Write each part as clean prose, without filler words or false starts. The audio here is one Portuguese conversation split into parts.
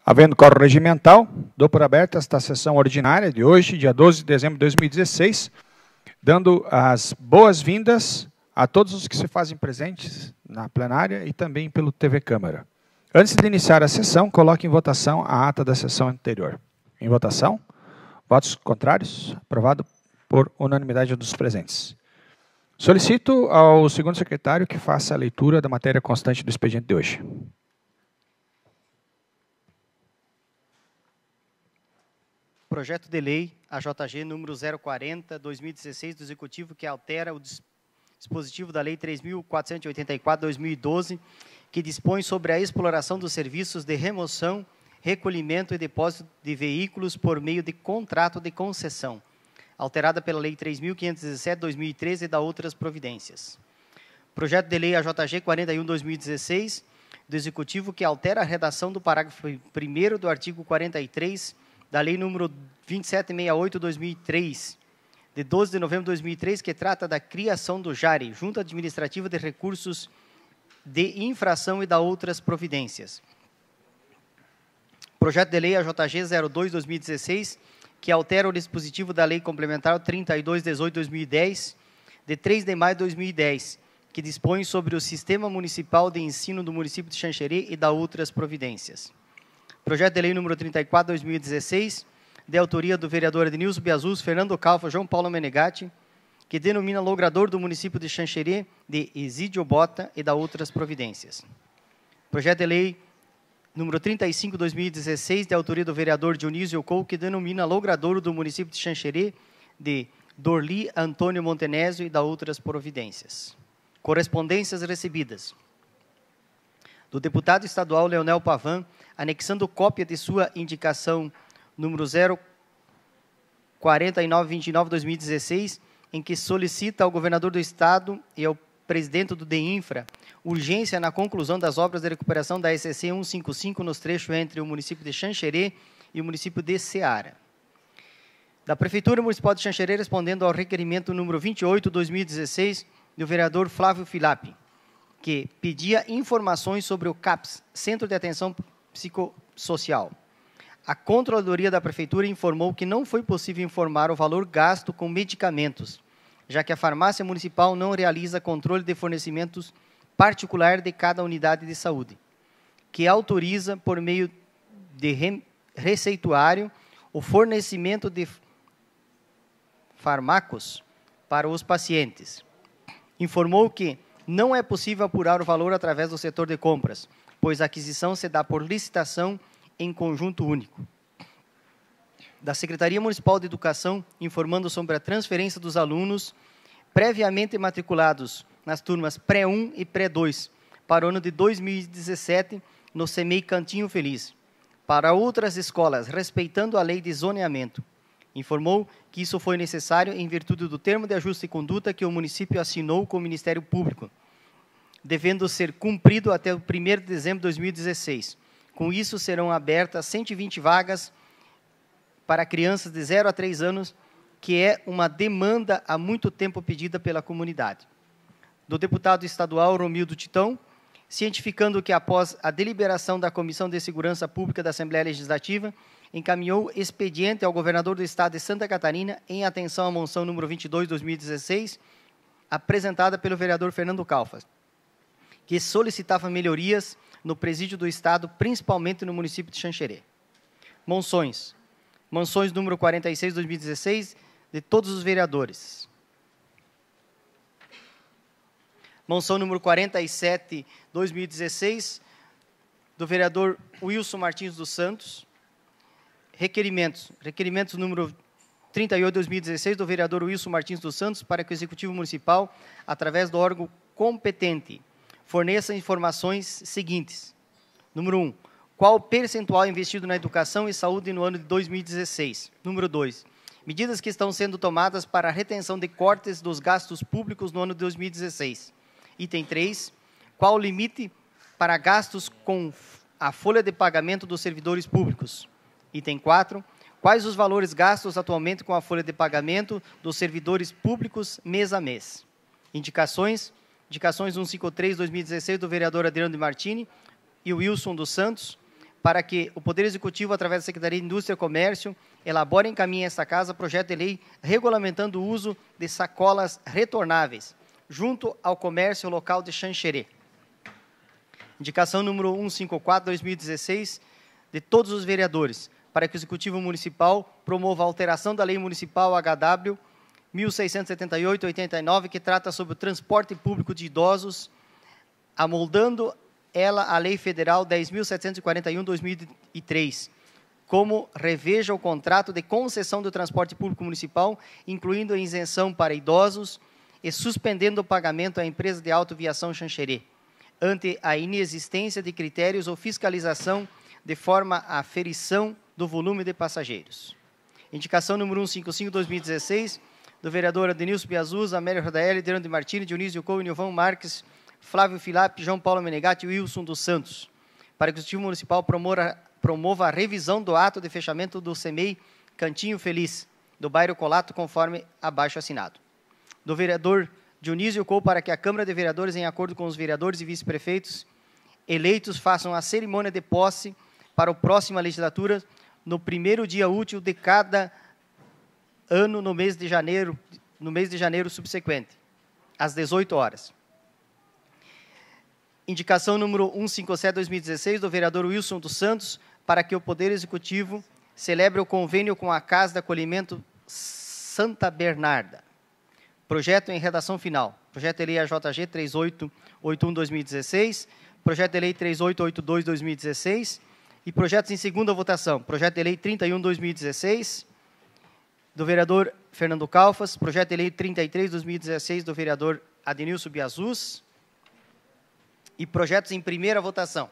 Havendo quórum regimental, dou por aberta esta sessão ordinária de hoje, dia 12 de dezembro de 2016, dando as boas-vindas a todos os que se fazem presentes na plenária e também pelo TV Câmara. Antes de iniciar a sessão, coloque em votação a ata da sessão anterior. Em votação, votos contrários, aprovado por unanimidade dos presentes. Solicito ao segundo secretário que faça a leitura da matéria constante do expediente de hoje. Projeto de Lei AJG número 040/2016 do Executivo que altera o dispositivo da Lei 3.484/2012, que dispõe sobre a exploração dos serviços de remoção, recolhimento e depósito de veículos por meio de contrato de concessão, alterada pela Lei 3.517/2013 e da outras providências. Projeto de Lei AJG 41/2016 do Executivo que altera a redação do parágrafo 1º do artigo 43 da Lei número 2768/2003, de 12 de novembro de 2003, que trata da criação do JARE, Junta Administrativa de Recursos de Infração e da outras providências. Projeto de Lei AJG 02/2016, que altera o dispositivo da Lei Complementar 32/18/2010, de 3 de maio de 2010, que dispõe sobre o Sistema Municipal de Ensino do município de Xanxerê e da outras providências. Projeto de Lei número 34/2016, de autoria do vereador Ednilson Biazus, Fernando Calfa, João Paulo Menegatti, que denomina logrador do município de Xanxerê de Isídio Bota e da outras providências. Projeto de Lei número 35/2016, de autoria do vereador Dionísio Cou, que denomina logrador do município de Xanxerê de Dorli Antônio Montenésio e da outras providências. Correspondências recebidas. Do deputado estadual Leonel Pavan, anexando cópia de sua indicação número 04929/2016, em que solicita ao governador do estado e ao presidente do DEINFRA urgência na conclusão das obras de recuperação da SC 155 nos trechos entre o município de Xanxerê e o município de Ceará. Da Prefeitura Municipal de Xanxerê, respondendo ao requerimento número 28/2016 do vereador Flávio Filapi, que pedia informações sobre o CAPS, Centro de Atenção Psicossocial. A Controladoria da Prefeitura informou que não foi possível informar o valor gasto com medicamentos, já que a farmácia municipal não realiza controle de fornecimentos particular de cada unidade de saúde, que autoriza, por meio de receituário, o fornecimento de fármacos para os pacientes. Informou que não é possível apurar o valor através do setor de compras, pois a aquisição se dá por licitação em conjunto único. Da Secretaria Municipal de Educação, informando sobre a transferência dos alunos previamente matriculados nas turmas pré-1 e pré-2 para o ano de 2017 no CEMEI Cantinho Feliz, para outras escolas, respeitando a lei de zoneamento. Informou que isso foi necessário em virtude do termo de ajuste e conduta que o município assinou com o Ministério Público, devendo ser cumprido até o 1º de dezembro de 2016. Com isso, serão abertas 120 vagas para crianças de 0 a 3 anos, que é uma demanda há muito tempo pedida pela comunidade. Do deputado estadual Romildo Titão, cientificando que após a deliberação da Comissão de Segurança Pública da Assembleia Legislativa, encaminhou expediente ao governador do estado de Santa Catarina em atenção à moção número 22/2016, apresentada pelo vereador Fernando Calfa, que solicitava melhorias no presídio do estado, principalmente no município de Xanxerê. Moções. Moções número 46/2016, de todos os vereadores. Moção número 47/2016, do vereador Wilson Martins dos Santos. Requerimentos. Requerimentos número 38/2016, do vereador Wilson Martins dos Santos, para que o Executivo Municipal, através do órgão competente, forneça informações seguintes. Número 1. Qual o percentual investido na educação e saúde no ano de 2016? Número 2. Medidas que estão sendo tomadas para a retenção de cortes dos gastos públicos no ano de 2016. Item 3. Qual o limite para gastos com a folha de pagamento dos servidores públicos? Item 4. Quais os valores gastos atualmente com a folha de pagamento dos servidores públicos mês a mês? Indicações. Indicações 153/2016 do vereador Adriano de Martini e Wilson dos Santos, para que o Poder Executivo, através da Secretaria de Indústria e Comércio, elabore e encaminhe a esta Casa projeto de lei regulamentando o uso de sacolas retornáveis, junto ao comércio local de Xanxerê. Indicação número 154/2016, de todos os vereadores, para que o Executivo Municipal promova a alteração da Lei Municipal HW 1678/89, que trata sobre o transporte público de idosos, amoldando ela a Lei Federal 10.741/2003, como reveja o contrato de concessão do transporte público municipal, incluindo a isenção para idosos e suspendendo o pagamento à empresa de autoviação Xanxerê, ante a inexistência de critérios ou fiscalização de forma à aferição do volume de passageiros. Indicação número 155/2016, do vereador Adenilson Biazuz, Amélia Rodaelli, Adriano de Martini, Dionísio Couto, Nilvão Marques, Flávio Filap, João Paulo Menegatti e Wilson dos Santos, para que o Executivo Municipal promova a revisão do ato de fechamento do CEMEI Cantinho Feliz, do bairro Colato, conforme abaixo assinado. Do vereador Dionísio Couto, para que a Câmara de Vereadores, em acordo com os vereadores e vice-prefeitos eleitos, façam a cerimônia de posse para a próxima legislatura, no primeiro dia útil de cada ano, no mês de janeiro subsequente, às 18 horas. Indicação número 157/2016, do vereador Wilson dos Santos, para que o Poder Executivo celebre o convênio com a Casa de Acolhimento Santa Bernarda. Projeto em redação final. Projeto de Lei AJG 3881/2016, Projeto de Lei 3882/2016 e projetos em segunda votação. Projeto de Lei 31/2016, do vereador Fernando Calfas, Projeto de Lei 33/2016, do vereador Adenilson Biazuz, e projetos em primeira votação.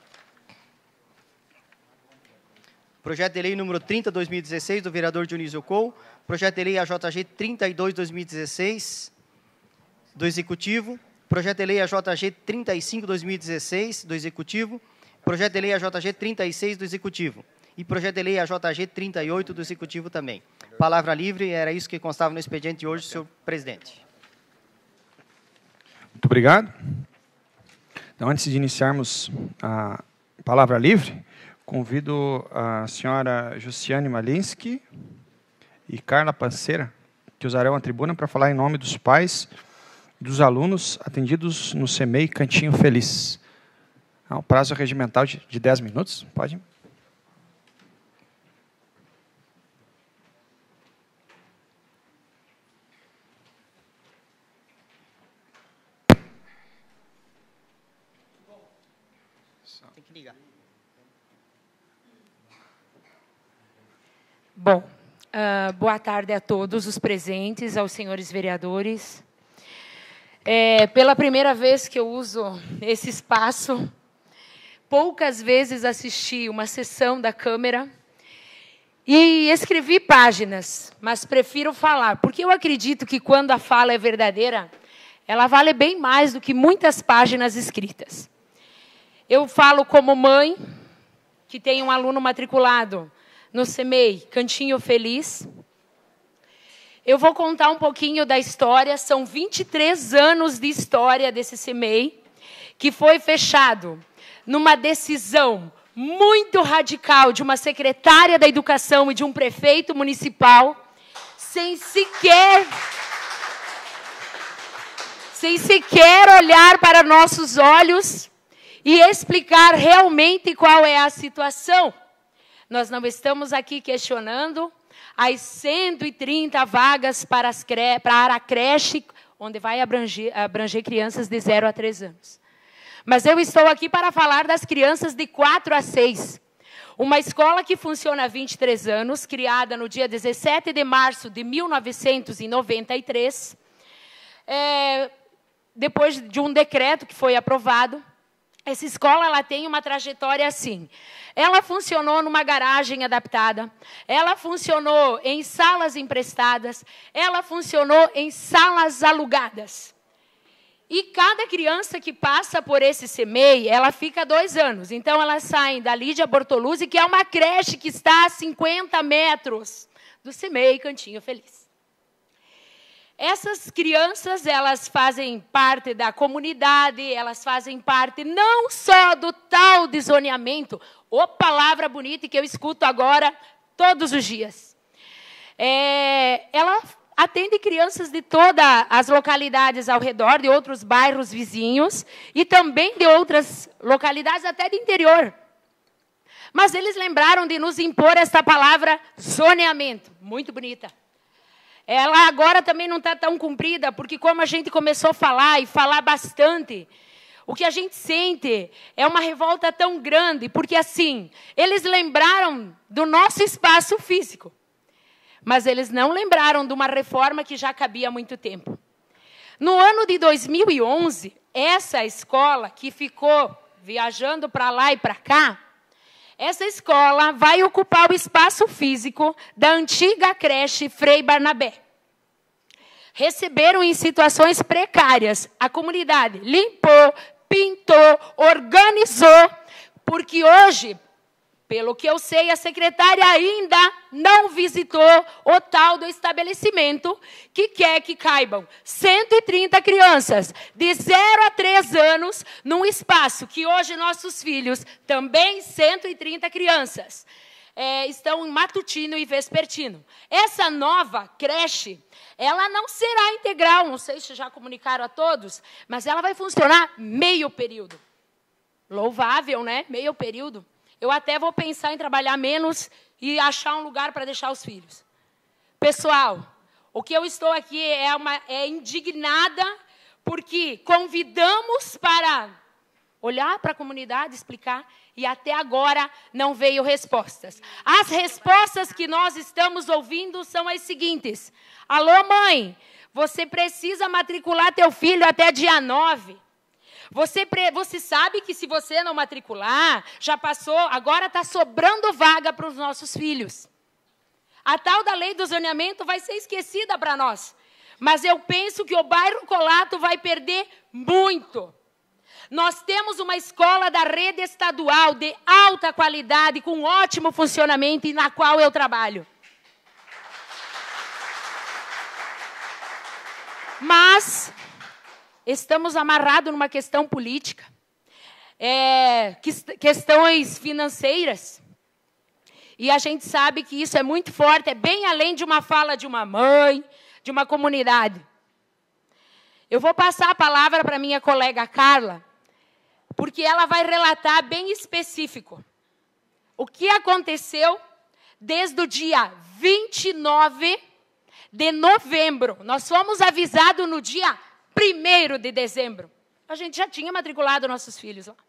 Projeto de Lei número 30/2016, do vereador Dionísio Couto, Projeto de Lei AJG 32/2016, do Executivo, Projeto de Lei AJG 35/2016, do Executivo, Projeto de Lei AJG 36, do Executivo, e Projeto de Lei AJG 38, do Executivo também. Palavra livre, era isso que constava no expediente de hoje, senhor presidente. Muito obrigado. Então, antes de iniciarmos a palavra livre, convido a senhora Jussiane Malinsky e Carla Panceira, que usarão a tribuna para falar em nome dos pais e dos alunos atendidos no CEMEI Cantinho Feliz. O prazo regimental de 10 minutos. Pode? Tem que ligar. Bom, boa tarde a todos os presentes, aos senhores vereadores. Pela primeira vez que eu uso esse espaço, poucas vezes assisti uma sessão da Câmara e escrevi páginas, mas prefiro falar, porque eu acredito que quando a fala é verdadeira, ela vale bem mais do que muitas páginas escritas. Eu falo como mãe, que tem um aluno matriculado no CEMEI Cantinho Feliz. Eu vou contar um pouquinho da história, são 23 anos de história desse CEMEI, que foi fechado numa decisão muito radical de uma secretária da Educação e de um prefeito municipal, sem sequer olhar para nossos olhos e explicar realmente qual é a situação. Nós não estamos aqui questionando as 130 vagas para a creche, onde vai abranger crianças de 0 a 3 anos. Mas eu estou aqui para falar das crianças de 4 a 6. Uma escola que funciona há 23 anos, criada no dia 17 de março de 1993, depois de um decreto que foi aprovado. Essa escola ela tem uma trajetória assim. Ela funcionou numa garagem adaptada, ela funcionou em salas emprestadas, ela funcionou em salas alugadas. E cada criança que passa por esse CEMEI, ela fica 2 anos. Então, elas saem da Lídia Bortoluzzi, que é uma creche que está a 50 metros do CEMEI Cantinho Feliz. Essas crianças, elas fazem parte da comunidade, elas fazem parte não só do tal de zoneamento, ô palavra bonita que eu escuto agora todos os dias. Ela atende crianças de todas as localidades ao redor, de outros bairros vizinhos, e também de outras localidades, até de interior. Mas eles lembraram de nos impor esta palavra zoneamento, muito bonita. Ela agora também não está tão cumprida, porque como a gente começou a falar, e falar bastante, o que a gente sente é uma revolta tão grande, porque assim, eles lembraram do nosso espaço físico, mas eles não lembraram de uma reforma que já cabia há muito tempo. No ano de 2011, essa escola que ficou viajando para lá e para cá, essa escola vai ocupar o espaço físico da antiga creche Frei Barnabé. Receberam em situações precárias. A comunidade limpou, pintou, organizou, porque hoje, pelo que eu sei, a secretária ainda não visitou o tal do estabelecimento que quer que caibam 130 crianças de 0 a 3 anos num espaço que hoje nossos filhos, também 130 crianças, estão em matutino e vespertino. Essa nova creche, ela não será integral, não sei se já comunicaram a todos, mas ela vai funcionar meio período. Louvável, né? Meio período. Eu até vou pensar em trabalhar menos e achar um lugar para deixar os filhos. Pessoal, o que eu estou aqui é indignada porque convidamos para olhar para a comunidade, explicar, e até agora não veio respostas. As respostas que nós estamos ouvindo são as seguintes. Alô, mãe, você precisa matricular teu filho até dia 9. Você sabe que se você não matricular, já passou, agora está sobrando vaga para os nossos filhos. A tal da lei do zoneamento vai ser esquecida para nós. Mas eu penso que o bairro Colato vai perder muito. Nós temos uma escola da rede estadual de alta qualidade, com ótimo funcionamento e na qual eu trabalho. Mas estamos amarrados numa questão política, questões financeiras. E a gente sabe que isso é muito forte, é bem além de uma fala de uma mãe, de uma comunidade. Eu vou passar a palavra para minha colega Carla, porque ela vai relatar bem específico o que aconteceu desde o dia 29 de novembro. Nós fomos avisados no dia 1º de dezembro. A gente já tinha matriculado nossos filhos lá.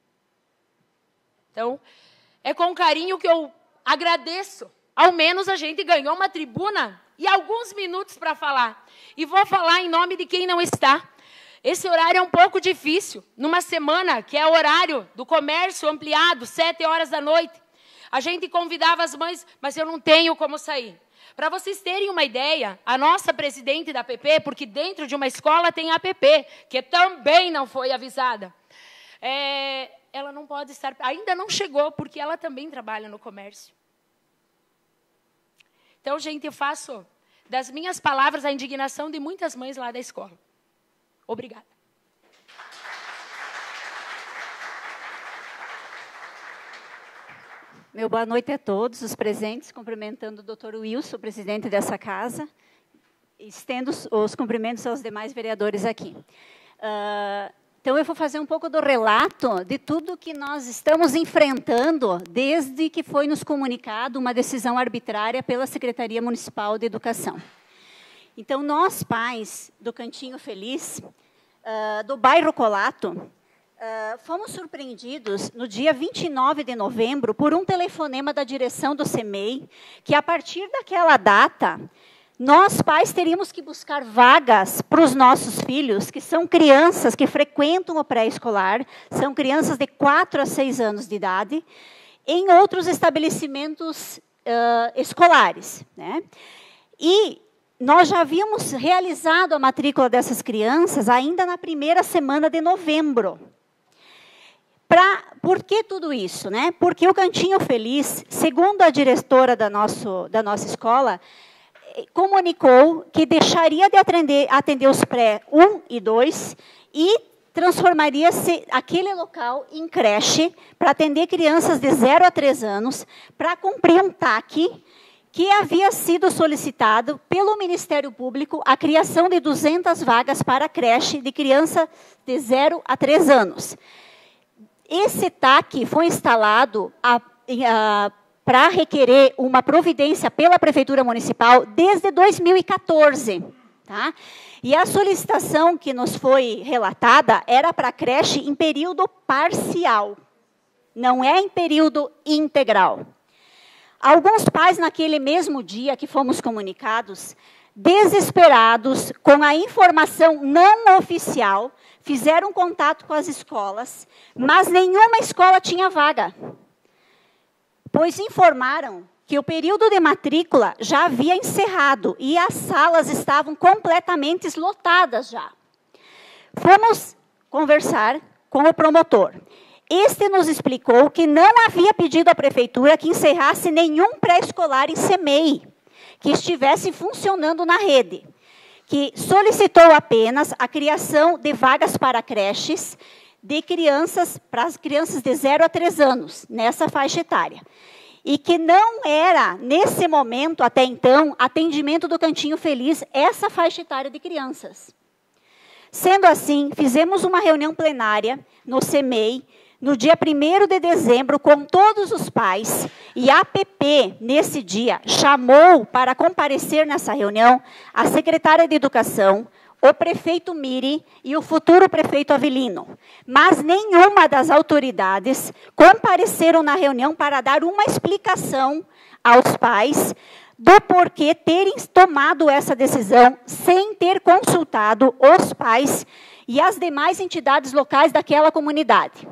Então, é com carinho que eu agradeço. Ao menos a gente ganhou uma tribuna e alguns minutos para falar. E vou falar em nome de quem não está. Esse horário é um pouco difícil. Numa semana, que é o horário do comércio ampliado, 7 horas da noite. A gente convidava as mães, mas eu não tenho como sair. Para vocês terem uma ideia, a nossa presidente da APP, porque dentro de uma escola tem a APP, que também não foi avisada, ela não pode estar, ainda não chegou, porque ela também trabalha no comércio. Então, gente, eu faço das minhas palavras a indignação de muitas mães lá da escola. Obrigada. Meu boa noite a todos os presentes, cumprimentando o Dr. Wilson, presidente dessa casa, estendo os cumprimentos aos demais vereadores aqui. Então, eu vou fazer um pouco do relato de tudo que nós estamos enfrentando desde que foi nos comunicado uma decisão arbitrária pela Secretaria Municipal de Educação. Então, nós, pais do Cantinho Feliz, do bairro Colato, fomos surpreendidos no dia 29 de novembro por um telefonema da direção do CEMEI, que a partir daquela data, nós pais teríamos que buscar vagas para os nossos filhos, que são crianças que frequentam o pré-escolar, são crianças de 4 a 6 anos de idade, em outros estabelecimentos escolares, né? E nós já havíamos realizado a matrícula dessas crianças ainda na primeira semana de novembro. Por que tudo isso, né? Porque o Cantinho Feliz, segundo a diretora da nossa escola, comunicou que deixaria de atender os pré 1 e 2 e transformaria-se aquele local em creche para atender crianças de 0 a 3 anos, para cumprir um TAC que havia sido solicitado pelo Ministério Público a criação de 200 vagas para a creche de criança de 0 a 3 anos. Esse TAC foi instalado para requerer uma providência pela Prefeitura Municipal desde 2014. Tá? E a solicitação que nos foi relatada era para a creche em período parcial, não é em período integral. Alguns pais, naquele mesmo dia que fomos comunicados, desesperados, com a informação não oficial, fizeram contato com as escolas, mas nenhuma escola tinha vaga, pois informaram que o período de matrícula já havia encerrado e as salas estavam completamente lotadas já. Fomos conversar com o promotor. Este nos explicou que não havia pedido à prefeitura que encerrasse nenhum pré-escolar em CEMEI, que estivesse funcionando na rede, que solicitou apenas a criação de vagas para creches de crianças, para as crianças de 0 a 3 anos, nessa faixa etária. E que não era, nesse momento, até então, atendimento do Cantinho Feliz, essa faixa etária de crianças. Sendo assim, fizemos uma reunião plenária no CEMEI, no dia 1º de dezembro, com todos os pais, e a APP, nesse dia, chamou para comparecer nessa reunião a secretária de Educação, o prefeito Miri e o futuro prefeito Avelino. Mas nenhuma das autoridades compareceram na reunião para dar uma explicação aos pais do porquê terem tomado essa decisão sem ter consultado os pais e as demais entidades locais daquela comunidade.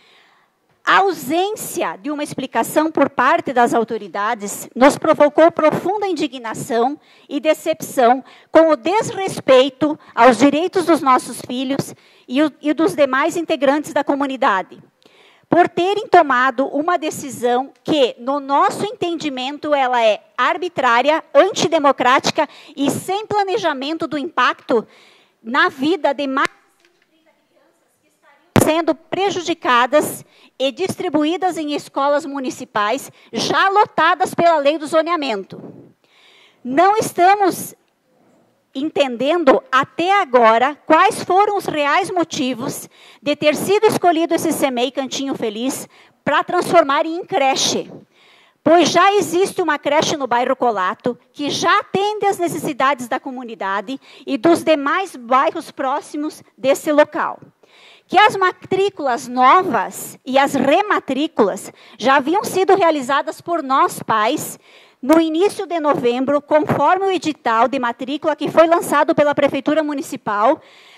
A ausência de uma explicação por parte das autoridades nos provocou profunda indignação e decepção com o desrespeito aos direitos dos nossos filhos e dos demais integrantes da comunidade, por terem tomado uma decisão que, no nosso entendimento, ela é arbitrária, antidemocrática e sem planejamento do impacto na vida de mais de 30 crianças que estariam sendo prejudicadas e distribuídas em escolas municipais já lotadas pela lei do zoneamento. Não estamos entendendo até agora quais foram os reais motivos de ter sido escolhido esse CEMEI Cantinho Feliz para transformar em creche, pois já existe uma creche no bairro Colato que já atende às necessidades da comunidade e dos demais bairros próximos desse local. Que as matrículas novas e as rematrículas já haviam sido realizadas por nós pais no início de novembro, conforme o edital de matrícula que foi lançado pela Prefeitura Municipal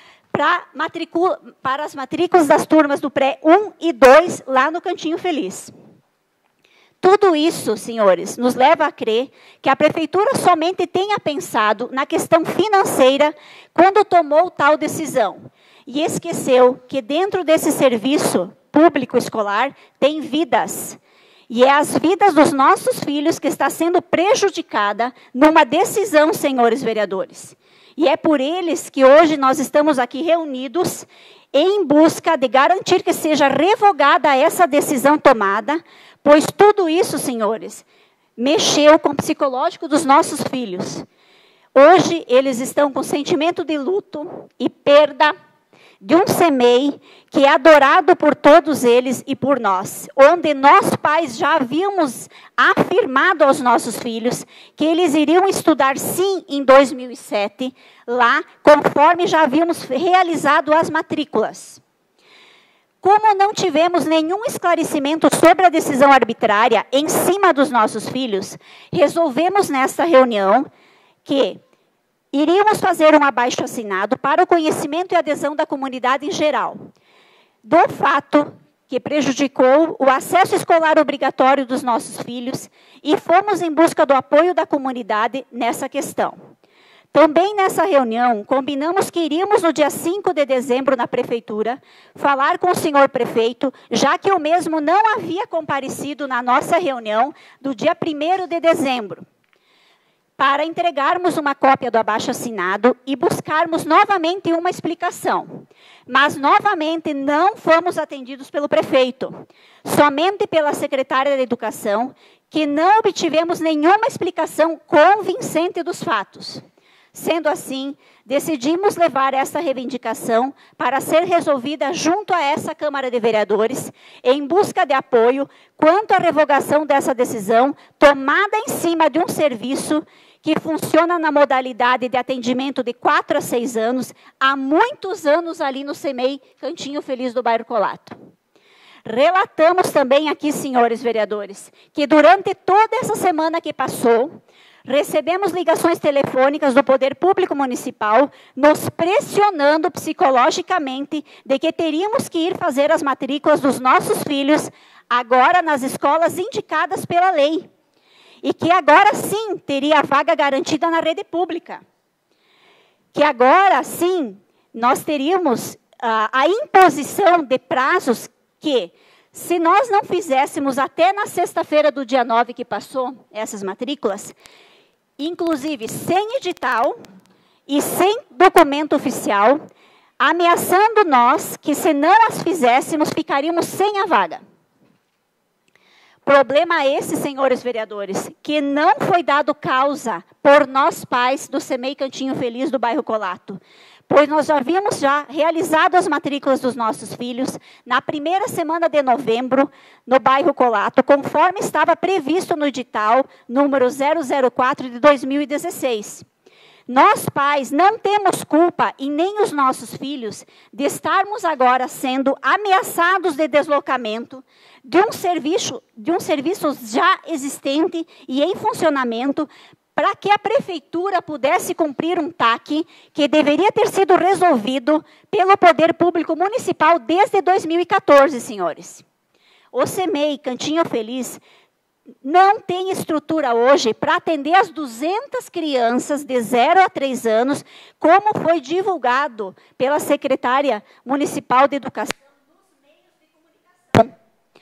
para as matrículas das turmas do pré 1 e 2 lá no Cantinho Feliz. Tudo isso, senhores, nos leva a crer que a Prefeitura somente tenha pensado na questão financeira quando tomou tal decisão. E esqueceu que dentro desse serviço público escolar tem vidas. E é as vidas dos nossos filhos que está sendo prejudicada numa decisão, senhores vereadores. E é por eles que hoje nós estamos aqui reunidos em busca de garantir que seja revogada essa decisão tomada, pois tudo isso, senhores, mexeu com o psicológico dos nossos filhos. Hoje eles estão com sentimento de luto e perda de um CEMEI que é adorado por todos eles e por nós, onde nós pais já havíamos afirmado aos nossos filhos que eles iriam estudar sim em 2007, lá, conforme já havíamos realizado as matrículas. Como não tivemos nenhum esclarecimento sobre a decisão arbitrária em cima dos nossos filhos, resolvemos nesta reunião que iríamos fazer um abaixo-assinado para o conhecimento e adesão da comunidade em geral, do fato que prejudicou o acesso escolar obrigatório dos nossos filhos e fomos em busca do apoio da comunidade nessa questão. Também nessa reunião, combinamos que iríamos no dia 5 de dezembro na prefeitura, falar com o senhor prefeito, já que o mesmo não havia comparecido na nossa reunião do dia 1º de dezembro. para entregarmos uma cópia do abaixo-assinado e buscarmos novamente uma explicação. Mas, novamente, não fomos atendidos pelo prefeito, somente pela secretária da Educação, que não obtivemos nenhuma explicação convincente dos fatos. Sendo assim, decidimos levar essa reivindicação para ser resolvida junto a essa Câmara de Vereadores, em busca de apoio quanto à revogação dessa decisão, tomada em cima de um serviço que funciona na modalidade de atendimento de 4 a 6 anos, há muitos anos ali no CEMEI Cantinho Feliz do bairro Colato. Relatamos também aqui, senhores vereadores, que durante toda essa semana que passou, recebemos ligações telefônicas do Poder Público Municipal, nos pressionando psicologicamente de que teríamos que ir fazer as matrículas dos nossos filhos, agora nas escolas indicadas pela lei. E que agora sim teria a vaga garantida na rede pública. Que agora sim nós teríamos a imposição de prazos que, se nós não fizéssemos até na sexta-feira do dia 9 que passou essas matrículas, inclusive sem edital e sem documento oficial, ameaçando nós que, se não as fizéssemos, ficaríamos sem a vaga. Problema esse, senhores vereadores, que não foi dado causa por nós pais do CEMEI Cantinho Feliz do bairro Colato, pois nós já havíamos realizado as matrículas dos nossos filhos na primeira semana de novembro no bairro Colato, conforme estava previsto no edital número 004 de 2016. Nós, pais, não temos culpa, e nem os nossos filhos, de estarmos agora sendo ameaçados de deslocamento de um serviço já existente e em funcionamento, para que a prefeitura pudesse cumprir um TAC que deveria ter sido resolvido pelo Poder Público Municipal desde 2014, senhores. O CEMEI Cantinho Feliz não tem estrutura hoje para atender as 200 crianças de 0 a 3 anos, como foi divulgado pela secretária municipal de Educação nos meios de comunicação.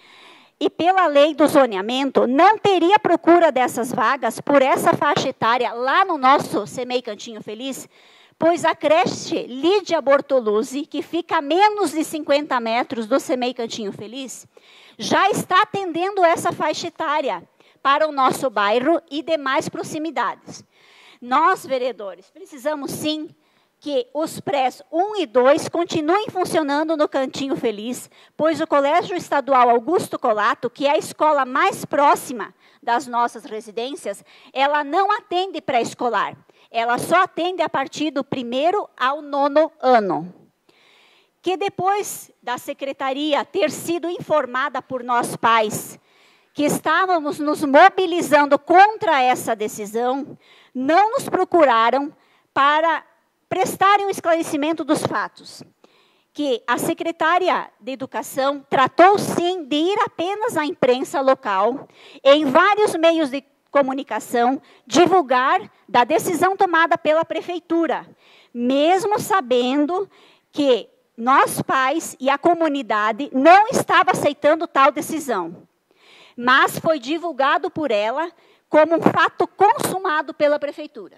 E pela lei do zoneamento, não teria procura dessas vagas por essa faixa etária lá no nosso CEMEI Cantinho Feliz, pois a creche Lídia Bortoluzzi, que fica a menos de 50 metros do CEMEI Cantinho Feliz, já está atendendo essa faixa etária para o nosso bairro e demais proximidades. Nós, vereadores, precisamos sim que os prés 1 e 2 continuem funcionando no Cantinho Feliz, pois o Colégio Estadual Augusto Colato, que é a escola mais próxima das nossas residências, ela não atende pré-escolar. Ela só atende a partir do 1º ao 9º ano. Que depois da secretaria ter sido informada por nós pais que estávamos nos mobilizando contra essa decisão, não nos procuraram para prestarem um esclarecimento dos fatos. Que a secretária de Educação tratou, sim, de ir apenas à imprensa local, em vários meios de comunicação, divulgar da decisão tomada pela prefeitura, mesmo sabendo que nós, pais e a comunidade, não estava aceitando tal decisão. Mas foi divulgado por ela como um fato consumado pela prefeitura.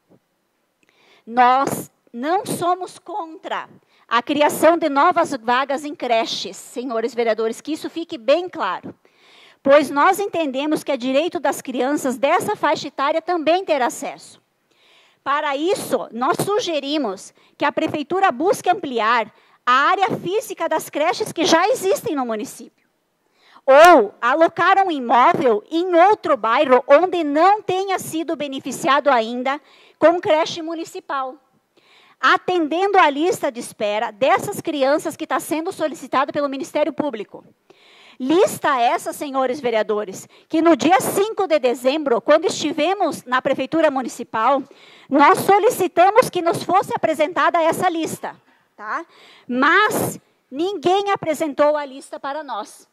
Nós não somos contra a criação de novas vagas em creches, senhores vereadores, que isso fique bem claro. Pois nós entendemos que é direito das crianças dessa faixa etária também ter acesso. Para isso, nós sugerimos que a prefeitura busque ampliar a área física das creches que já existem no município. Ou alocar um imóvel em outro bairro onde não tenha sido beneficiado ainda com creche municipal, atendendo a lista de espera dessas crianças que está sendo solicitada pelo Ministério Público. Lista essa, senhores vereadores, que no dia 5 de dezembro, quando estivemos na Prefeitura Municipal, nós solicitamos que nos fosse apresentada essa lista, tá? Mas ninguém apresentou a lista para nós.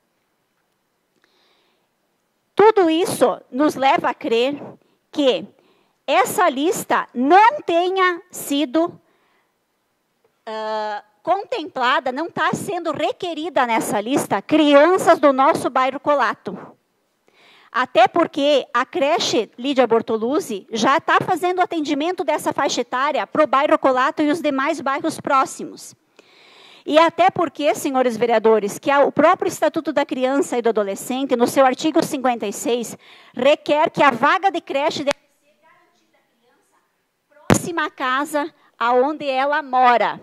Tudo isso nos leva a crer que essa lista não tenha sido contemplada, não está sendo requerida nessa lista crianças do nosso bairro Colato. Até porque a creche Lídia Bortoluzzi já está fazendo atendimento dessa faixa etária para o bairro Colato e os demais bairros próximos. E até porque, senhores vereadores, que o próprio Estatuto da Criança e do Adolescente, no seu artigo 56, requer que a vaga de creche deve ser garantida à criança próxima à casa aonde ela mora.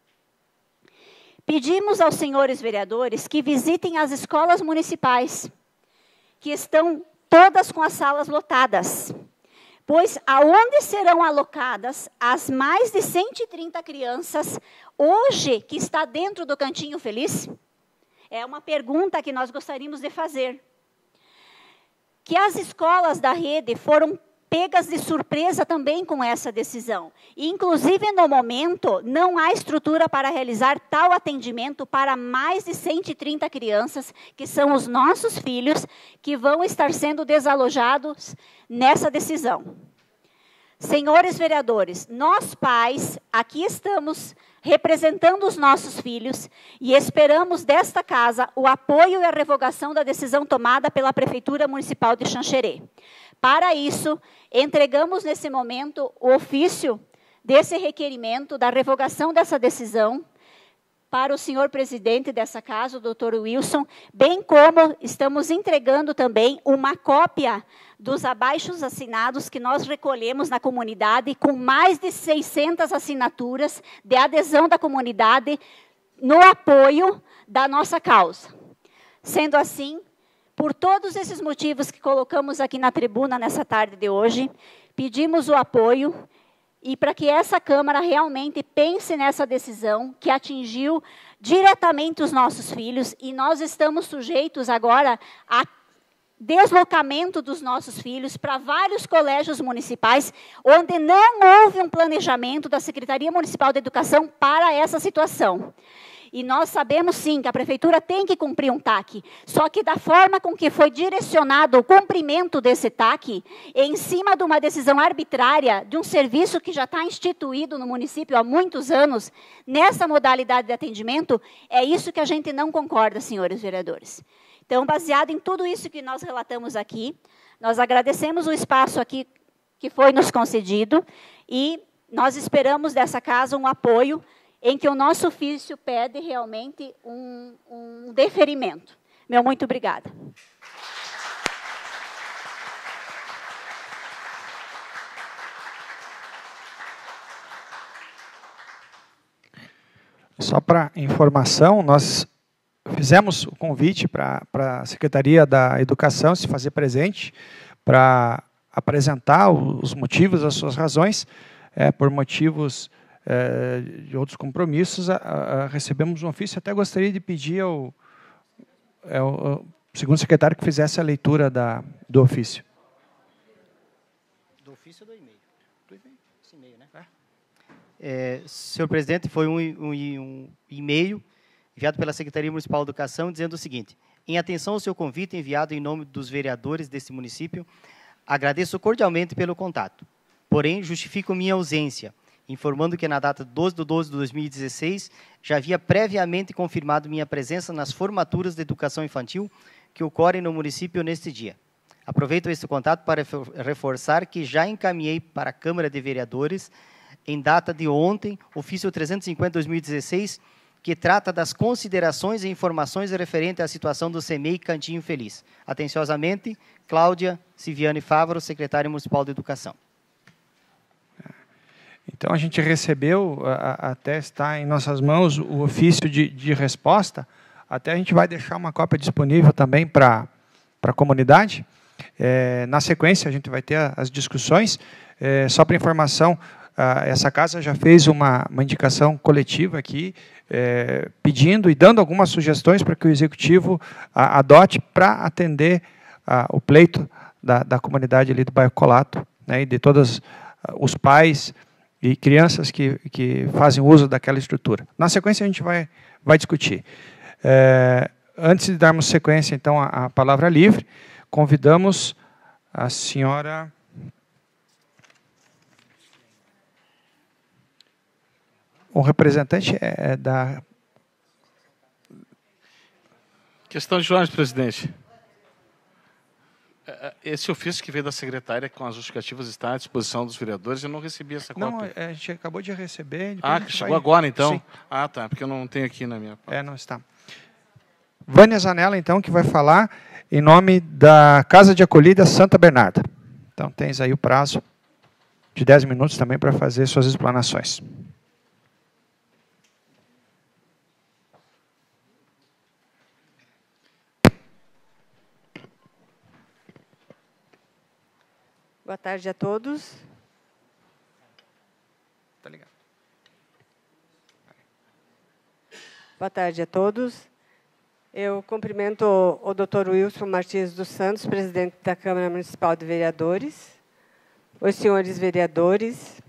Pedimos aos senhores vereadores que visitem as escolas municipais, que estão todas com as salas lotadas, pois aonde serão alocadas as mais de 130 crianças hoje que está dentro do Cantinho Feliz? É uma pergunta que nós gostaríamos de fazer. Que as escolas da rede foram pegas de surpresa também com essa decisão. E, inclusive, no momento, não há estrutura para realizar tal atendimento para mais de 130 crianças, que são os nossos filhos, que vão estar sendo desalojados nessa decisão. Senhores vereadores, nós pais, aqui estamos representando os nossos filhos e esperamos desta casa o apoio e a revogação da decisão tomada pela Prefeitura Municipal de Xanxerê. Para isso, entregamos nesse momento o ofício desse requerimento da revogação dessa decisão para o senhor presidente dessa casa, o doutor Wilson, bem como estamos entregando também uma cópia dos abaixos assinados que nós recolhemos na comunidade, com mais de 600 assinaturas de adesão da comunidade no apoio da nossa causa. Sendo assim, por todos esses motivos que colocamos aqui na tribuna nessa tarde de hoje, pedimos o apoio e para que essa Câmara realmente pense nessa decisão que atingiu diretamente os nossos filhos e nós estamos sujeitos agora a deslocamento dos nossos filhos para vários colégios municipais, onde não houve um planejamento da Secretaria Municipal de Educação para essa situação. E nós sabemos, sim, que a Prefeitura tem que cumprir um TAC, só que da forma com que foi direcionado o cumprimento desse TAC, em cima de uma decisão arbitrária, de um serviço que já está instituído no município há muitos anos, nessa modalidade de atendimento, é isso que a gente não concorda, senhores vereadores. Então, baseado em tudo isso que nós relatamos aqui, nós agradecemos o espaço aqui que foi nos concedido e nós esperamos dessa casa um apoio em que o nosso ofício pede realmente um deferimento. Meu muito obrigada. Só para informação, nós fizemos o convite para a Secretaria da Educação se fazer presente para apresentar os motivos, as suas razões, por motivos de outros compromissos, recebemos um ofício. Até gostaria de pedir ao segundo secretário que fizesse a leitura do ofício. Do ofício ou do e-mail? Esse e-mail, né? Senhor presidente, foi um e-mail enviado pela Secretaria Municipal de Educação dizendo o seguinte: em atenção ao seu convite enviado em nome dos vereadores deste município, agradeço cordialmente pelo contato. Porém, justifico minha ausência, informando que na data de 12 de 12 de 2016, já havia previamente confirmado minha presença nas formaturas de educação infantil que ocorrem no município neste dia. Aproveito este contato para reforçar que já encaminhei para a Câmara de Vereadores, em data de ontem, ofício 350/2016, que trata das considerações e informações referentes à situação do CEMEI Cantinho Feliz. Atenciosamente, Cláudia Civiane Fávaro, secretária municipal de Educação. Então, a gente recebeu, até está em nossas mãos, o ofício de resposta. Até a gente vai deixar uma cópia disponível também para a comunidade. Na sequência, a gente vai ter as discussões. Só para informação, essa casa já fez uma indicação coletiva aqui, pedindo e dando algumas sugestões para que o Executivo adote para atender o pleito da comunidade ali do bairro Colato, né, e de todos os pais e crianças que fazem uso daquela estrutura. Na sequência, a gente vai discutir. Antes de darmos sequência, então, à palavra livre, convidamos a senhora... O representante da... Questão de ordem, presidente. Esse ofício que veio da secretária com as justificativas está à disposição dos vereadores, eu não recebi essa cópia. Não, a gente acabou de receber. Chegou agora, então? Sim. Ah, tá, porque eu não tenho aqui na minha parte. Não está. Vânia Zanella, então, que vai falar em nome da Casa de Acolhida Santa Bernarda. Então, tens aí o prazo de 10 minutos também para fazer suas explanações. Boa tarde a todos. Tá ligado. Boa tarde a todos. Eu cumprimento o Dr. Wilson Martins dos Santos, presidente da Câmara Municipal de Vereadores, os senhores vereadores,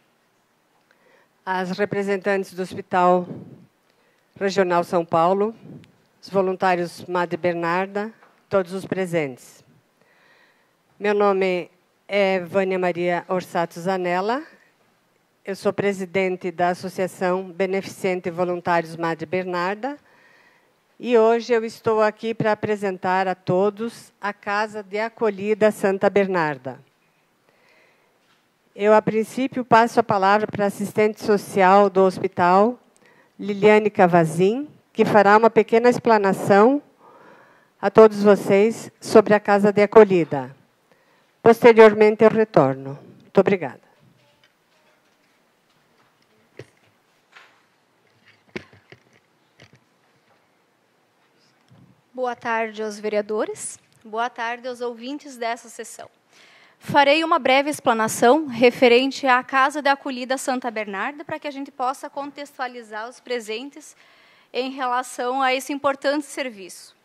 as representantes do Hospital Regional São Paulo, os voluntários Madre Bernarda, todos os presentes. Meu nome é Vânia Maria Orsato Zanella. Eu sou presidente da Associação Beneficente Voluntários Madre Bernarda e hoje eu estou aqui para apresentar a todos a Casa de Acolhida Santa Bernarda. Eu, a princípio, passo a palavra para a assistente social do hospital, Liliane Cavazin, que fará uma pequena explanação a todos vocês sobre a Casa de Acolhida. Posteriormente, eu retorno. Muito obrigada. Boa tarde aos vereadores, boa tarde aos ouvintes dessa sessão. Farei uma breve explanação referente à Casa de Acolhida Santa Bernarda, para que a gente possa contextualizar os presentes em relação a esse importante serviço.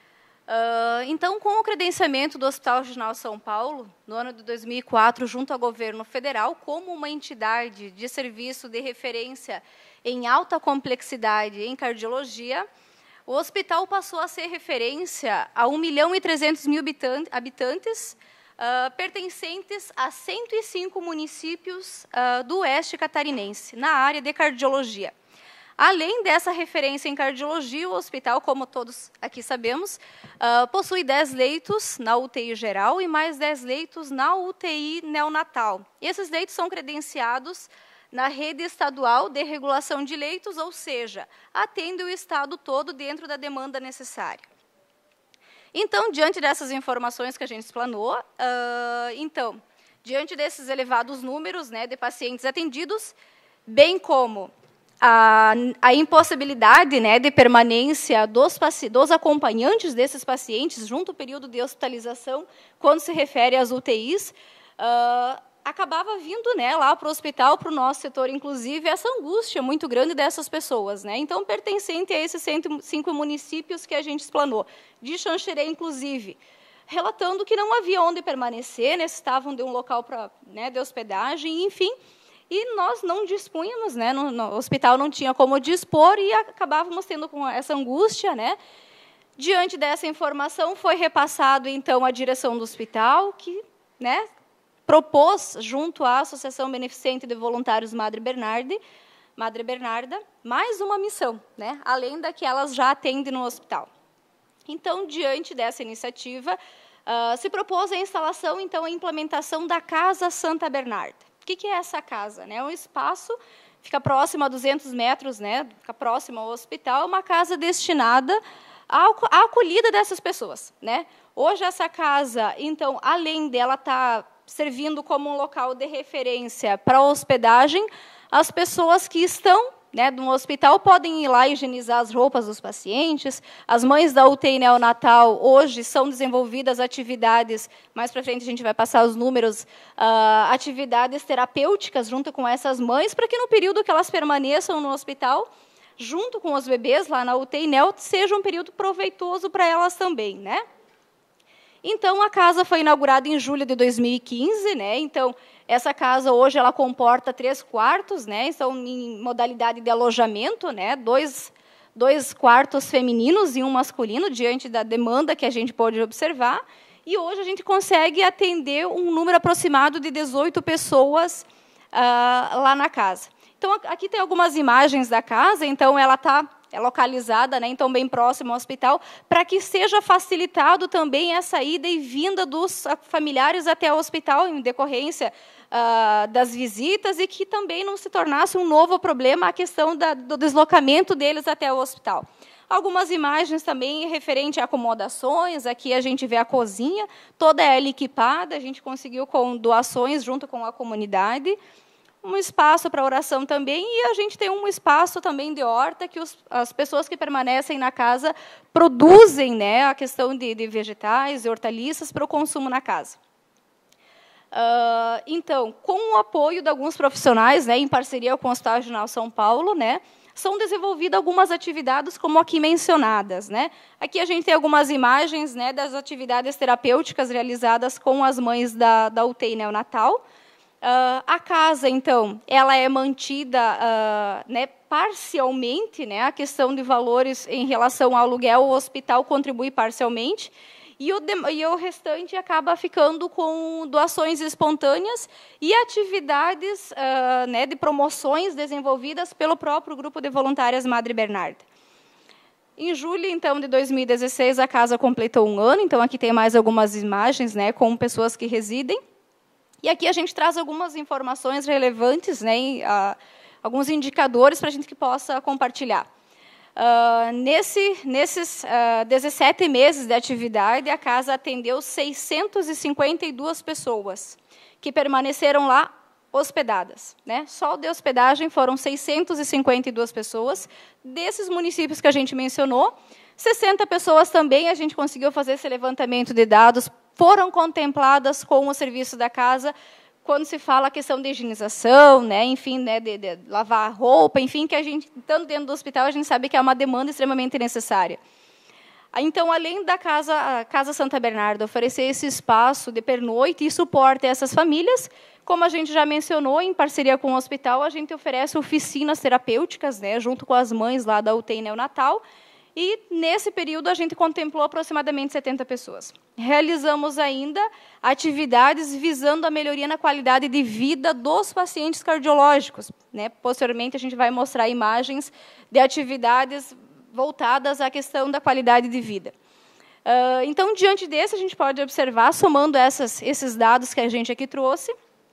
Então, com o credenciamento do Hospital Regional São Paulo, no ano de 2004, junto ao governo federal, como uma entidade de serviço de referência em alta complexidade em cardiologia, o hospital passou a ser referência a 1.300.000 habitantes, pertencentes a 105 municípios do oeste catarinense, na área de cardiologia. Além dessa referência em cardiologia, o hospital, como todos aqui sabemos, possui 10 leitos na UTI geral e mais 10 leitos na UTI neonatal. Esses leitos são credenciados na rede estadual de regulação de leitos, ou seja, atende o estado todo dentro da demanda necessária. Então, diante dessas informações que a gente explanou, diante desses elevados números, né, de pacientes atendidos, bem como a impossibilidade, né, de permanência dos acompanhantes desses pacientes junto ao período de hospitalização, quando se refere às UTIs, acabava vindo, né, lá para o hospital, para o nosso setor, inclusive, essa angústia muito grande dessas pessoas, né? Então, pertencente a esses 105 municípios que a gente explanou, de Xanxerê, inclusive, relatando que não havia onde permanecer, necessitavam de um local de hospedagem, enfim, e nós não dispunhamos, né, no hospital não tinha como dispor e acabávamos tendo com essa angústia, né? Diante dessa informação, foi repassado, então, à direção do hospital, que, né, propôs, junto à Associação Beneficente de Voluntários Madre Bernarda, mais uma missão, né, além da que elas já atendem no hospital. Então, diante dessa iniciativa, se propôs a instalação, então, a implementação da Casa Santa Bernarda. O que é essa casa? É um espaço, fica próximo a 200 metros, né, fica próximo ao hospital, uma casa destinada à acolhida dessas pessoas, né? Hoje, essa casa, então, além dela estar servindo como um local de referência para a hospedagem, as pessoas que estão, né, no hospital podem ir lá higienizar as roupas dos pacientes. As mães da UTI neonatal, hoje, são desenvolvidas atividades, mais para frente a gente vai passar os números, atividades terapêuticas junto com essas mães, para que no período que elas permaneçam no hospital, junto com os bebês lá na UTI neo, seja um período proveitoso para elas também, né? Então, a casa foi inaugurada em julho de 2015, né? Então, essa casa hoje ela comporta 3 quartos, né? Estão em modalidade de alojamento, né? Dois quartos femininos e um masculino, diante da demanda que a gente pode observar. E hoje a gente consegue atender um número aproximado de 18 pessoas lá na casa. Então, aqui tem algumas imagens da casa. Então, ela está é localizada, né, então bem próximo ao hospital, para que seja facilitado também essa ida e vinda dos familiares até o hospital em decorrência das visitas e que também não se tornasse um novo problema a questão do deslocamento deles até o hospital. Algumas imagens também referente a acomodações. Aqui a gente vê a cozinha, toda ela equipada, a gente conseguiu com doações junto com a comunidade. Um espaço para oração também, e a gente tem um espaço também de horta, que as pessoas que permanecem na casa produzem, né, a questão de vegetais e hortaliças para o consumo na casa. Então, com o apoio de alguns profissionais, né, em parceria com o Hospital Regional São Paulo, né, são desenvolvidas algumas atividades como aqui mencionadas, né. Aqui a gente tem algumas imagens, né, das atividades terapêuticas realizadas com as mães da UTI neonatal. A casa, então, ela é mantida né, parcialmente, né, a questão de valores em relação ao aluguel, o hospital contribui parcialmente, e o restante acaba ficando com doações espontâneas e atividades né, de promoções desenvolvidas pelo próprio Grupo de Voluntárias Madre Bernarda. Em julho, então, de 2016, a casa completou 1 ano, então aqui tem mais algumas imagens, né, com pessoas que residem. E aqui a gente traz algumas informações relevantes, né, alguns indicadores para a gente que possa compartilhar. Nesses 17 meses de atividade, a casa atendeu 652 pessoas que permaneceram lá hospedadas, né? Só de hospedagem foram 652 pessoas. Desses municípios que a gente mencionou, 60 pessoas também, a gente conseguiu fazer esse levantamento de dados, foram contempladas com o serviço da casa, quando se fala a questão de higienização, né, enfim, né, de lavar roupa, enfim, que a gente, estando dentro do hospital, a gente sabe que é uma demanda extremamente necessária. Então, além da a Casa Santa Bernarda oferecer esse espaço de pernoite e suporte a essas famílias, como a gente já mencionou, em parceria com o hospital, a gente oferece oficinas terapêuticas, né, junto com as mães lá da UTI neonatal, e, nesse período, a gente contemplou aproximadamente 70 pessoas. Realizamos ainda atividades visando a melhoria na qualidade de vida dos pacientes cardiológicos, né? Posteriormente, a gente vai mostrar imagens de atividades voltadas à questão da qualidade de vida. Então, diante desse, a gente pode observar, somando esses dados que a gente aqui trouxe,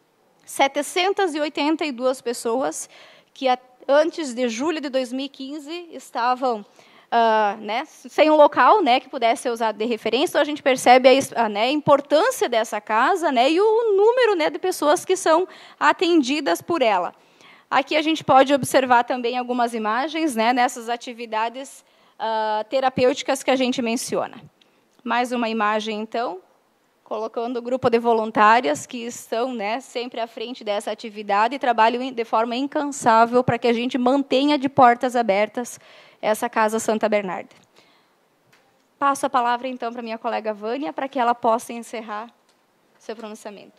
782 pessoas que, antes de julho de 2015, estavam né, sem um local, né, que pudesse ser usado de referência. Então, a gente percebe né, a importância dessa casa, né, e o número, né, de pessoas que são atendidas por ela. Aqui a gente pode observar também algumas imagens, né, nessas atividades terapêuticas que a gente menciona. Mais uma imagem, então, colocando o grupo de voluntárias que estão, né, sempre à frente dessa atividade e trabalham de forma incansável para que a gente mantenha de portas abertas essa Casa Santa Bernarda. Passo a palavra, então, para minha colega Vânia, para que ela possa encerrar seu pronunciamento.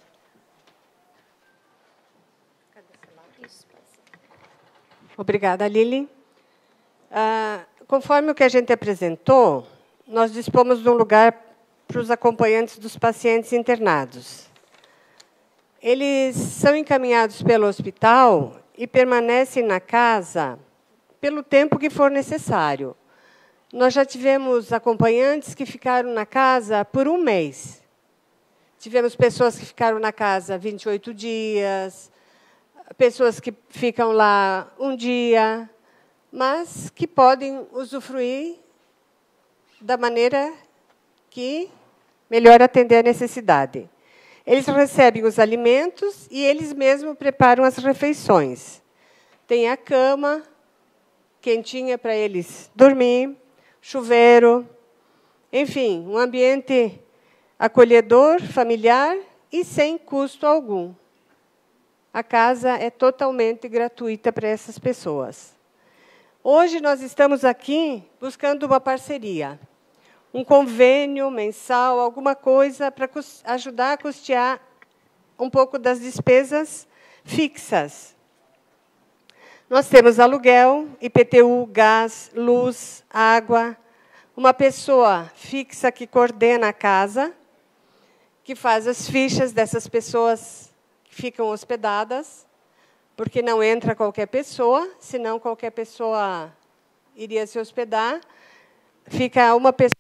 Obrigada, Lili. Conforme o que a gente apresentou, nós dispomos de um lugar para os acompanhantes dos pacientes internados. Eles são encaminhados pelo hospital e permanecem na casa pelo tempo que for necessário. Nós já tivemos acompanhantes que ficaram na casa por 1 mês. Tivemos pessoas que ficaram na casa 28 dias, pessoas que ficam lá 1 dia, mas que podem usufruir da maneira que melhor atender a necessidade. Eles recebem os alimentos e eles mesmos preparam as refeições. Tem a cama quentinha para eles dormir, chuveiro, enfim, um ambiente acolhedor, familiar e sem custo algum. A casa é totalmente gratuita para essas pessoas. Hoje nós estamos aqui buscando uma parceria, um convênio mensal, alguma coisa para ajudar a custear um pouco das despesas fixas. Nós temos aluguel, IPTU, gás, luz, água, uma pessoa fixa que coordena a casa, que faz as fichas dessas pessoas que ficam hospedadas, porque não entra qualquer pessoa, senão qualquer pessoa iria se hospedar. Fica uma pessoa.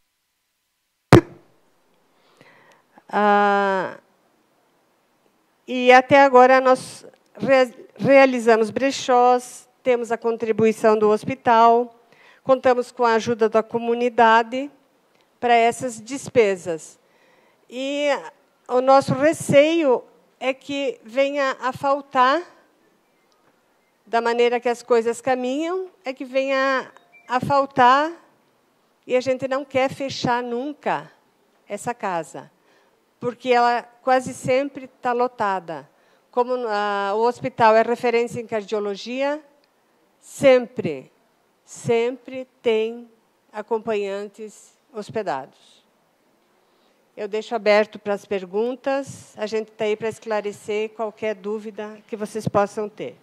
E até agora nós realizamos brechós, temos a contribuição do hospital, contamos com a ajuda da comunidade para essas despesas. E o nosso receio é que venha a faltar, da maneira que as coisas caminham, é que venha a faltar, e a gente não quer fechar nunca essa casa, porque ela quase sempre está lotada. Como o hospital é referência em cardiologia, sempre tem acompanhantes hospedados. Eu deixo aberto para as perguntas. A gente está aí para esclarecer qualquer dúvida que vocês possam ter.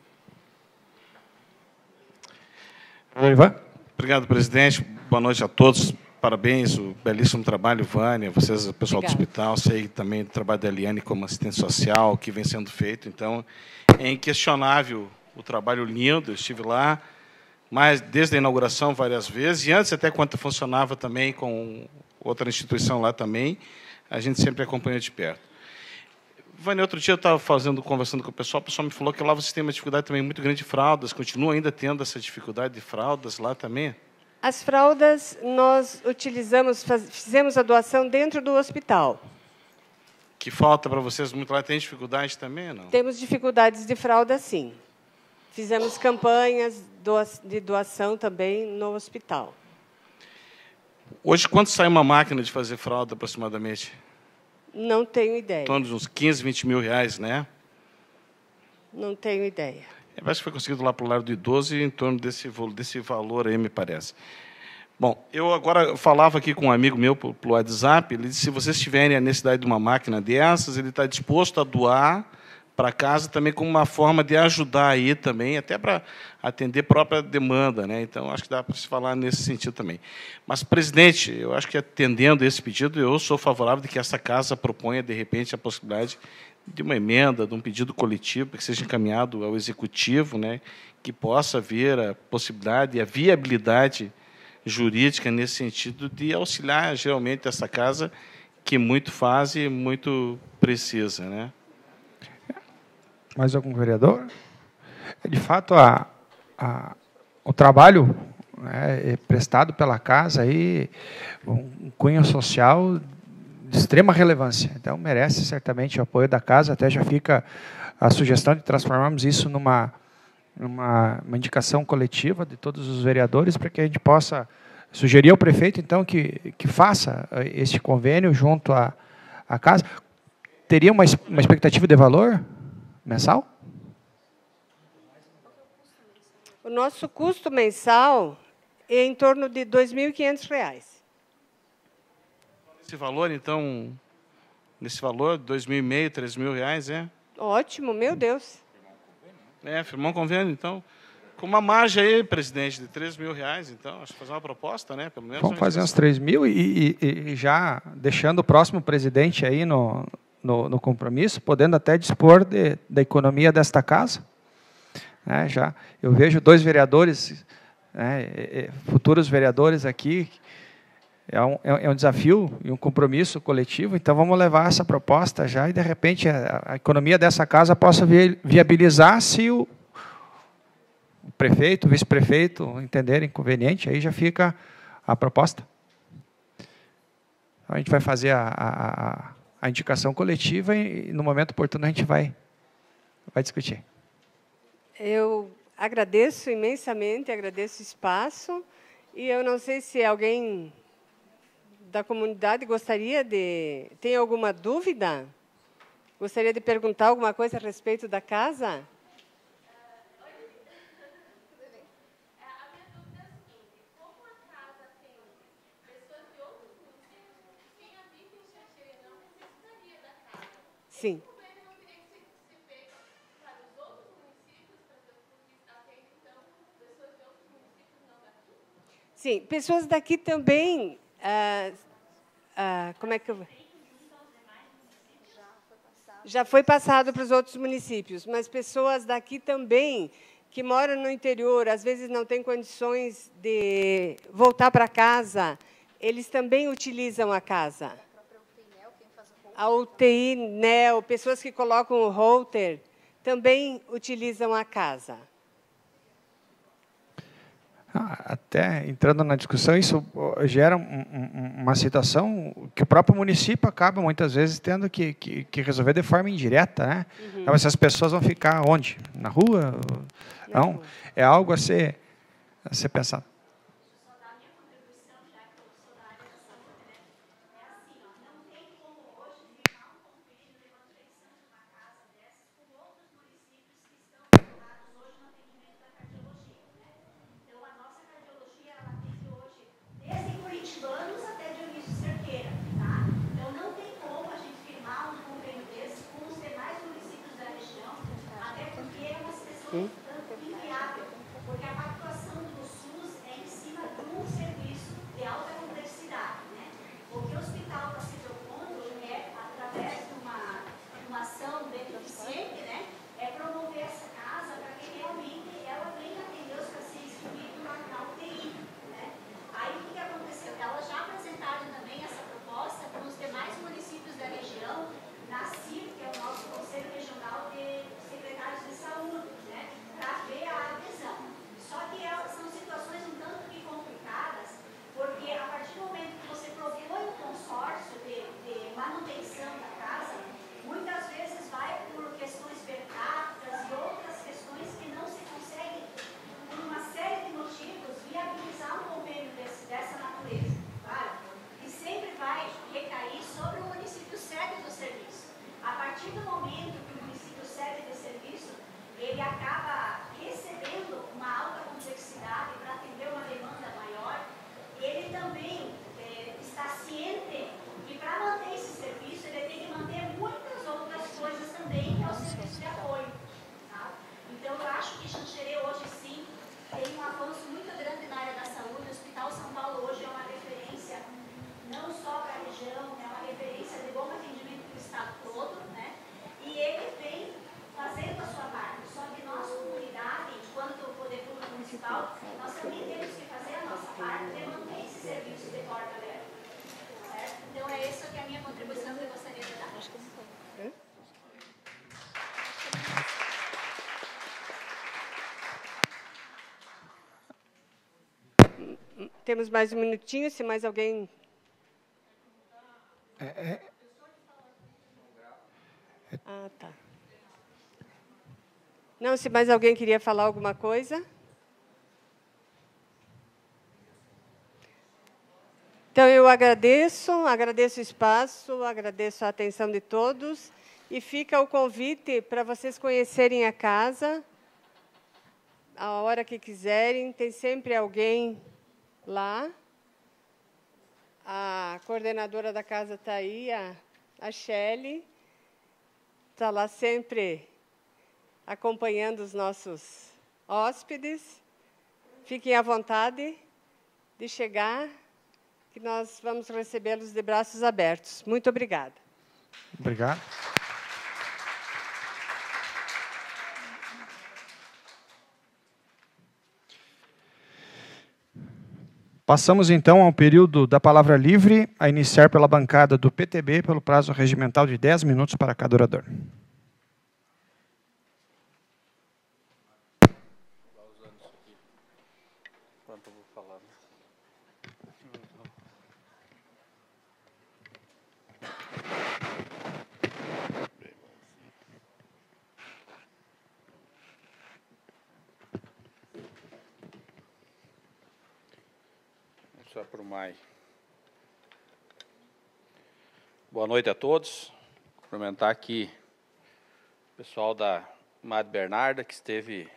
Ivan? Obrigado, presidente. Boa noite a todos. Parabéns, o belíssimo trabalho, Vânia, vocês, o pessoal Obrigada. do hospital, sei também do trabalho da Eliane como assistente social, que vem sendo feito. Então, é inquestionável o trabalho lindo, eu estive lá, mas desde a inauguração várias vezes, e antes até quando funcionava também com outra instituição lá também, a gente sempre acompanhou de perto. Vânia, outro dia eu estava conversando com o pessoal me falou que lá vocês têm uma dificuldade também muito grande de fraldas, continua ainda tendo essa dificuldade de fraldas lá também? As fraldas nós utilizamos, fizemos a doação dentro do hospital. Que falta para vocês muito lá? Tem dificuldade também, não? Temos dificuldades de fralda, sim. Fizemos campanhas de doação também no hospital. Hoje, quanto sai uma máquina de fazer fralda, aproximadamente? Não tenho ideia. Em torno de uns 15, 20 mil reais, né? Não tenho ideia. Parece que foi conseguido lá para o lar do idoso e em torno desse valor aí, me parece. Bom, eu agora falava aqui com um amigo meu pelo WhatsApp, ele disse, se vocês tiverem a necessidade de uma máquina dessas, ele está disposto a doar para casa também como uma forma de ajudar aí também, até para atender própria demanda, né? Então, acho que dá para se falar nesse sentido também. Mas, presidente, eu acho que atendendo esse pedido, eu sou favorável de que essa casa proponha, de repente, a possibilidade de uma emenda, de um pedido coletivo, que seja encaminhado ao Executivo, né, que possa ver a possibilidade e a viabilidade jurídica nesse sentido de auxiliar, geralmente, essa casa que muito faz e muito precisa. Né? Mais algum vereador? De fato, o trabalho, né, prestado pela casa, aí, um cunho social de extrema relevância. Então, merece certamente o apoio da casa. Até já fica a sugestão de transformarmos isso numa indicação coletiva de todos os vereadores, para que a gente possa sugerir ao prefeito, então, que faça este convênio junto à casa. Teria uma expectativa de valor mensal? O nosso custo mensal é em torno de R$ 2.500. Esse valor, então, nesse valor, R$ 2.500, R$ 3.000, é? Ótimo, meu Deus. Firmar um convênio, então, com uma margem aí, presidente, de R$ 3.000, então, acho que fazer uma proposta, né? Pelo menos vamos fazer uns 3.000 e já deixando o próximo presidente aí no compromisso, podendo até dispor da economia desta casa. Né, já, eu vejo 2 vereadores, né, futuros vereadores aqui. É um desafio e um compromisso coletivo, então vamos levar essa proposta já e, de repente, a economia dessa casa possa viabilizar se o prefeito, o vice-prefeito entenderem conveniente, aí já fica a proposta. Então, a gente vai fazer a indicação coletiva e, no momento oportuno, a gente vai discutir. Eu agradeço imensamente, agradeço o espaço, e eu não sei se alguém da comunidade tem alguma dúvida? Gostaria de perguntar alguma coisa a respeito da casa? Sim. Sim, pessoas daqui também. Como é que eu... Já foi passado para os outros municípios, mas pessoas daqui também que moram no interior, às vezes não têm condições de voltar para casa, eles também utilizam a casa. A UTI, NEO, pessoas que colocam o holter, também utilizam a casa. Até entrando na discussão, isso gera uma situação que o próprio município acaba, muitas vezes, tendo que resolver de forma indireta, né? Então, essas pessoas vão ficar onde? Na rua? Não, é algo a ser pensado. Inviável, porque a pactuação do SUS é em cima de um serviço de alta complexidade, né? O que o hospital está se propondo é, através de uma ação beneficente, né, é promover essa casa para que realmente ela venha atender os pacientes que vivem na UTI, né? Aí o que aconteceu? Elas já apresentaram também essa proposta para os demais municípios da região, na CIR, que é o nosso Conselho Regional de Secretários de Saúde, para ver a adesão. Só que são situações um tanto que complicadas, porque a partir do momento que você propõe um consórcio de manutenção da casa, muitas vezes vai por questões per capita e outras questões que não se consegue, por uma série de motivos, viabilizar um convênio dessa natureza. Claro? E sempre vai recair sobre o município sede do serviço. A partir do momento que o município sede do serviço, ele acaba recebendo uma alta complexidade para atender uma demanda maior, ele também está ciente que para manter esse serviço ele tem que manter muitas outras coisas também, que é o serviço de apoio. Tá? Então eu acho que Xanxerê hoje sim tem um avanço muito grande na área da saúde. O Hospital São Paulo hoje é uma referência não só para a região, é uma referência de bom atendimento para o estado todo, né? E ele vem fazendo a sua parte. Só que nós, comunidade, enquanto poder público municipal, nós também temos que fazer a nossa parte de manter esse serviço de porta aberta. Certo? Então, é essa que é a minha contribuição que eu gostaria de dar. Acho que não foi. Temos mais um minutinho, se mais alguém... Ah, tá. Não, se mais alguém queria falar alguma coisa. Então, eu agradeço o espaço, agradeço a atenção de todos, e fica o convite para vocês conhecerem a casa, a hora que quiserem, tem sempre alguém lá. A coordenadora da casa está aí, a Shelley, está lá sempre acompanhando os nossos hóspedes. Fiquem à vontade de chegar, que nós vamos recebê-los de braços abertos. Muito obrigada. Obrigado. Passamos, então, ao período da palavra livre, a iniciar pela bancada do PTB, pelo prazo regimental de 10 minutos para cada orador. Só para o Mai. Boa noite a todos. Cumprimentar aqui o pessoal da Madre Bernarda, que esteve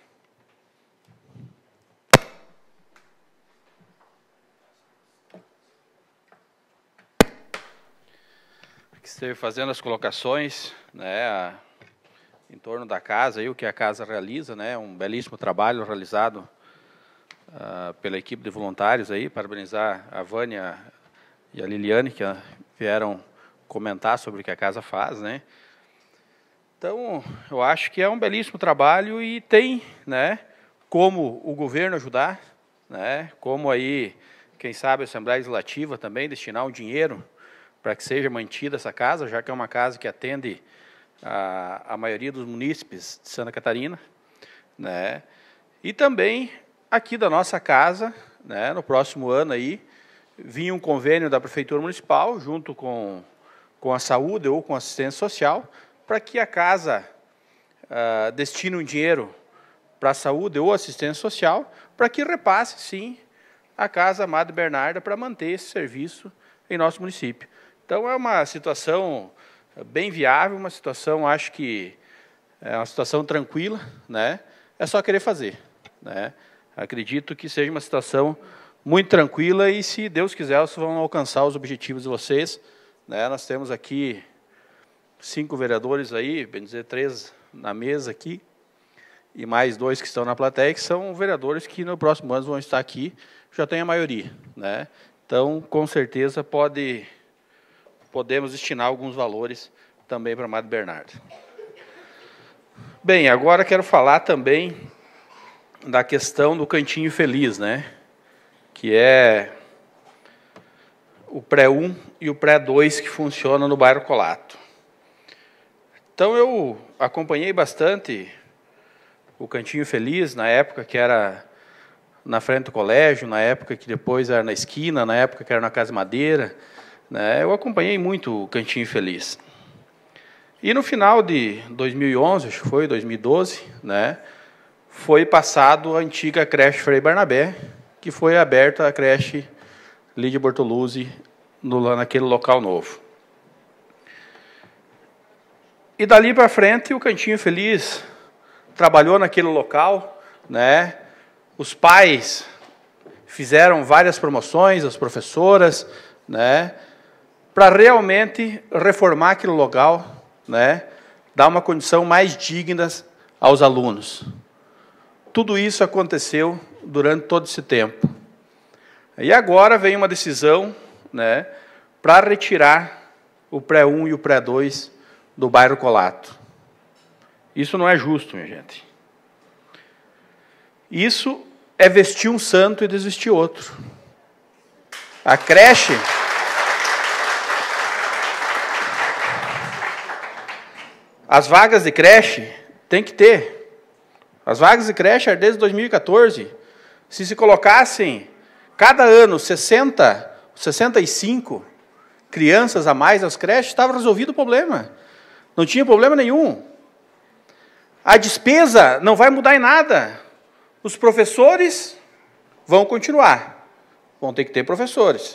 fazendo as colocações, né, em torno da casa, e o que a casa realiza, né, um belíssimo trabalho realizado pela equipe de voluntários aí. Parabenizar a Vânia e a Liliane, que vieram comentar sobre o que a casa faz, né? Então, eu acho que é um belíssimo trabalho e tem, né, como o governo ajudar, né? Como aí, quem sabe, a Assembleia Legislativa também destinar um dinheiro para que seja mantida essa casa, já que é uma casa que atende a maioria dos munícipes de Santa Catarina, né? E também aqui da nossa casa, né, no próximo ano aí, vinha um convênio da Prefeitura Municipal, junto com a saúde ou com a assistência social, para que a casa destine um dinheiro para a saúde ou assistência social, para que repasse, sim, a Casa Madre Bernarda para manter esse serviço em nosso município. Então, é uma situação bem viável, uma situação, acho que é uma situação tranquila, né? É só querer fazer, né? Acredito que seja uma situação muito tranquila e, se Deus quiser, vocês vão alcançar os objetivos de vocês, né? Nós temos aqui 5 vereadores aí, bem dizer, 3 na mesa aqui, e mais 2 que estão na plateia, que são vereadores que no próximo ano vão estar aqui, já tem a maioria, né? Então, com certeza, podemos destinar alguns valores também para a Madre Bernarda. Bem, agora quero falar também da questão do Cantinho Feliz, né? Que é o pré-1 e o pré-2 que funcionam no bairro Colato. Então, eu acompanhei bastante o Cantinho Feliz, na época que era na frente do colégio, na época que depois era na esquina, na época que era na Casa Madeira, né? Eu acompanhei muito o Cantinho Feliz. E no final de 2011, acho que foi, 2012, né, foi passado a antiga creche Frei Barnabé, que foi aberta a creche Lídia Bortoluzzi naquele local novo. E dali para frente, o Cantinho Feliz trabalhou naquele local, né? Os pais fizeram várias promoções, as professoras, né, para realmente reformar aquele local, né, dar uma condição mais digna aos alunos. Tudo isso aconteceu durante todo esse tempo. E agora vem uma decisão, né, para retirar o pré-1 e o pré-2 do bairro Colato. Isso não é justo, minha gente. Isso é vestir um santo e desvestir outro. A creche... As vagas de creche tem que ter. As vagas de creche, desde 2014, se colocassem cada ano 60, 65 crianças a mais nas creches, estava resolvido o problema. Não tinha problema nenhum. A despesa não vai mudar em nada. Os professores vão continuar. Vão ter que ter professores.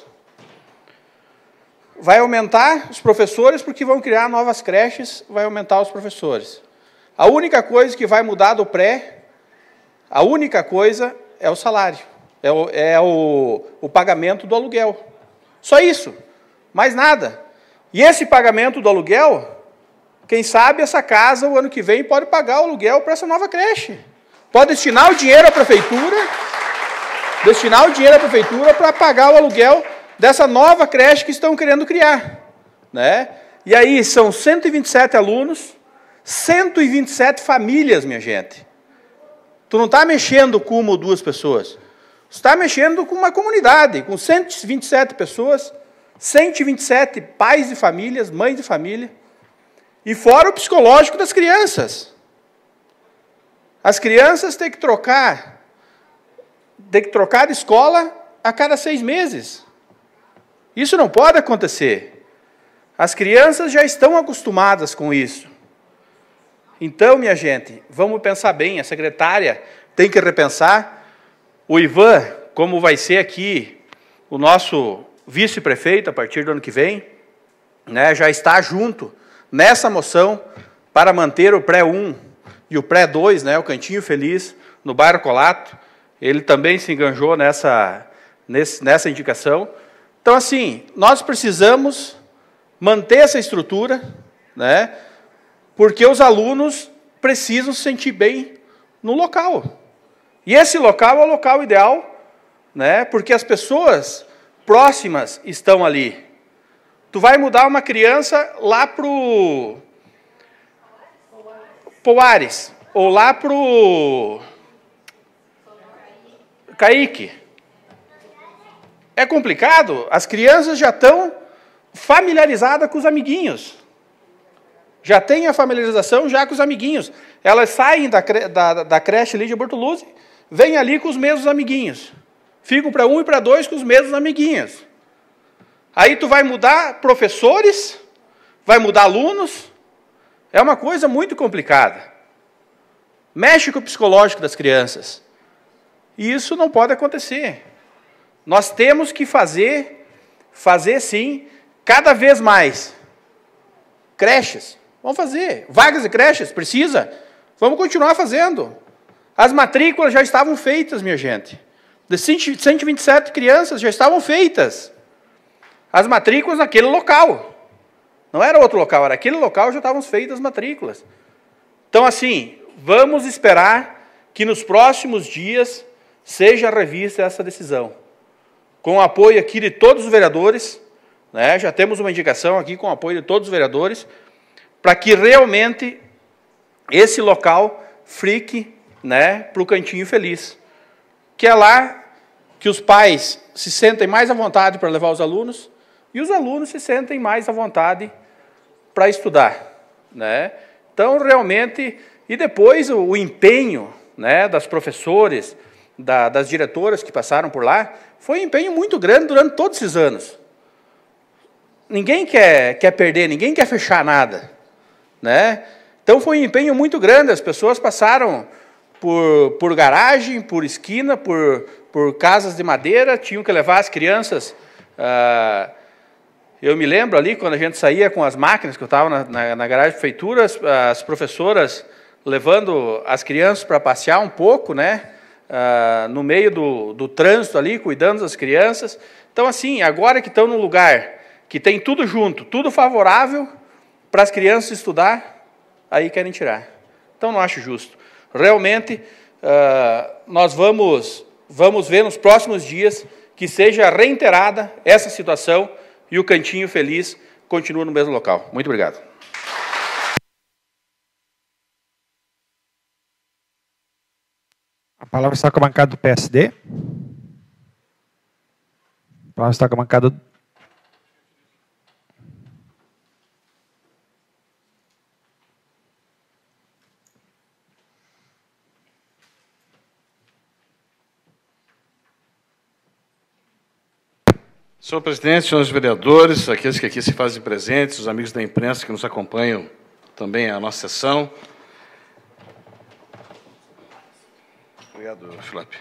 Vai aumentar os professores porque vão criar novas creches, vai aumentar os professores. A única coisa que vai mudar do pré, a única coisa é o salário, é o pagamento do aluguel. Só isso, mais nada. E esse pagamento do aluguel, quem sabe essa casa, o ano que vem, pode pagar o aluguel para essa nova creche. Pode destinar o dinheiro à prefeitura, para pagar o aluguel dessa nova creche que estão querendo criar, né? E aí são 127 alunos, 127 famílias, minha gente. Tu não está mexendo com uma ou duas pessoas. Tu está mexendo com uma comunidade, com 127 pessoas, 127 pais de famílias, mães de família, e fora o psicológico das crianças. As crianças têm que trocar de escola a cada 6 meses. Isso não pode acontecer. As crianças já estão acostumadas com isso. Então, minha gente, vamos pensar bem. A secretária tem que repensar. O Ivan, como vai ser aqui o nosso vice-prefeito a partir do ano que vem, né, já está junto nessa moção para manter o pré-1 e o pré-2, né, o Cantinho Feliz, no bairro Colato. Ele também se enganjou nessa indicação. Então, assim, nós precisamos manter essa estrutura, né, porque os alunos precisam se sentir bem no local. E esse local é o local ideal, né, porque as pessoas próximas estão ali. Tu vai mudar uma criança lá para o Poares, ou lá para o Kaique, é complicado? As crianças já estão familiarizadas com os amiguinhos. Já tem a familiarização já com os amiguinhos. Elas saem da creche ali de Bortoluzzi, vêm ali com os mesmos amiguinhos. Ficam para 1 e para 2 com os mesmos amiguinhos. Aí tu vai mudar professores, vai mudar alunos. É uma coisa muito complicada. Mexe com o psicológico das crianças. E isso não pode acontecer. Nós temos que fazer sim, cada vez mais. Creches, vamos fazer. Vagas de creches, precisa. Vamos continuar fazendo. As matrículas já estavam feitas, minha gente. De 127 crianças já estavam feitas. As matrículas naquele local. Não era outro local, era aquele local já estavam feitas as matrículas. Então, assim, vamos esperar que nos próximos dias seja revista essa decisão. Com o apoio aqui de todos os vereadores, né, já temos uma indicação aqui com o apoio de todos os vereadores, para que realmente esse local fique, né, para o Cantinho Feliz. Que é lá que os pais se sentem mais à vontade para levar os alunos e os alunos se sentem mais à vontade para estudar, né? Então, realmente, e depois o empenho, né, das professores, das diretoras que passaram por lá, foi um empenho muito grande durante todos esses anos. Ninguém quer perder, ninguém quer fechar nada, né? Então, foi um empenho muito grande, as pessoas passaram por garagem, por esquina, por casas de madeira, tinham que levar as crianças. Eu me lembro ali, quando a gente saía com as máquinas, que eu estava na garagem da prefeitura, as professoras levando as crianças para passear um pouco, né, no meio do trânsito ali, cuidando das crianças. Então, assim, agora que estão num lugar que tem tudo junto, tudo favorável para as crianças estudar, aí querem tirar. Então, não acho justo. Realmente, nós vamos ver nos próximos dias que seja reiterada essa situação e o Cantinho Feliz continua no mesmo local. Muito obrigado. A palavra está com a bancada do PSD. A palavra está com a bancada do... Senhor presidente, senhores vereadores, aqueles que aqui se fazem presentes, os amigos da imprensa que nos acompanham também a nossa sessão. Obrigado, Felipe.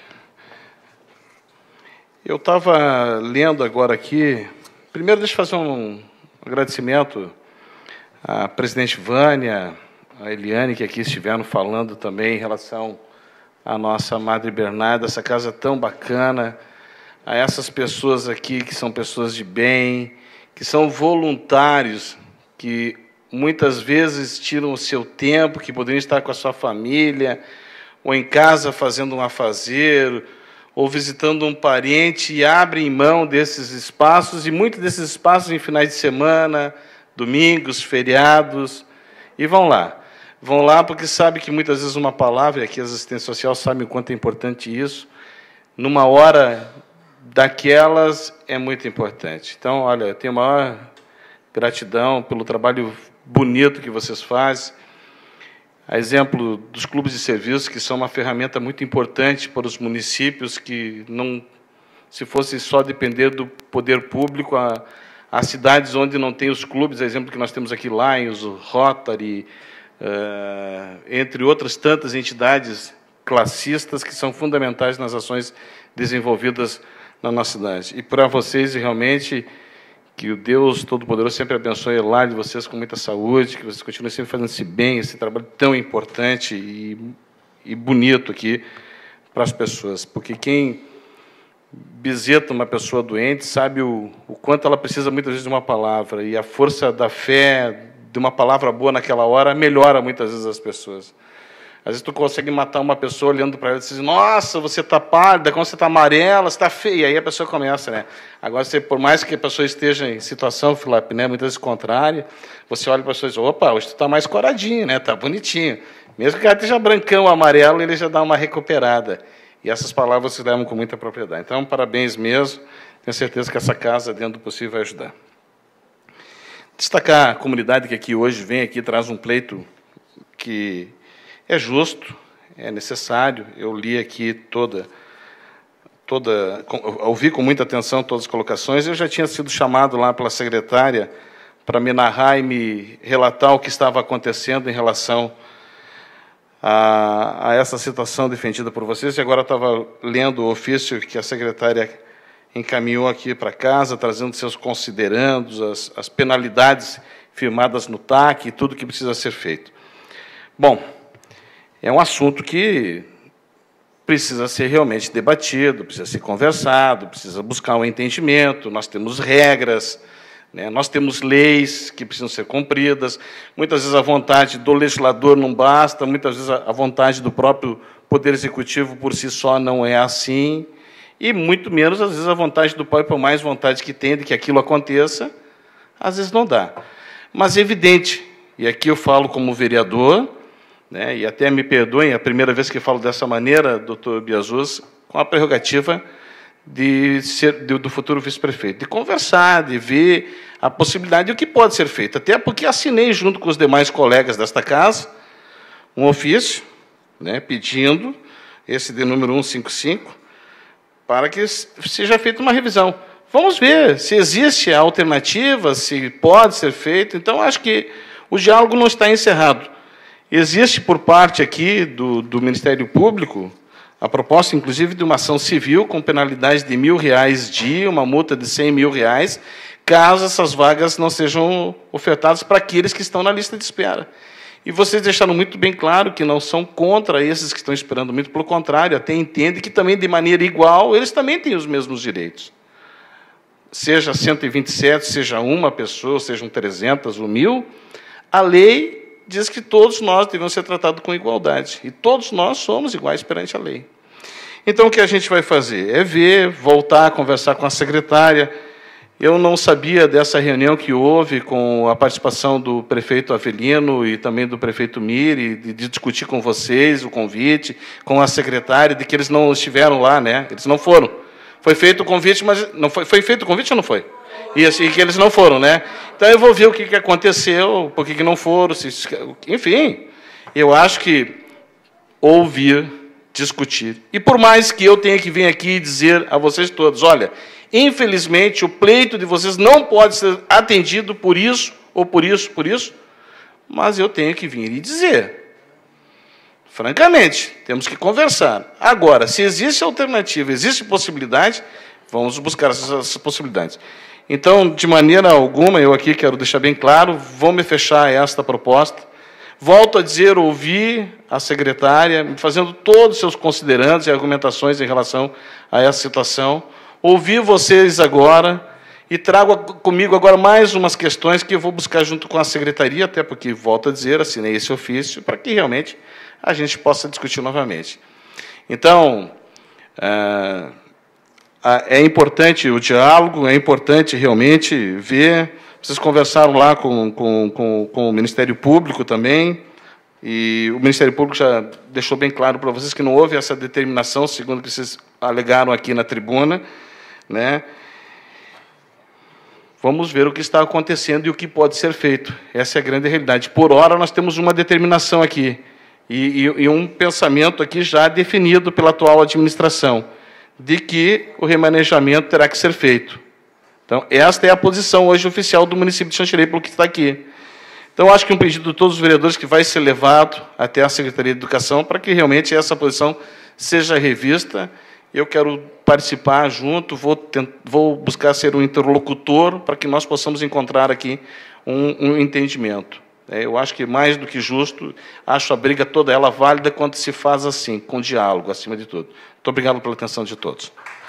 Eu estava lendo agora aqui. Primeiro, deixa eu fazer um agradecimento à presidente Vânia, à Eliane, que aqui estiveram falando também em relação à nossa Madre Bernarda, essa casa tão bacana, a essas pessoas aqui que são pessoas de bem, que são voluntários, que muitas vezes tiram o seu tempo, que poderiam estar com a sua família, ou em casa fazendo um afazer, ou visitando um parente, e abrem mão desses espaços, e muitos desses espaços em finais de semana, domingos, feriados, e vão lá. Vão lá porque sabem que muitas vezes uma palavra, e aqui as assistências sociais sabem o quanto é importante isso, numa hora daquelas é muito importante. Então, olha, eu tenho a maior gratidão pelo trabalho bonito que vocês fazem, a exemplo dos clubes de serviço, que são uma ferramenta muito importante para os municípios, que não, se fosse só depender do poder público, as cidades onde não tem os clubes, exemplo que nós temos aqui, Lions, o Rotary, entre outras tantas entidades classistas que são fundamentais nas ações desenvolvidas na nossa cidade. E para vocês, realmente, que o Deus Todo-Poderoso sempre abençoe o lar de vocês com muita saúde, que vocês continuem sempre fazendo esse bem, esse trabalho tão importante e bonito aqui para as pessoas. Porque quem visita uma pessoa doente sabe o quanto ela precisa, muitas vezes, de uma palavra. E a força da fé, de uma palavra boa naquela hora, melhora, muitas vezes, as pessoas. Às vezes tu consegue matar uma pessoa olhando para ela e diz, nossa, você está pálida, como você está amarela, você está feia. Aí a pessoa começa, né? Agora, por mais que a pessoa esteja em situação, Felipe, né, muitas vezes contrária, você olha para a pessoa e diz, opa, hoje tu está mais coradinho, né? Está bonitinho. Mesmo que ela esteja brancão, amarelo, ele já dá uma recuperada. E essas palavras se levam com muita propriedade. Então, parabéns mesmo. Tenho certeza que essa casa, dentro do possível, vai ajudar. Destacar a comunidade que aqui hoje vem aqui, traz um pleito que é justo, é necessário. Eu li aqui ouvi com muita atenção todas as colocações. Eu já tinha sido chamado lá pela secretária para me narrar e me relatar o que estava acontecendo em relação a essa situação defendida por vocês. E agora eu estava lendo o ofício que a secretária encaminhou aqui para casa, trazendo seus considerandos, as penalidades firmadas no TAC e tudo que precisa ser feito. Bom, é um assunto que precisa ser realmente debatido, precisa ser conversado, precisa buscar um entendimento. Nós temos regras, né? Nós temos leis que precisam ser cumpridas. Muitas vezes a vontade do legislador não basta, muitas vezes a vontade do próprio Poder Executivo por si só não é assim, e muito menos, às vezes, a vontade do pai, por mais vontade que tenha de que aquilo aconteça, às vezes não dá. Mas é evidente, e aqui eu falo como vereador, né, e até me perdoem, a primeira vez que falo dessa maneira, doutor Biazuz, com a prerrogativa do futuro vice-prefeito, de conversar, de ver a possibilidade do que pode ser feito. Até porque assinei, junto com os demais colegas desta casa, um ofício, né, pedindo, esse de número 155, para que seja feita uma revisão. Vamos ver se existe a alternativa, se pode ser feito. Então, acho que o diálogo não está encerrado. Existe, por parte aqui do Ministério Público, a proposta, inclusive, de uma ação civil com penalidade de R$1.000 dia, uma multa de R$100.000, caso essas vagas não sejam ofertadas para aqueles que estão na lista de espera. E vocês deixaram muito bem claro que não são contra esses que estão esperando muito, pelo contrário, até entendem que também, de maneira igual, eles também têm os mesmos direitos. Seja 127, seja uma pessoa, sejam 300 ou 1.000, a lei diz que todos nós devemos ser tratados com igualdade. E todos nós somos iguais perante a lei. Então, o que a gente vai fazer? É ver, voltar a conversar com a secretária. Eu não sabia dessa reunião que houve com a participação do prefeito Avelino e também do prefeito Miri, de discutir com vocês o convite, com a secretária, de que eles não estiveram lá, né? Eles não foram. Foi feito o convite, mas não foi feito o convite ou não foi? E assim, que eles não foram, né? Então, eu vou ver o que aconteceu, por que não foram, enfim. Eu acho que ouvir, discutir. E por mais que eu tenha que vir aqui e dizer a vocês todos, olha, infelizmente, o pleito de vocês não pode ser atendido por isso, ou por isso, mas eu tenho que vir e dizer. Francamente, temos que conversar. Agora, se existe alternativa, existe possibilidade, vamos buscar essas possibilidades. Então, de maneira alguma, eu aqui quero deixar bem claro, vou me fechar esta proposta. Volto a dizer, ouvir a secretária, fazendo todos os seus considerandos e argumentações em relação a essa situação. Ouvir vocês agora e trago comigo agora mais umas questões que eu vou buscar junto com a secretaria, até porque, volto a dizer, assinei esse ofício, para que realmente a gente possa discutir novamente. Então, é importante o diálogo, é importante realmente ver. Vocês conversaram lá com o Ministério Público também, e o Ministério Público já deixou bem claro para vocês que não houve essa determinação, segundo o que vocês alegaram aqui na tribuna, né? Vamos ver o que está acontecendo e o que pode ser feito. Essa é a grande realidade. Por hora, nós temos uma determinação aqui, e um pensamento aqui já definido pela atual administração, de que o remanejamento terá que ser feito. Então, esta é a posição hoje oficial do município de Xanxerê, pelo que está aqui. Então, acho que um pedido de todos os vereadores que vai ser levado até a Secretaria de Educação para que realmente essa posição seja revista. Eu quero participar junto, vou buscar ser um interlocutor para que nós possamos encontrar aqui um entendimento. Eu acho que, mais do que justo, acho a briga toda ela válida quando se faz assim, com diálogo, acima de tudo. Muito obrigado pela atenção de todos.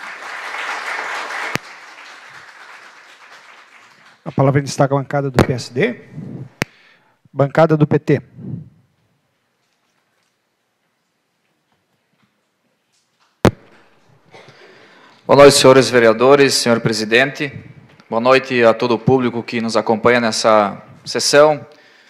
A palavra destaca a bancada do PSD. Bancada do PT. Boa noite, senhores vereadores, senhor presidente. Boa noite a todo o público que nos acompanha nessa sessão.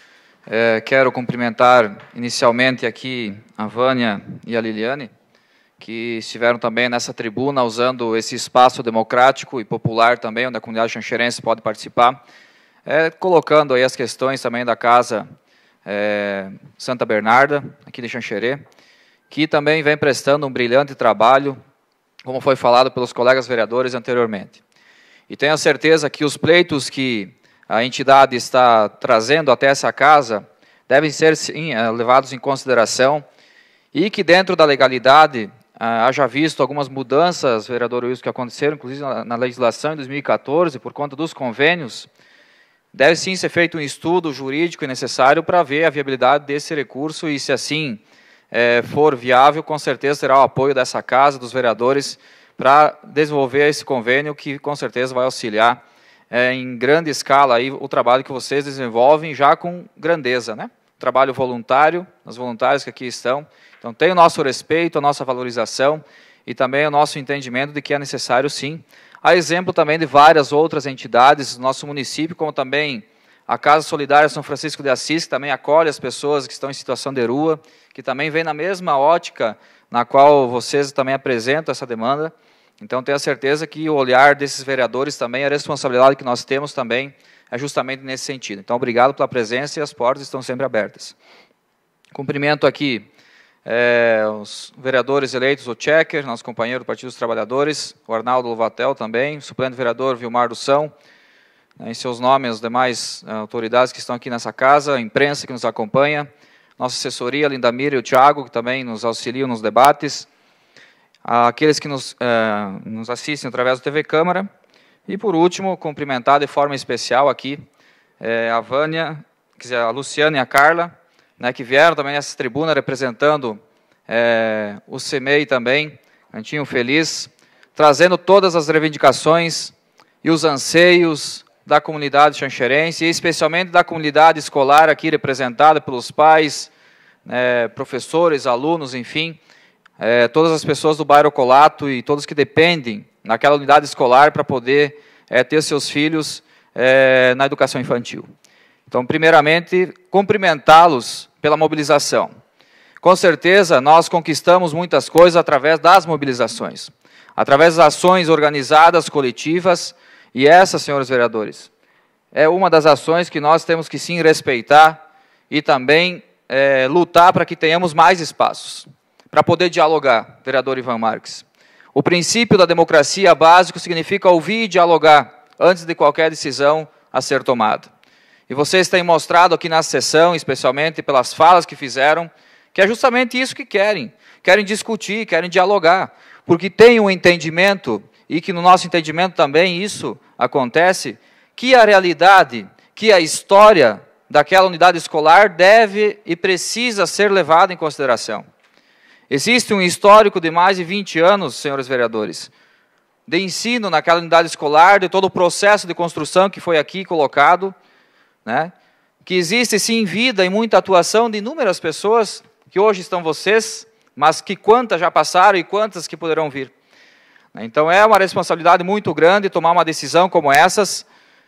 Quero cumprimentar inicialmente aqui a Vânia e a Liliane, que estiveram também nessa tribuna, usando esse espaço democrático e popular também, onde a comunidade xanxerense pode participar, colocando aí as questões também da Casa Santa Bernarda, aqui de Xanxerê, que também vem prestando um brilhante trabalho, como foi falado pelos colegas vereadores anteriormente. E tenho a certeza que os pleitos que a entidade está trazendo até essa casa devem ser, sim, levados em consideração e que dentro da legalidade haja visto algumas mudanças, vereador Wilson, que aconteceram, inclusive na legislação em 2014, por conta dos convênios. Deve sim ser feito um estudo jurídico e necessário para ver a viabilidade desse recurso e, se assim for viável, com certeza terá o apoio dessa casa, dos vereadores, para desenvolver esse convênio que com certeza vai auxiliar em grande escala aí, o trabalho que vocês desenvolvem já com grandeza, né? Trabalho voluntário, os voluntários que aqui estão. Então, tem o nosso respeito, a nossa valorização e também o nosso entendimento de que é necessário, sim, a exemplo também de várias outras entidades do nosso município, como também a Casa Solidária São Francisco de Assis, que também acolhe as pessoas que estão em situação de rua, que também vem na mesma ótica na qual vocês também apresentam essa demanda. Então, tenho a certeza que o olhar desses vereadores também, a responsabilidade que nós temos também, é justamente nesse sentido. Então, obrigado pela presença e as portas estão sempre abertas. Cumprimento aqui os vereadores eleitos, o Checker, nosso companheiro do Partido dos Trabalhadores, o Arnaldo Lovatel também, o suplente vereador Vilmar Dução, em seus nomes, as demais autoridades que estão aqui nessa casa, a imprensa que nos acompanha, nossa assessoria, a Lindamira e o Thiago, que também nos auxiliam nos debates, aqueles que nos assistem através do TV Câmara, e por último, cumprimentar de forma especial aqui a Vânia, a Luciana e a Carla, né, que vieram também nessa tribuna representando o CEMEI também, Cantinho Feliz, trazendo todas as reivindicações e os anseios da comunidade xanxerense, e especialmente da comunidade escolar aqui representada pelos pais, professores, alunos, enfim, todas as pessoas do bairro Colato e todos que dependem naquela unidade escolar para poder ter seus filhos na educação infantil. Então, primeiramente, cumprimentá-los pela mobilização. Com certeza, nós conquistamos muitas coisas através das mobilizações, através das ações organizadas, coletivas, e essa, senhores vereadores, é uma das ações que nós temos que sim respeitar e também lutar para que tenhamos mais espaços, para poder dialogar, vereador Ivan Marques. O princípio da democracia básico significa ouvir e dialogar antes de qualquer decisão a ser tomada. E vocês têm mostrado aqui na sessão, especialmente pelas falas que fizeram, que é justamente isso que querem. Querem discutir, querem dialogar, porque tem um entendimento, e que no nosso entendimento também isso acontece, que a realidade, que a história daquela unidade escolar deve e precisa ser levada em consideração. Existe um histórico de mais de 20 anos, senhores vereadores, de ensino naquela unidade escolar, de todo o processo de construção que foi aqui colocado, né? Que existe sim vida e muita atuação de inúmeras pessoas, que hoje estão vocês, mas que quantas já passaram e quantas que poderão vir. Então é uma responsabilidade muito grande tomar uma decisão como essas,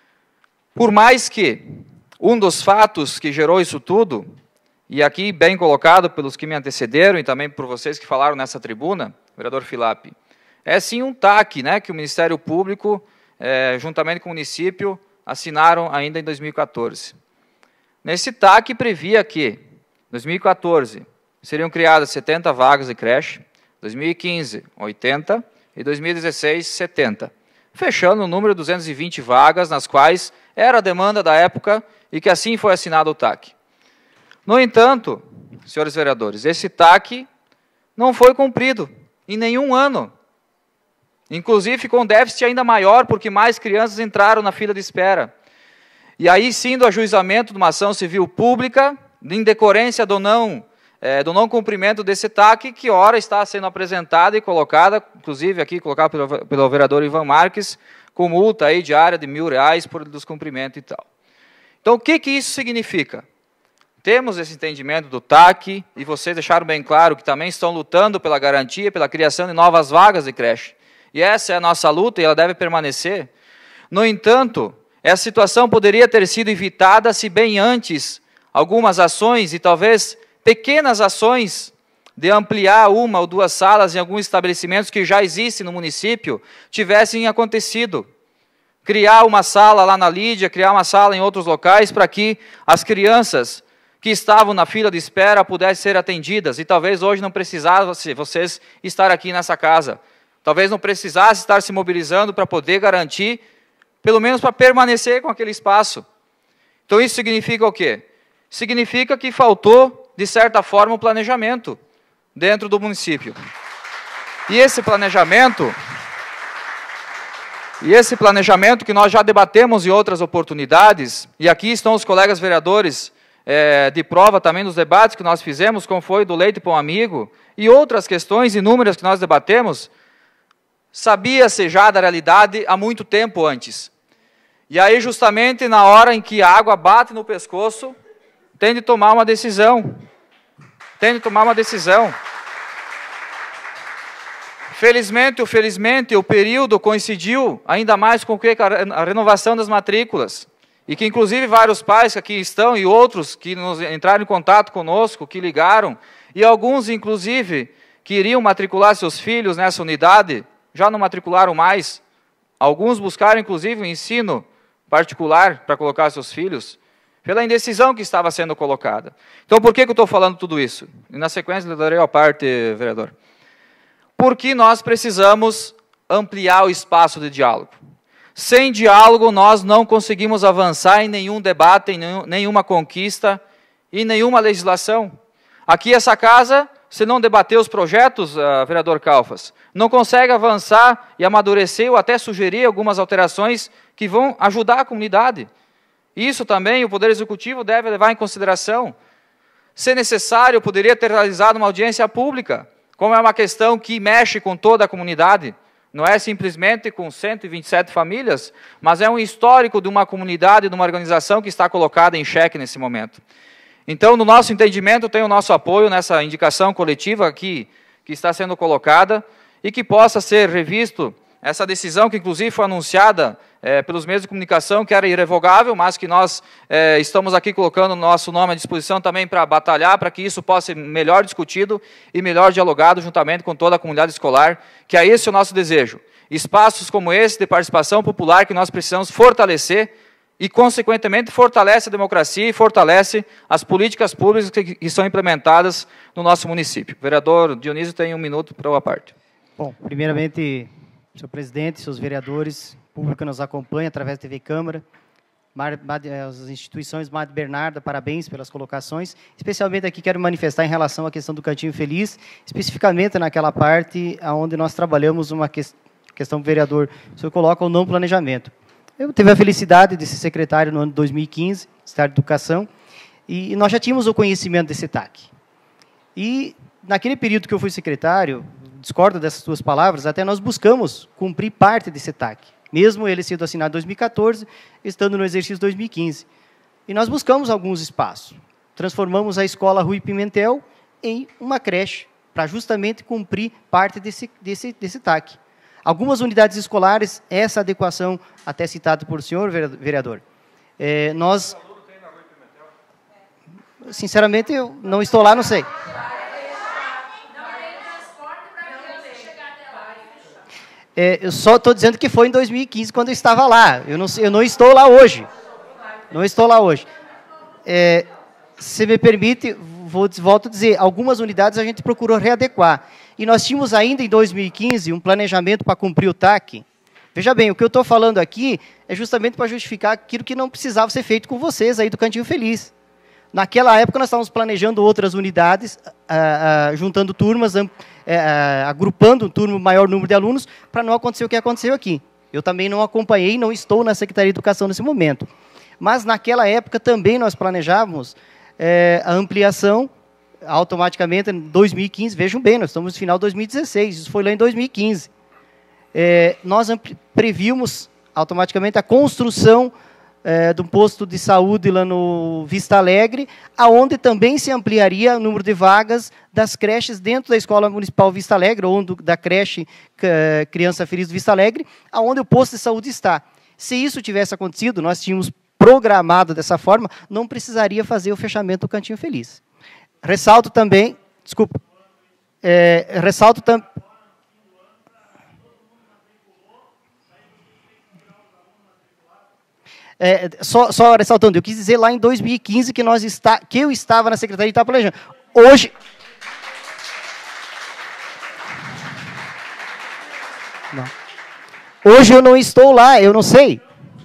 por mais que um dos fatos que gerou isso tudo, e aqui bem colocado pelos que me antecederam e também por vocês que falaram nessa tribuna, vereador Filap, é sim um TAC, né, que o Ministério Público, juntamente com o município, assinaram ainda em 2014. Nesse TAC previa que, em 2014, seriam criadas 70 vagas de creche, 2015, 80, e 2016, 70, fechando o número de 220 vagas, nas quais era a demanda da época e que assim foi assinado o TAC. No entanto, senhores vereadores, esse TAC não foi cumprido em nenhum ano. Inclusive, ficou um déficit ainda maior, porque mais crianças entraram na fila de espera. E aí, sim, do ajuizamento de uma ação civil pública, de indecorrência do não cumprimento desse TAC, que ora está sendo apresentada e colocada, inclusive aqui colocada pelo vereador Ivan Marques, com multa aí diária de R$1.000 por descumprimento e tal. Então, o que isso significa? Temos esse entendimento do TAC, e vocês deixaram bem claro que também estão lutando pela garantia, pela criação de novas vagas de creche. E essa é a nossa luta e ela deve permanecer. No entanto, essa situação poderia ter sido evitada se bem antes algumas ações e talvez pequenas ações de ampliar 1 ou 2 salas em alguns estabelecimentos que já existem no município, tivessem acontecido. Criar uma sala lá na Lídia, criar uma sala em outros locais, para que as crianças que estavam na fila de espera pudessem ser atendidas, e talvez hoje não precisasse vocês estar aqui nessa casa. Talvez não precisasse estar se mobilizando para poder garantir, pelo menos para permanecer com aquele espaço. Então isso significa o quê? Significa que faltou, de certa forma, um planejamento dentro do município. E esse planejamento que nós já debatemos em outras oportunidades, e aqui estão os colegas vereadores de prova também dos debates que nós fizemos, como foi do Leite Pão Amigo, e outras questões inúmeras que nós debatemos, sabia-se já da realidade há muito tempo antes. E aí, justamente na hora em que a água bate no pescoço, tem de tomar uma decisão. Felizmente, o período coincidiu ainda mais com a renovação das matrículas. E que, inclusive, vários pais que aqui estão e outros que entraram em contato conosco, que ligaram, e alguns, inclusive, que iriam matricular seus filhos nessa unidade, já não matricularam mais. Alguns buscaram, inclusive, o ensino particular para colocar seus filhos, pela indecisão que estava sendo colocada. Então, por que eu estou falando tudo isso? E, na sequência, eu darei a parte, vereador. Porque nós precisamos ampliar o espaço de diálogo. Sem diálogo, nós não conseguimos avançar em nenhum debate, em nenhuma conquista e nenhuma legislação. Aqui, essa casa, se não debater os projetos, vereador Calfas, não consegue avançar e amadurecer ou até sugerir algumas alterações que vão ajudar a comunidade. Isso também o Poder Executivo deve levar em consideração. Se necessário, poderia ter realizado uma audiência pública, como é uma questão que mexe com toda a comunidade. Não é simplesmente com 127 famílias, mas é um histórico de uma comunidade, de uma organização que está colocada em xeque nesse momento. Então, no nosso entendimento, tem o nosso apoio nessa indicação coletiva aqui, que está sendo colocada, e que possa ser revisto essa decisão que, inclusive, foi anunciada pelos meios de comunicação, que era irrevogável, mas que nós estamos aqui colocando o nosso nome à disposição também para batalhar, para que isso possa ser melhor discutido e melhor dialogado juntamente com toda a comunidade escolar, que é esse o nosso desejo. Espaços como esse de participação popular que nós precisamos fortalecer e, consequentemente, fortalece a democracia e fortalece as políticas públicas que são implementadas no nosso município. Vereador Dionísio tem 1 minuto para a parte. Bom, primeiramente, senhor presidente, seus vereadores, público que nos acompanha através da TV Câmara, as instituições Madre Bernarda, parabéns pelas colocações. Especialmente aqui quero manifestar em relação à questão do Cantinho Feliz, especificamente naquela parte onde nós trabalhamos uma questão do vereador. O senhor coloca o não planejamento. Eu tive a felicidade de ser secretário no ano de 2015, Estado de Educação, e nós já tínhamos o conhecimento desse TAC. E naquele período que eu fui secretário, discordo dessas suas palavras, até nós buscamos cumprir parte desse TAC, mesmo ele sendo assinado em 2014, estando no exercício de 2015. E nós buscamos alguns espaços. Transformamos a escola Rui Pimentel em uma creche, para justamente cumprir parte desse TAC. Algumas unidades escolares, essa adequação, até citada por senhor, vereador, nós... Sinceramente, eu não estou lá, não sei. Eu só estou dizendo que foi em 2015, quando eu estava lá. Eu não estou lá hoje. Não estou lá hoje. Se me permite, volto a dizer, algumas unidades a gente procurou readequar. E nós tínhamos ainda em 2015 um planejamento para cumprir o TAC. Veja bem, o que eu estou falando aqui é justamente para justificar aquilo que não precisava ser feito com vocês aí do Cantinho Feliz. Naquela época, nós estávamos planejando outras unidades, juntando turmas, agrupando um maior número de alunos, para não acontecer o que aconteceu aqui. Eu também não acompanhei, não estou na Secretaria de Educação nesse momento. Mas, naquela época, também nós planejávamos a ampliação, automaticamente, em 2015. Vejam bem, nós estamos no final de 2016, isso foi lá em 2015. Nós prevíamos, automaticamente, a construção de um posto de saúde lá no Vista Alegre, aonde também se ampliaria o número de vagas das creches dentro da Escola Municipal Vista Alegre, ou da creche Criança Feliz do Vista Alegre, aonde o posto de saúde está. Se isso tivesse acontecido, nós tínhamos programado dessa forma, não precisaria fazer o fechamento do Cantinho Feliz. Ressalto também, desculpa. ressalto também... Só ressaltando, eu quis dizer lá em 2015 que eu estava na Secretaria e estava planejando. Hoje... Não. Hoje eu não estou lá, eu não sei.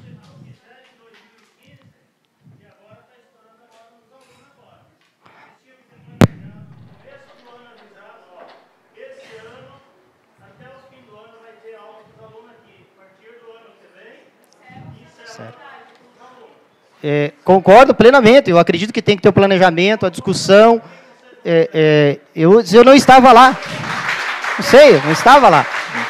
Concordo plenamente, eu acredito que tem que ter o planejamento, a discussão. Eu não estava lá. Não sei, eu não estava lá.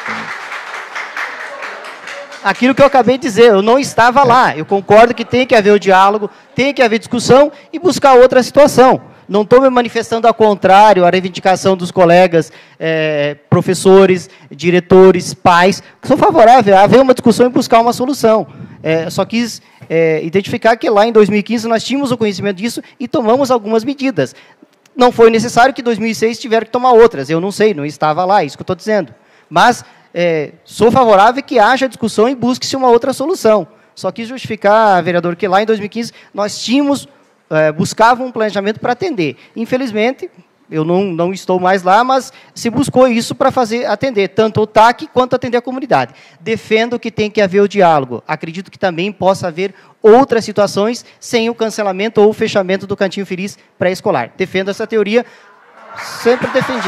Aquilo que eu acabei de dizer, eu não estava lá. Eu concordo que tem que haver o diálogo, tem que haver discussão e buscar outra situação. Não estou me manifestando ao contrário, a reivindicação dos colegas, professores, diretores, pais. Sou favorável a haver uma discussão e buscar uma solução. Só quis identificar que lá em 2015 nós tínhamos o conhecimento disso e tomamos algumas medidas. Não foi necessário que em 2006 tiveram que tomar outras. Eu não sei, não estava lá, isso que eu estou dizendo. Mas sou favorável que haja discussão e busque-se uma outra solução. Só quis justificar, vereador, que lá em 2015 nós tínhamos, buscava um planejamento para atender. Infelizmente, eu não estou mais lá, mas se buscou isso para atender tanto o TAC quanto atender a comunidade. Defendo que tem que haver o diálogo. Acredito que também possa haver outras situações sem o cancelamento ou o fechamento do Cantinho Feliz pré-escolar. Defendo essa teoria, sempre defendi.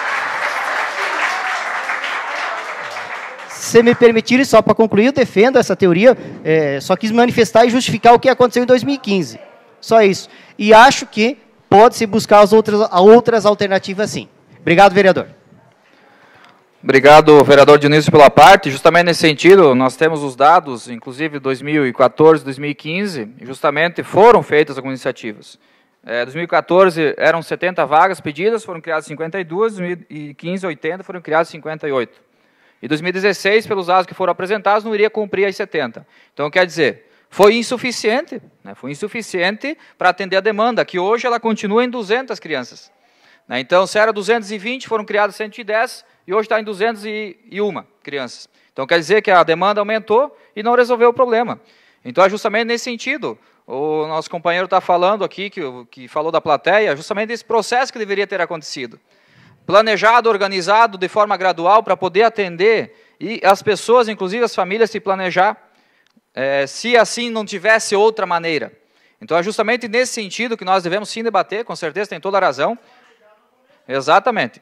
Se me permitirem, só para concluir, eu defendo essa teoria, só quis manifestar e justificar o que aconteceu em 2015. Só isso. E acho que pode-se buscar as outras alternativas, sim. Obrigado, vereador. Obrigado, vereador Dionísio, pela parte. Justamente nesse sentido, nós temos os dados, inclusive 2014, 2015, e justamente foram feitas algumas iniciativas. 2014 eram 70 vagas pedidas, foram criadas 52, 2015, 80, foram criadas 58. E 2016, pelos dados que foram apresentados, não iria cumprir as 70. Então, quer dizer, foi insuficiente, né? Foi insuficiente para atender a demanda, que hoje ela continua em 200 crianças. Né? Então, se era 220, foram criadas 110, e hoje está em 201 crianças. Então, quer dizer que a demanda aumentou e não resolveu o problema. Então, é justamente nesse sentido, o nosso companheiro está falando aqui, que falou da plateia, justamente esse processo que deveria ter acontecido. Planejado, organizado de forma gradual para poder atender, e as pessoas, inclusive as famílias, se planejar, se assim não tivesse outra maneira. Então, é justamente nesse sentido que nós devemos sim debater, com certeza, tem toda a razão. Exatamente.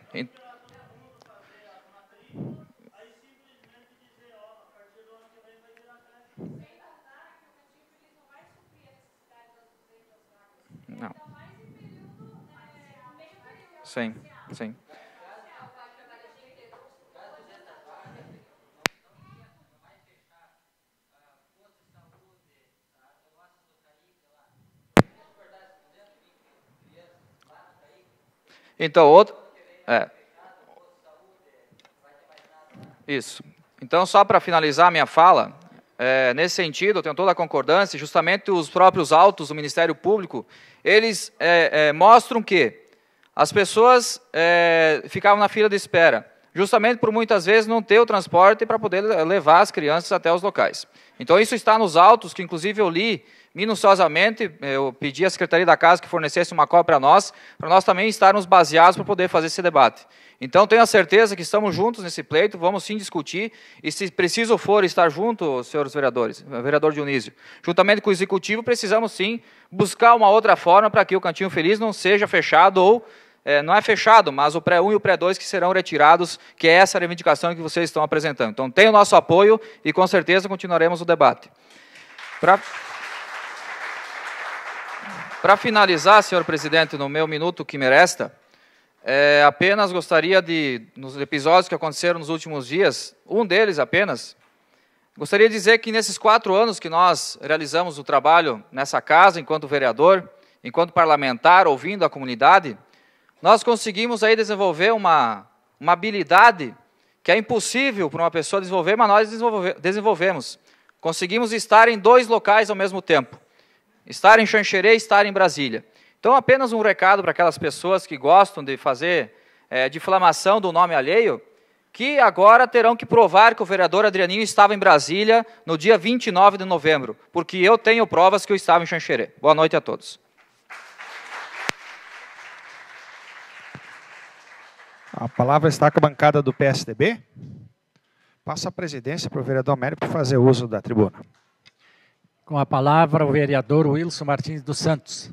Não. Sim, sim. Então, Isso. Então, só para finalizar a minha fala, nesse sentido, eu tenho toda a concordância, justamente os próprios autos do Ministério Público, eles mostram que as pessoas ficavam na fila de espera, justamente por muitas vezes não ter o transporte para poder levar as crianças até os locais. Então, isso está nos autos, que inclusive eu li minuciosamente, eu pedi à Secretaria da Casa que fornecesse uma cópia para nós também estarmos baseados para poder fazer esse debate. Então, tenho a certeza que estamos juntos nesse pleito, vamos sim discutir, e se preciso for estar junto, senhores vereadores, vereador Dionísio, juntamente com o Executivo, precisamos sim buscar uma outra forma para que o Cantinho Feliz não seja fechado, ou não é fechado, mas o pré-1 e o pré-2 que serão retirados, que é essa reivindicação que vocês estão apresentando. Então, tem o nosso apoio e, com certeza, continuaremos o debate. Para finalizar, senhor presidente, no meu minuto que me resta, apenas gostaria nos episódios que aconteceram nos últimos dias, um deles apenas, gostaria de dizer que nesses 4 anos que nós realizamos o trabalho nessa casa, enquanto vereador, enquanto parlamentar, ouvindo a comunidade, nós conseguimos aí desenvolver uma habilidade que é impossível para uma pessoa desenvolver, mas nós desenvolvemos. Conseguimos estar em 2 locais ao mesmo tempo. Estar em Xanxerê e estar em Brasília. Então, apenas um recado para aquelas pessoas que gostam de fazer difamação do nome alheio, que agora terão que provar que o vereador Adrianinho estava em Brasília no dia 29 de novembro, porque eu tenho provas que eu estava em Xanxerê. Boa noite a todos. A palavra está com a bancada do PSDB. Passa a presidência para o vereador Américo para fazer uso da tribuna. Com a palavra, o vereador Wilson Martins dos Santos.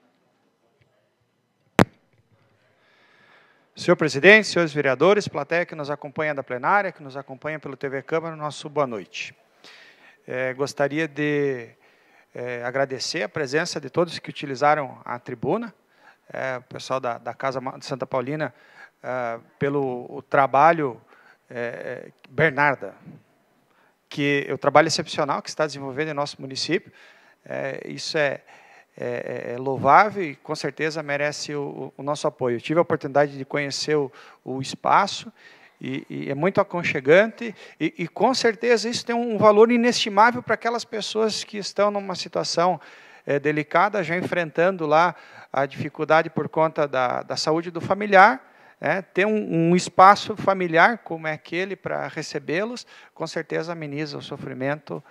Senhor presidente, senhores vereadores, plateia que nos acompanha da plenária, que nos acompanha pelo TV Câmara, nosso boa noite. Gostaria de agradecer a presença de todos que utilizaram a tribuna, o pessoal da Casa de Santa Paulina, pelo o trabalho, Bernarda, que é o trabalho excepcional que está desenvolvendo em nosso município. Isso é louvável e, com certeza, merece o nosso apoio. Eu tive a oportunidade de conhecer o espaço e é muito aconchegante e, com certeza, isso tem um valor inestimável para aquelas pessoas que estão numa situação delicada, já enfrentando lá a dificuldade por conta da saúde do familiar. Ter um espaço familiar como é aquele para recebê-los, com certeza ameniza o sofrimento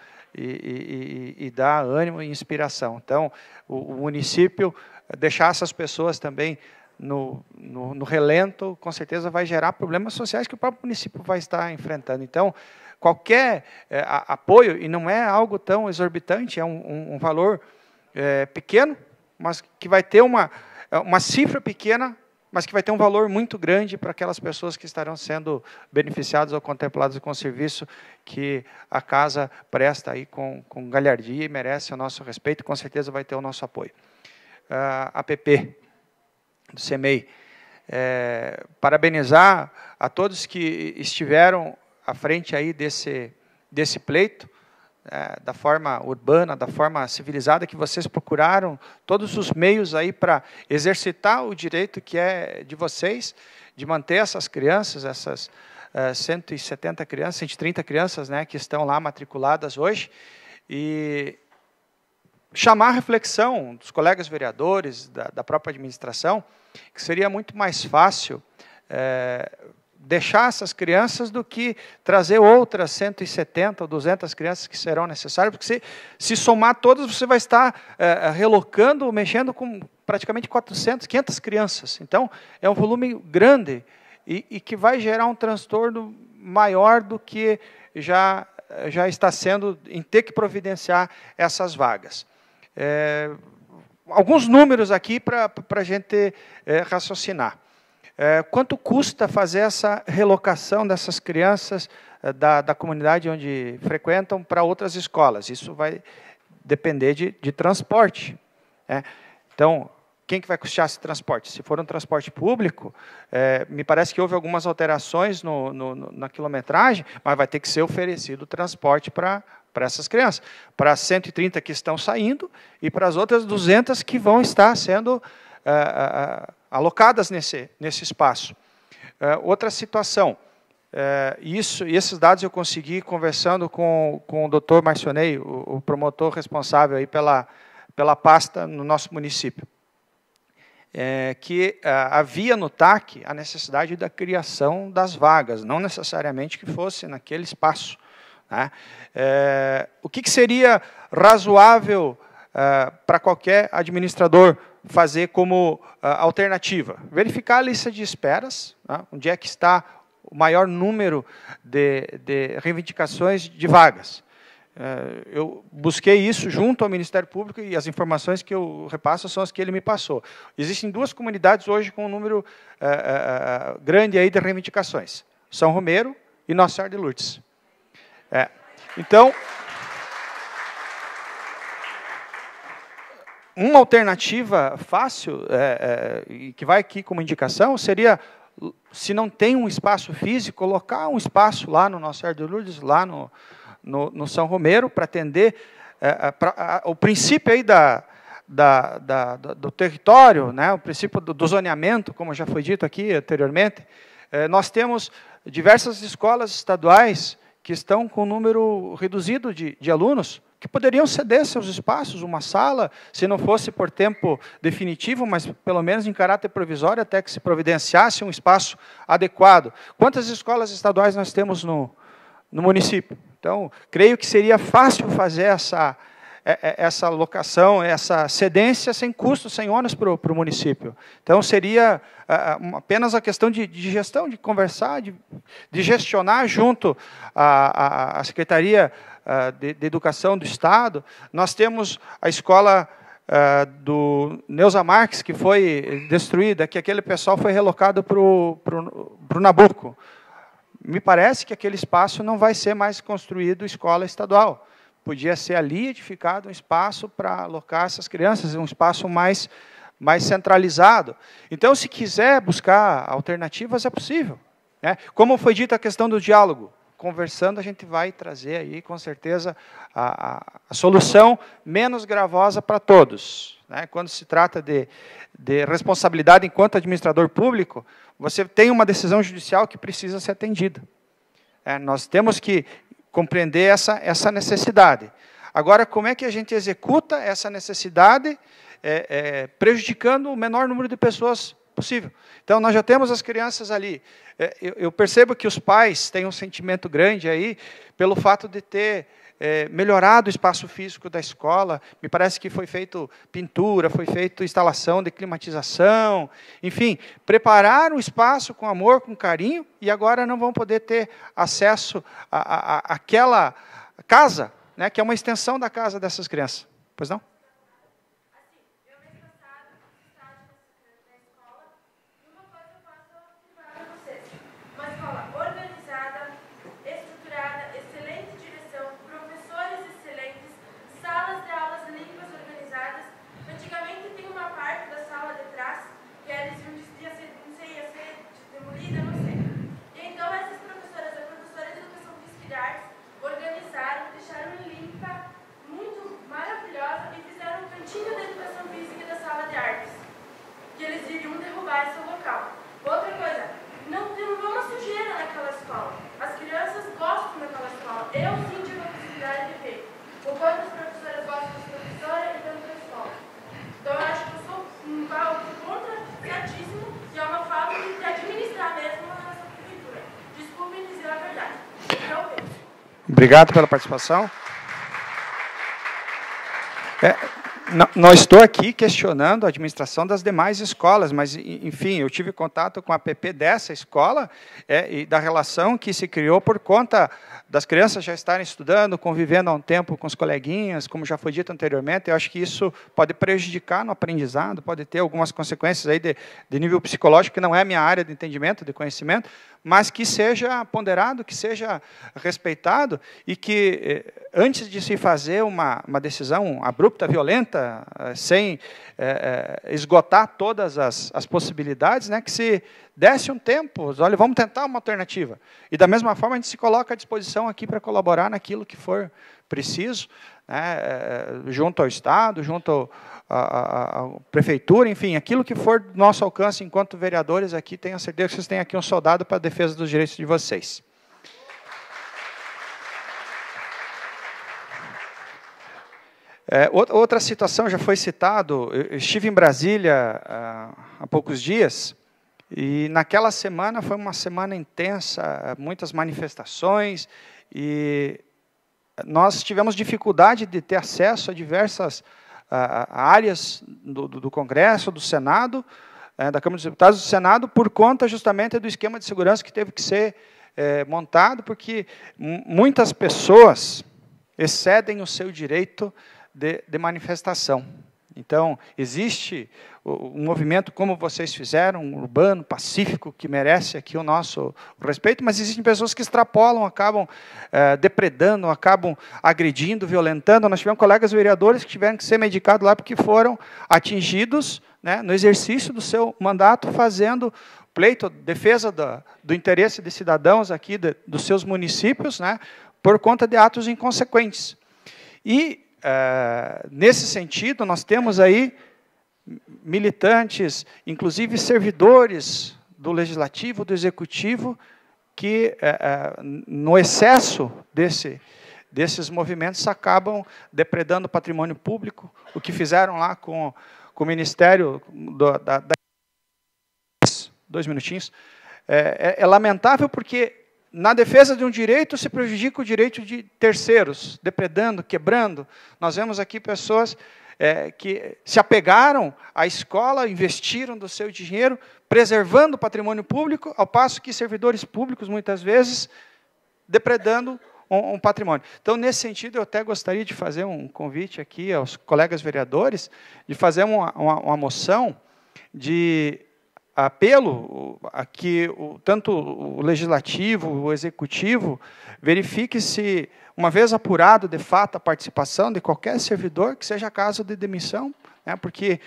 e dá ânimo e inspiração. Então, o município deixar essas pessoas também no relento, com certeza vai gerar problemas sociais que o próprio município vai estar enfrentando. Então, qualquer apoio, e não é algo tão exorbitante, é um valor pequeno, mas que vai ter uma cifra pequena, mas que vai ter um valor muito grande para aquelas pessoas que estarão sendo beneficiadas ou contempladas com o serviço que a casa presta aí com galhardia e merece o nosso respeito, e com certeza vai ter o nosso apoio. A PP do CEMEI, parabenizar a todos que estiveram à frente aí desse pleito, da forma urbana, da forma civilizada, que vocês procuraram todos os meios aí para exercitar o direito que é de vocês, de manter essas crianças, essas 170 crianças, 130 crianças, né, que estão lá matriculadas hoje, e chamar a reflexão dos colegas vereadores, da própria administração, que seria muito mais fácil deixar essas crianças do que trazer outras 170 ou 200 crianças que serão necessárias, porque se somar todas, você vai estar relocando, mexendo com praticamente 400, 500 crianças. Então, é um volume grande e que vai gerar um transtorno maior do que já está sendo em ter que providenciar essas vagas. Alguns números aqui para a gente raciocinar. Quanto custa fazer essa relocação dessas crianças da comunidade onde frequentam para outras escolas? Isso vai depender de transporte. Então, quem que vai custear esse transporte? Se for um transporte público, me parece que houve algumas alterações na quilometragem, mas vai ter que ser oferecido transporte para essas crianças, para as 130 que estão saindo e para as outras 200 que vão estar sendo alocadas nesse espaço. Outra situação, esses dados eu consegui conversando com o doutor Marcionei, o promotor responsável aí pela pasta no nosso município, que havia no TAC a necessidade da criação das vagas, não necessariamente que fosse naquele espaço. Né? O que seria razoável para qualquer administrador fazer como alternativa? Verificar a lista de esperas, né? Onde é que está o maior número de reivindicações de vagas. Eu busquei isso junto ao Ministério Público e as informações que eu repasso são as que ele me passou. Existem 2 comunidades hoje com um número grande aí de reivindicações. São Romero e Nossa Senhora de Lourdes. Então, uma alternativa fácil, e que vai aqui como indicação, seria, se não tem um espaço físico, colocar um espaço lá no Nossa Senhora de Lourdes, lá no São Romero, para atender o princípio aí do território, né, o princípio do zoneamento, como já foi dito aqui anteriormente. Nós temos diversas escolas estaduais que estão com um número reduzido de alunos, que poderiam ceder seus espaços, uma sala, se não fosse por tempo definitivo, mas pelo menos em caráter provisório, até que se providenciasse um espaço adequado. Quantas escolas estaduais nós temos no município? Então, creio que seria fácil fazer essa alocação, essa cedência sem custo, sem ônus para o município. Então, seria apenas a questão de gestão, de conversar, de gestionar junto à Secretaria de Educação do Estado. Nós temos a escola do Neuza Marques, que foi destruída, que aquele pessoal foi relocado para o Nabuco. Me parece que aquele espaço não vai ser mais construído escola estadual. Podia ser ali edificado um espaço para alocar essas crianças, um espaço mais centralizado. Então, se quiser buscar alternativas, é possível, né? Como foi dito a questão do diálogo, conversando a gente vai trazer aí, com certeza, a solução menos gravosa para todos, né? Quando se trata de responsabilidade enquanto administrador público, você tem uma decisão judicial que precisa ser atendida. Nós temos que compreender essa necessidade. Agora, como é que a gente executa essa necessidade prejudicando o menor número de pessoas possível? Então, nós já temos as crianças ali. Eu percebo que os pais têm um sentimento grande aí pelo fato de ter melhorado o espaço físico da escola. Me parece que foi feito pintura, foi feito instalação de climatização, enfim, prepararam o espaço com amor, com carinho, e agora não vão poder ter acesso àquela casa, né, que é uma extensão da casa dessas crianças. Pois não? Obrigado pela participação. Não estou aqui questionando a administração das demais escolas, mas, enfim, eu tive contato com a PP dessa escola e da relação que se criou por conta das crianças já estarem estudando, convivendo há um tempo com os coleguinhas, como já foi dito anteriormente. Eu acho que isso pode prejudicar no aprendizado, pode ter algumas consequências aí de nível psicológico, que não é a minha área de entendimento, de conhecimento, mas que seja ponderado, que seja respeitado e que, antes de se fazer uma decisão abrupta, violenta, sem esgotar todas as possibilidades, né, que se desse um tempo, olha, vamos tentar uma alternativa. E, da mesma forma, a gente se coloca à disposição aqui para colaborar naquilo que for preciso, né, junto ao Estado, junto à Prefeitura, enfim, aquilo que for do nosso alcance enquanto vereadores aqui, tenho certeza que vocês têm aqui um soldado para a defesa dos direitos de vocês. Outra situação já foi citado, eu estive em Brasília há poucos dias, e naquela semana foi uma semana intensa, muitas manifestações, e nós tivemos dificuldade de ter acesso a diversas áreas do Congresso, do Senado, da Câmara dos Deputados, do Senado, por conta justamente do esquema de segurança que teve que ser montado, porque muitas pessoas excedem o seu direito de manifestação. Então, existe um movimento, como vocês fizeram, um urbano, pacífico, que merece aqui o nosso respeito, mas existem pessoas que extrapolam, acabam depredando, acabam agredindo, violentando. Nós tivemos colegas vereadores que tiveram que ser medicados lá porque foram atingidos, né, no exercício do seu mandato, fazendo pleito, defesa do interesse de cidadãos aqui, dos seus municípios, né, por conta de atos inconsequentes. E, nesse sentido, nós temos aí militantes, inclusive servidores do Legislativo, do Executivo, que, no excesso desses movimentos acabam depredando o patrimônio público. O que fizeram lá com o Ministério da 2 minutinhos, é lamentável porque, na defesa de um direito, se prejudica o direito de terceiros, depredando, quebrando. Nós vemos aqui pessoas que se apegaram à escola, investiram do seu dinheiro, preservando o patrimônio público, ao passo que servidores públicos, muitas vezes, depredando um patrimônio. Então, nesse sentido, eu até gostaria de fazer um convite aqui aos colegas vereadores, de fazer uma moção de apelo a que tanto o Legislativo, o Executivo, verifique se, uma vez apurado de fato a participação de qualquer servidor, que seja caso de demissão, né, porque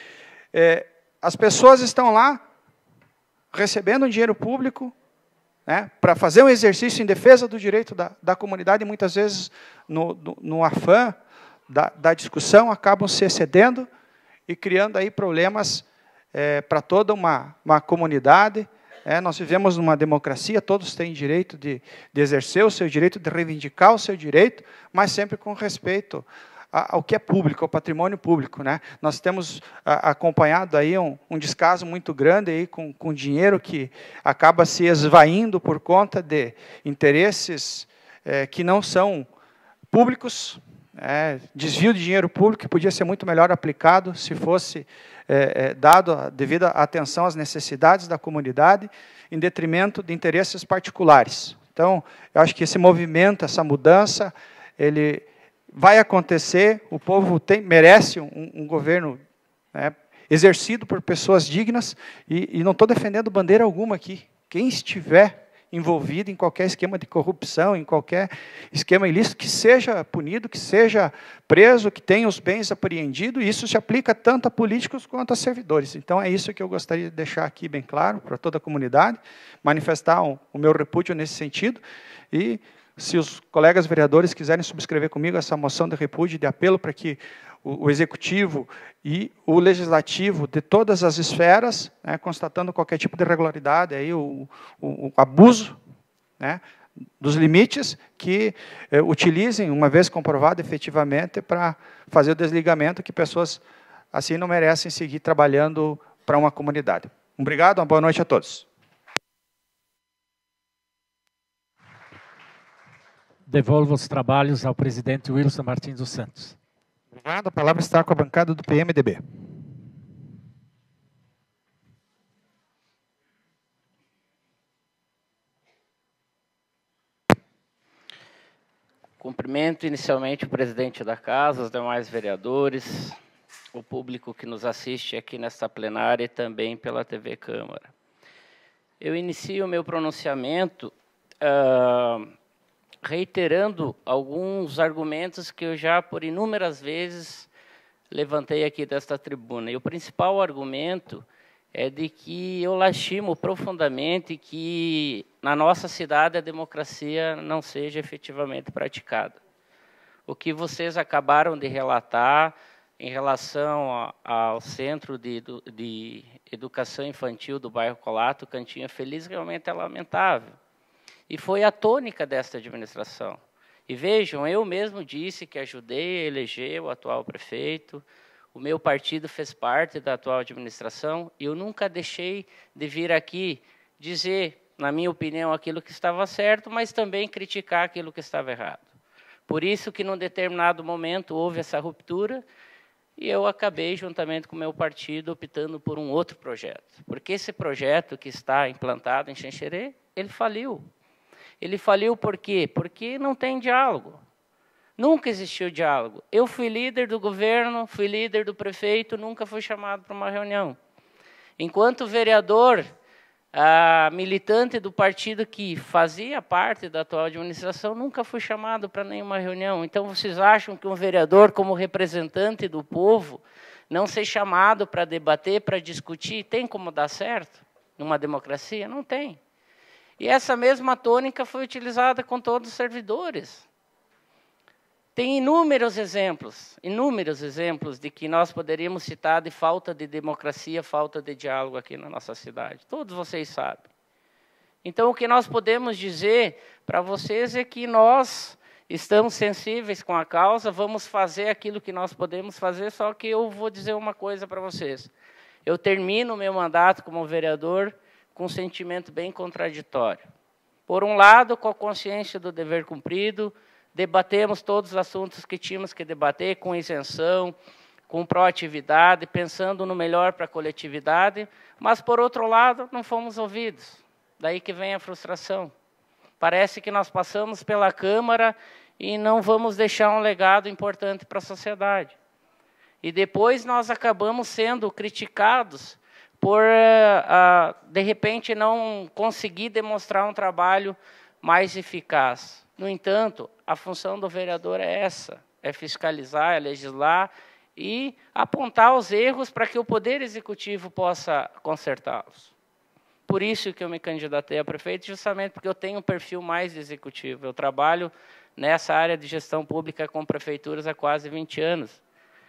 as pessoas estão lá recebendo dinheiro público, né, para fazer um exercício em defesa do direito da comunidade, e muitas vezes, no afã da discussão, acabam se excedendo e criando aí problemas para toda uma comunidade. Nós vivemos numa democracia, todos têm direito de exercer o seu direito, de reivindicar o seu direito, mas sempre com respeito ao que é público, ao patrimônio público, né? Nós temos acompanhado aí um descaso muito grande aí com dinheiro que acaba se esvaindo por conta de interesses que não são públicos, desvio de dinheiro público que podia ser muito melhor aplicado se fosse dado a devida atenção às necessidades da comunidade, em detrimento de interesses particulares. Então, eu acho que esse movimento, essa mudança, ele vai acontecer, o povo merece um governo exercido por pessoas dignas, e não estou defendendo bandeira alguma aqui. Quem estiver envolvido em qualquer esquema de corrupção, em qualquer esquema ilícito, que seja punido, que seja preso, que tenha os bens apreendidos, e isso se aplica tanto a políticos quanto a servidores. Então, é isso que eu gostaria de deixar aqui bem claro para toda a comunidade, manifestar o meu repúdio nesse sentido, e se os colegas vereadores quiserem subscrever comigo essa moção de repúdio, de apelo para que o Executivo e o Legislativo, de todas as esferas, constatando qualquer tipo de irregularidade, aí, o abuso, dos limites, que utilizem, uma vez comprovado efetivamente, para fazer o desligamento, que pessoas assim não merecem seguir trabalhando para uma comunidade. Obrigado, uma boa noite a todos. Devolvo os trabalhos ao presidente Wilson Martins dos Santos. Obrigado. A palavra está com a bancada do PMDB. Cumprimento inicialmente o presidente da Casa, os demais vereadores, o público que nos assiste aqui nesta plenária e também pela TV Câmara. Eu inicio o meu pronunciamento reiterando alguns argumentos que eu já, por inúmeras vezes, levantei aqui desta tribuna. E o principal argumento é de que eu lastimo profundamente que na nossa cidade a democracia não seja efetivamente praticada. O que vocês acabaram de relatar em relação ao Centro de Educação Infantil do bairro Colato, Cantinha Feliz, realmente é lamentável. E foi a tônica desta administração. E vejam, eu mesmo disse que ajudei a eleger o atual prefeito, o meu partido fez parte da atual administração, e eu nunca deixei de vir aqui dizer, na minha opinião, aquilo que estava certo, mas também criticar aquilo que estava errado. Por isso que, num determinado momento, houve essa ruptura, e eu acabei, juntamente com o meu partido, optando por um outro projeto. Porque esse projeto que está implantado em Xanxerê, ele faliu. Ele faliu por quê? Porque não tem diálogo. Nunca existiu diálogo. Eu fui líder do governo, fui líder do prefeito, nunca fui chamado para uma reunião. Enquanto vereador, militante do partido que fazia parte da atual administração, nunca fui chamado para nenhuma reunião. Então, vocês acham que um vereador, como representante do povo, não ser chamado para debater, para discutir, tem como dar certo numa democracia? Não tem. E essa mesma tônica foi utilizada com todos os servidores. Tem inúmeros exemplos de que nós poderíamos citar de falta de democracia, falta de diálogo aqui na nossa cidade. Todos vocês sabem. Então, o que nós podemos dizer para vocês é que nós estamos sensíveis com a causa, vamos fazer aquilo que nós podemos fazer, só que eu vou dizer uma coisa para vocês. Eu termino o meu mandato como vereador com um sentimento bem contraditório. Por um lado, com a consciência do dever cumprido, debatemos todos os assuntos que tínhamos que debater, com isenção, com proatividade, pensando no melhor para a coletividade, mas, por outro lado, não fomos ouvidos. Daí que vem a frustração. Parece que nós passamos pela Câmara e não vamos deixar um legado importante para a sociedade. E depois nós acabamos sendo criticados por, de repente, não conseguir demonstrar um trabalho mais eficaz. No entanto, a função do vereador é essa, é fiscalizar, é legislar e apontar os erros para que o Poder Executivo possa consertá-los. Por isso que eu me candidatei a prefeito, justamente porque eu tenho um perfil mais executivo. Eu trabalho nessa área de gestão pública com prefeituras há quase 20 anos.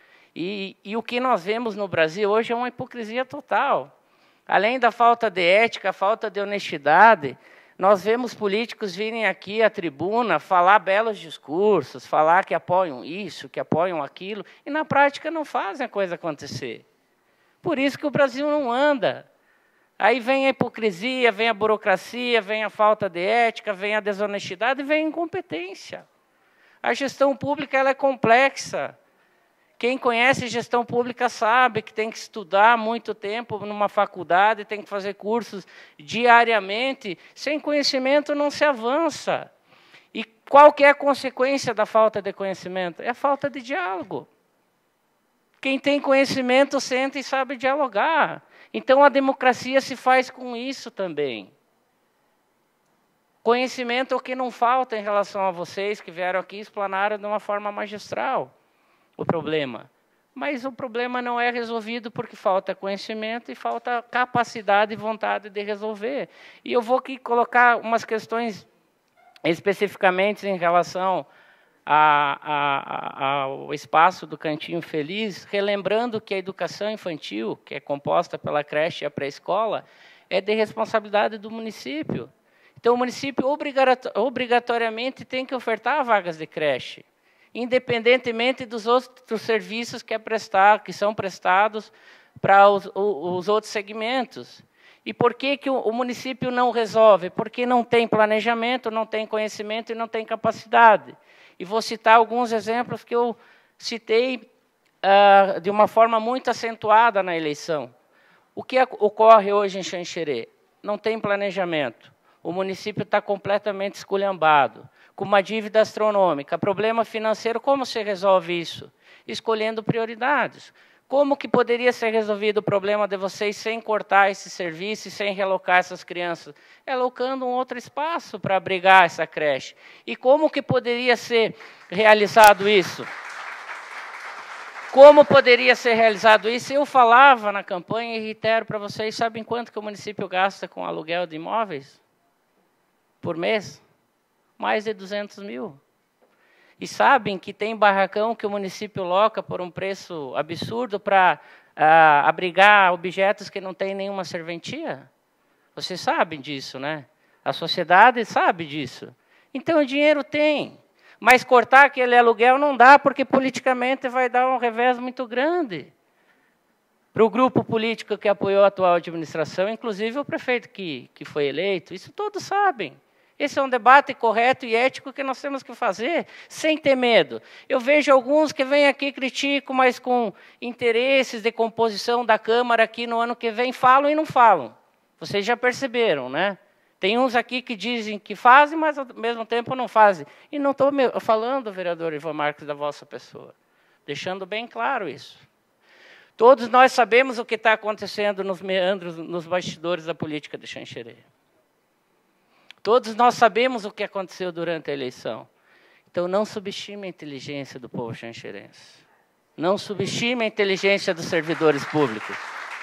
E o que nós vemos no Brasil hoje é uma hipocrisia total. Além da falta de ética, falta de honestidade, nós vemos políticos virem aqui à tribuna falar belos discursos, falar que apoiam isso, que apoiam aquilo, e na prática não fazem a coisa acontecer. Por isso que o Brasil não anda. Aí vem a hipocrisia, vem a burocracia, vem a falta de ética, vem a desonestidade e vem a incompetência. A gestão pública ela é complexa. Quem conhece gestão pública sabe que tem que estudar muito tempo numa faculdade, tem que fazer cursos diariamente. Sem conhecimento não se avança. E qual que é a consequência da falta de conhecimento? É a falta de diálogo. Quem tem conhecimento senta e sabe dialogar. Então, a democracia se faz com isso também. Conhecimento é o que não falta em relação a vocês que vieram aqui e explanaram de uma forma magistral o problema. Mas o problema não é resolvido porque falta conhecimento e falta capacidade e vontade de resolver. E eu vou aqui colocar umas questões especificamente em relação ao espaço do Cantinho Feliz, relembrando que a educação infantil, que é composta pela creche e a pré-escola, é de responsabilidade do município. Então, o município obrigatoriamente tem que ofertar vagas de creche, independentemente dos outros serviços que são prestados para os outros segmentos. E por que o município não resolve? Porque não tem planejamento, não tem conhecimento e não tem capacidade. E vou citar alguns exemplos que eu citei de uma forma muito acentuada na eleição. O que ocorre hoje em Xanxerê? Não tem planejamento. O município está completamente esculhambado, com uma dívida astronômica, problema financeiro. Como se resolve isso? Escolhendo prioridades. Como que poderia ser resolvido o problema de vocês sem cortar esse serviço e sem relocar essas crianças? Alocando um outro espaço para abrigar essa creche. E como que poderia ser realizado isso? Como poderia ser realizado isso? Eu falava na campanha e reitero para vocês, sabem quanto que o município gasta com aluguel de imóveis? Por mês? Mais de 200 mil. E sabem que tem barracão que o município loca por um preço absurdo para abrigar objetos que não têm nenhuma serventia? Vocês sabem disso, né? A sociedade sabe disso. Então, o dinheiro tem. Mas cortar aquele aluguel não dá, porque politicamente vai dar um revés muito grande para o grupo político que apoiou a atual administração, inclusive o prefeito que foi eleito. Isso todos sabem. Esse é um debate correto e ético que nós temos que fazer, sem ter medo. Eu vejo alguns que vêm aqui e criticam, mas com interesses de composição da Câmara aqui no ano que vem, falam e não falam. Vocês já perceberam, né? Tem uns aqui que dizem que fazem, mas ao mesmo tempo não fazem. E não estou falando, vereador Ivan Marques, da vossa pessoa. Deixando bem claro isso. Todos nós sabemos o que está acontecendo nos meandros, nos bastidores da política de Xanxerê. Todos nós sabemos o que aconteceu durante a eleição. Então, não subestime a inteligência do povo xanxerense. Não subestime a inteligência dos servidores públicos.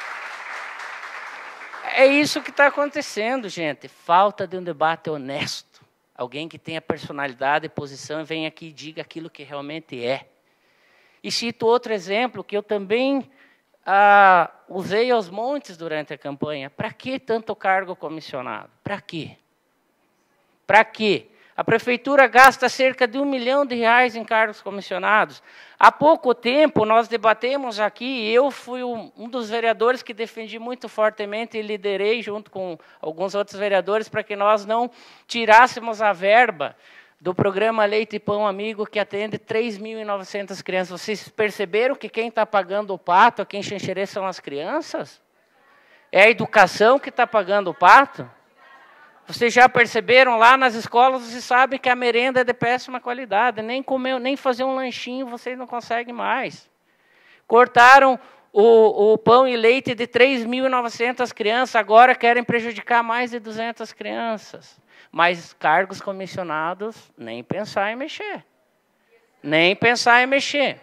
É isso que está acontecendo, gente. Falta de um debate honesto. Alguém que tenha personalidade e posição e venha aqui e diga aquilo que realmente é. E cito outro exemplo que eu também usei aos montes durante a campanha. Para que tanto cargo comissionado? Para quê? Para quê? A prefeitura gasta cerca de R$1 milhão em cargos comissionados. Há pouco tempo, nós debatemos aqui, e eu fui um dos vereadores que defendi muito fortemente e liderei, junto com alguns outros vereadores, para que nós não tirássemos a verba do programa Leite e Pão Amigo, que atende 3.900 crianças. Vocês perceberam que quem está pagando o pato aqui em Xanxerê são as crianças? É a educação que está pagando o pato? Vocês já perceberam lá nas escolas, vocês sabem que a merenda é de péssima qualidade. Nem comer, nem fazer um lanchinho vocês não conseguem mais. Cortaram o pão e leite de 3.900 crianças, agora querem prejudicar mais de 200 crianças. Mas cargos comissionados, nem pensar em mexer. Nem pensar em mexer.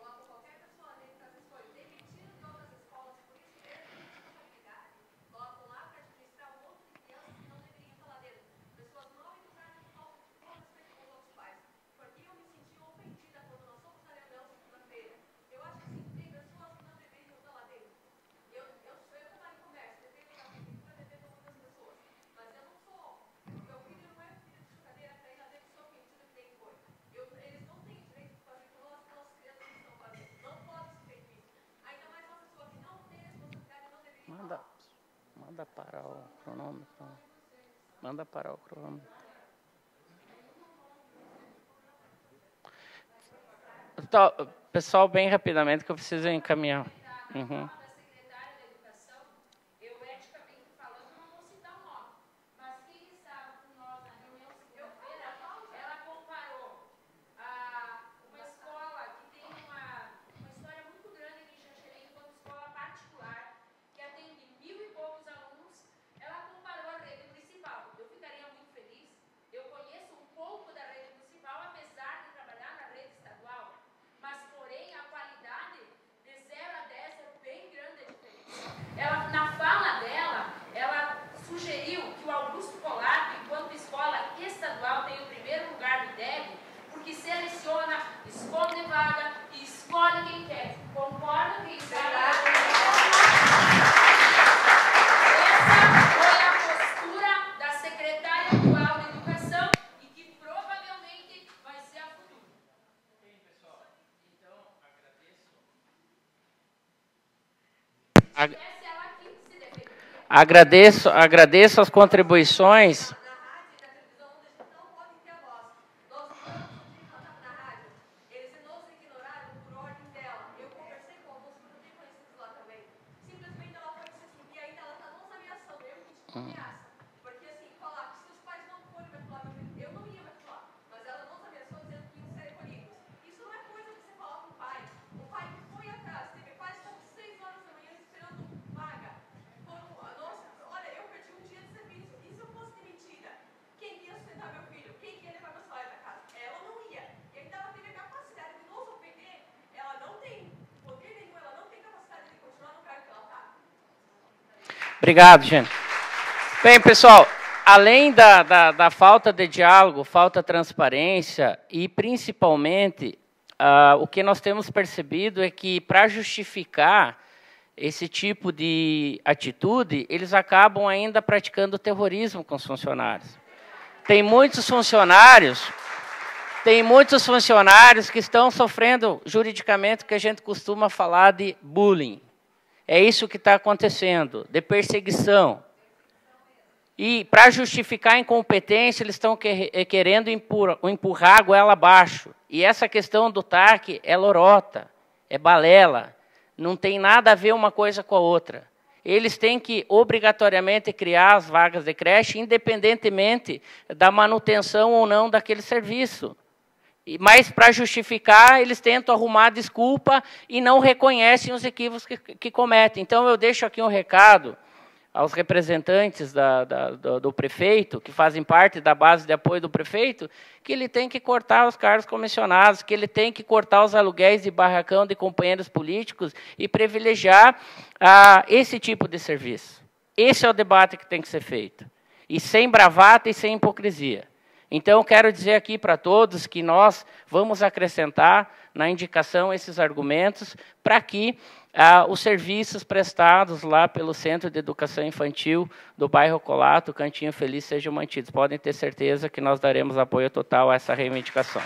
Manda parar o cronômetro. Manda parar o cronômetro. Então, pessoal, bem rapidamente, que eu preciso encaminhar. Uhum. Agradeço as contribuições. Obrigado, gente. Bem, pessoal, além da falta de diálogo, falta de transparência e, principalmente, o que nós temos percebido é que, para justificar esse tipo de atitude, eles acabam ainda praticando terrorismo com os funcionários. Tem muitos funcionários que estão sofrendo juridicamente o que a gente costuma falar de bullying. É isso que está acontecendo, de perseguição. E, para justificar a incompetência, eles estão querendo empurrar a goela abaixo. E essa questão do TAC é lorota, é balela. Não tem nada a ver uma coisa com a outra. Eles têm que, obrigatoriamente, criar as vagas de creche, independentemente da manutenção ou não daquele serviço. Mas, para justificar, eles tentam arrumar desculpa e não reconhecem os equívocos que cometem. Então, eu deixo aqui um recado aos representantes do prefeito, que fazem parte da base de apoio do prefeito, que ele tem que cortar os cargos comissionados, que ele tem que cortar os aluguéis de barracão de companheiros políticos e privilegiar esse tipo de serviço. Esse é o debate que tem que ser feito. E sem bravata e sem hipocrisia. Então, quero dizer aqui para todos que nós vamos acrescentar na indicação esses argumentos para que os serviços prestados lá pelo Centro de Educação Infantil do bairro Colato, Cantinho Feliz, sejam mantidos. Podem ter certeza que nós daremos apoio total a essa reivindicação.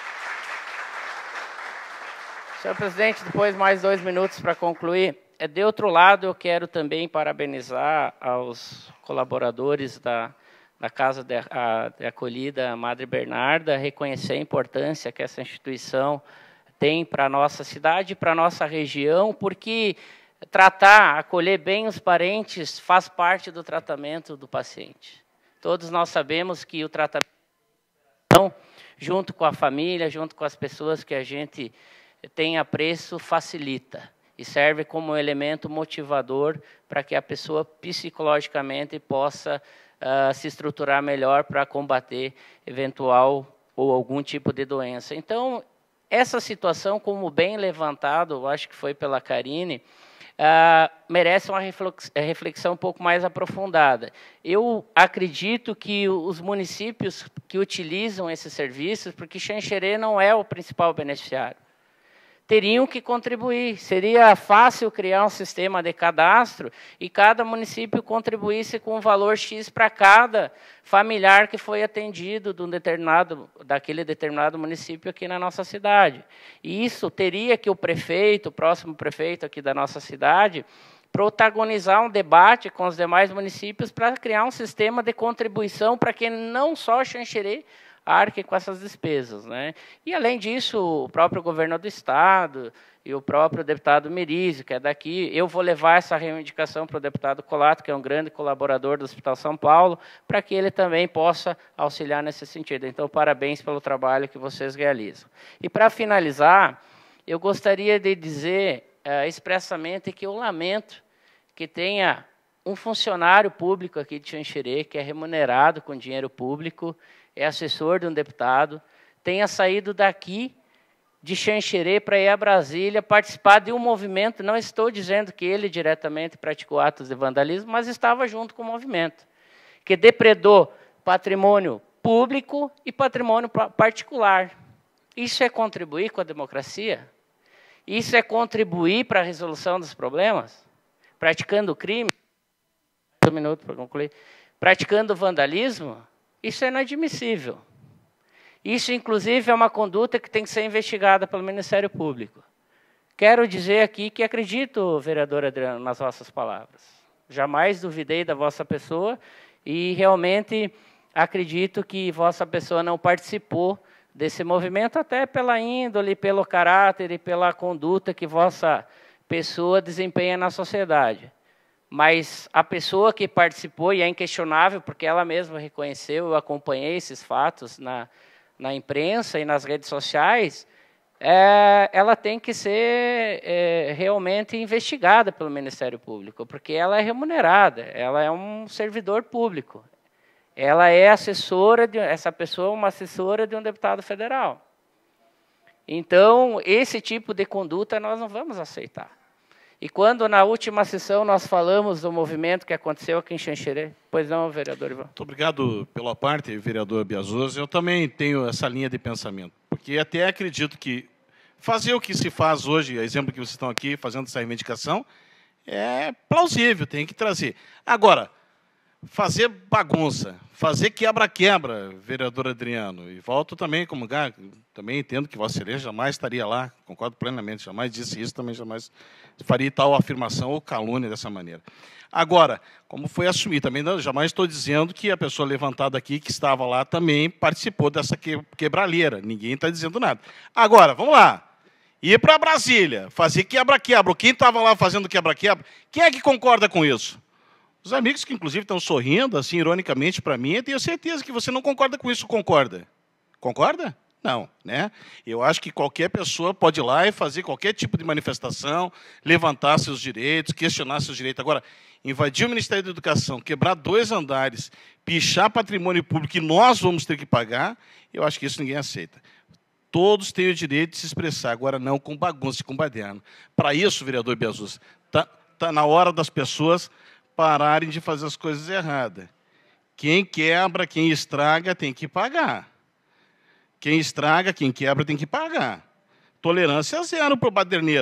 Senhor presidente, depois mais 2 minutos para concluir. De outro lado, eu quero também parabenizar aos colaboradores da Casa de Acolhida Madre Bernarda, reconhecer a importância que essa instituição tem para a nossa cidade e para a nossa região, porque tratar, acolher bem os parentes faz parte do tratamento do paciente. Todos nós sabemos que o tratamento, junto com a família, junto com as pessoas que a gente tem apreço, facilita e serve como um elemento motivador para que a pessoa psicologicamente possa se estruturar melhor para combater eventual ou algum tipo de doença. Então, essa situação, como bem levantado, eu acho que foi pela Karine, merece uma reflexão um pouco mais aprofundada. Eu acredito que os municípios que utilizam esses serviços, porque Xanxerê não é o principal beneficiário, teriam que contribuir. Seria fácil criar um sistema de cadastro e cada município contribuísse com um valor X para cada familiar que foi atendido daquele determinado município aqui na nossa cidade. E isso teria que o prefeito, o próximo prefeito aqui da nossa cidade, protagonizar um debate com os demais municípios para criar um sistema de contribuição para que não só Xanxerê arque com essas despesas, né? E, além disso, o próprio governo do Estado e o próprio deputado Merizio, que é daqui, eu vou levar essa reivindicação para o deputado Colato, que é um grande colaborador do Hospital São Paulo, para que ele também possa auxiliar nesse sentido. Então, parabéns pelo trabalho que vocês realizam. E, para finalizar, eu gostaria de dizer expressamente que eu lamento que tenha um funcionário público aqui de Xanxerê, que é remunerado com dinheiro público, é assessor de um deputado, tenha saído daqui de Xanxerê para ir a Brasília participar de um movimento, não estou dizendo que ele diretamente praticou atos de vandalismo, mas estava junto com o movimento, que depredou patrimônio público e patrimônio particular. Isso é contribuir com a democracia? Isso é contribuir para a resolução dos problemas? Praticando crime? 1 minuto para concluir. Praticando vandalismo? Isso é inadmissível. Isso, inclusive, é uma conduta que tem que ser investigada pelo Ministério Público. Quero dizer aqui que acredito, vereador Adriano, nas vossas palavras. Jamais duvidei da vossa pessoa e realmente acredito que vossa pessoa não participou desse movimento, até pela índole, pelo caráter e pela conduta que vossa pessoa desempenha na sociedade. Mas a pessoa que participou, e é inquestionável, porque ela mesma reconheceu, eu acompanhei esses fatos na imprensa e nas redes sociais, ela tem que ser realmente investigada pelo Ministério Público, porque ela é remunerada, ela é um servidor público. Ela é assessora, essa pessoa é uma assessora de um deputado federal. Então, esse tipo de conduta nós não vamos aceitar. E quando, na última sessão, nós falamos do movimento que aconteceu aqui em Xanxerê, pois não, vereador Ivan? Muito obrigado pela parte, vereador Biasoso. Eu também tenho essa linha de pensamento, porque até acredito que fazer o que se faz hoje, exemplo que vocês estão aqui fazendo essa reivindicação, é plausível, tem que trazer. Agora, fazer bagunça, fazer quebra-quebra, vereador Adriano, e volto também como também entendo que Vossa Excelência jamais estaria lá, concordo plenamente, jamais disse isso, também jamais faria tal afirmação ou calúnia dessa maneira. Agora, como foi assumido, também jamais estou dizendo que a pessoa levantada aqui, que estava lá, também participou dessa quebralheira, ninguém está dizendo nada. Agora, vamos lá, ir para Brasília, fazer quebra-quebra, quem estava lá fazendo quebra-quebra, quem é que concorda com isso? Os amigos que, inclusive, estão sorrindo, assim, ironicamente para mim, eu tenho certeza que você não concorda com isso, concorda? Concorda? Não, né? Eu acho que qualquer pessoa pode ir lá e fazer qualquer tipo de manifestação, levantar seus direitos, questionar seus direitos. Agora, invadir o Ministério da Educação, quebrar 2 andares, pichar patrimônio público que nós vamos ter que pagar, eu acho que isso ninguém aceita. Todos têm o direito de se expressar, agora não com bagunça e com baderno. Para isso, vereador Biasus, tá na hora das pessoas pararem de fazer as coisas erradas. Quem quebra, quem estraga, tem que pagar. Quem estraga, quem quebra, tem que pagar. Tolerância zero para o baderneiro.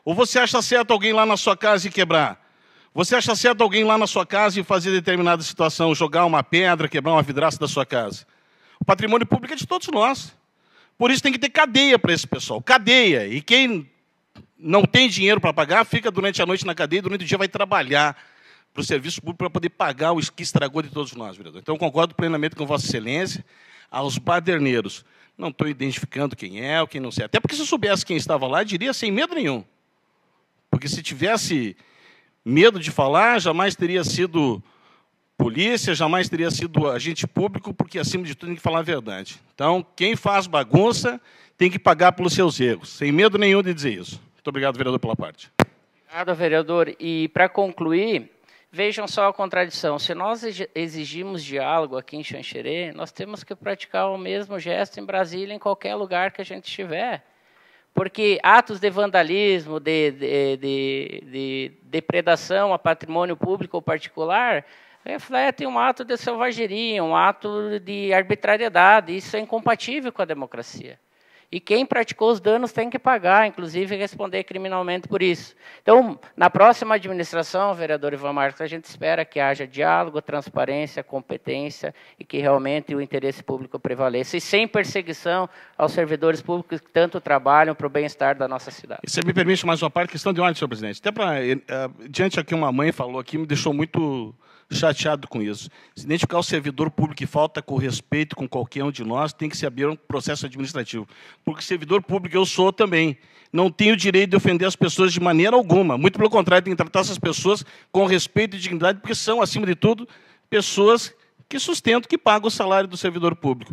Ou você acha certo alguém lá na sua casa e quebrar? Você acha certo alguém lá na sua casa e fazer determinada situação, jogar uma pedra, quebrar uma vidraça da sua casa? O patrimônio público é de todos nós. Por isso tem que ter cadeia para esse pessoal. Cadeia. E quem não tem dinheiro para pagar, fica durante a noite na cadeia e durante o dia vai trabalhar para o serviço público para poder pagar o que estragou de todos nós, vereador. Então, concordo plenamente com Vossa Excelência. Aos baderneiros, não estou identificando quem é ou quem não sei. Até porque se eu soubesse quem estava lá, diria sem medo nenhum. Porque se tivesse medo de falar, jamais teria sido polícia, jamais teria sido agente público, porque, acima de tudo, tem que falar a verdade. Então, quem faz bagunça tem que pagar pelos seus erros, sem medo nenhum de dizer isso. Muito obrigado, vereador, pela parte. Obrigado, vereador. E, para concluir, vejam só a contradição. Se nós exigimos diálogo aqui em Xanxerê, nós temos que praticar o mesmo gesto em Brasília, em qualquer lugar que a gente estiver. Porque atos de vandalismo, de depredação a patrimônio público ou particular, refletem um ato de selvageria, um ato de arbitrariedade. Isso é incompatível com a democracia. E quem praticou os danos tem que pagar, inclusive responder criminalmente por isso. Então, na próxima administração, vereador Ivan Marques, a gente espera que haja diálogo, transparência, competência e que realmente o interesse público prevaleça. E sem perseguição aos servidores públicos que tanto trabalham para o bem-estar da nossa cidade. E você me permite mais uma parte, questão de ordem, senhor presidente. Até para, diante aqui uma mãe falou aqui, me deixou muito chateado com isso. Se identificar o servidor público que falta com respeito com qualquer um de nós, tem que se abrir um processo administrativo. Porque servidor público eu sou também. Não tenho o direito de ofender as pessoas de maneira alguma. Muito pelo contrário, tem que tratar essas pessoas com respeito e dignidade, porque são, acima de tudo, pessoas que sustentam, que pagam o salário do servidor público.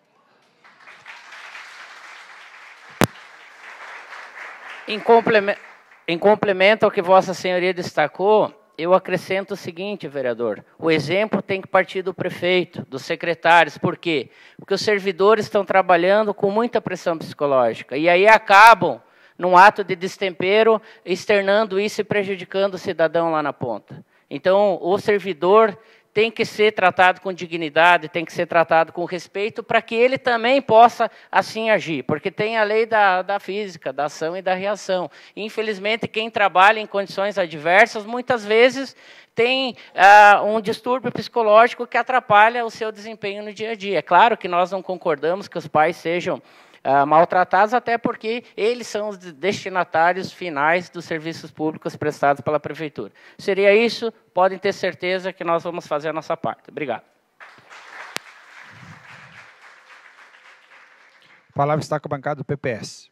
Em complemento ao que Vossa Senhoria destacou, eu acrescento o seguinte, vereador, o exemplo tem que partir do prefeito, dos secretários. Por quê? Porque os servidores estão trabalhando com muita pressão psicológica, e aí acabam, num ato de destempero, externando isso e prejudicando o cidadão lá na ponta. Então, o servidor tem que ser tratado com dignidade, tem que ser tratado com respeito, para que ele também possa assim agir, porque tem a lei da física, da ação e da reação. Infelizmente, quem trabalha em condições adversas, muitas vezes tem um distúrbio psicológico que atrapalha o seu desempenho no dia a dia. É claro que nós não concordamos que os pais sejam maltratados, até porque eles são os destinatários finais dos serviços públicos prestados pela Prefeitura. Seria isso, podem ter certeza que nós vamos fazer a nossa parte. Obrigado. A palavra está com a bancada do PPS.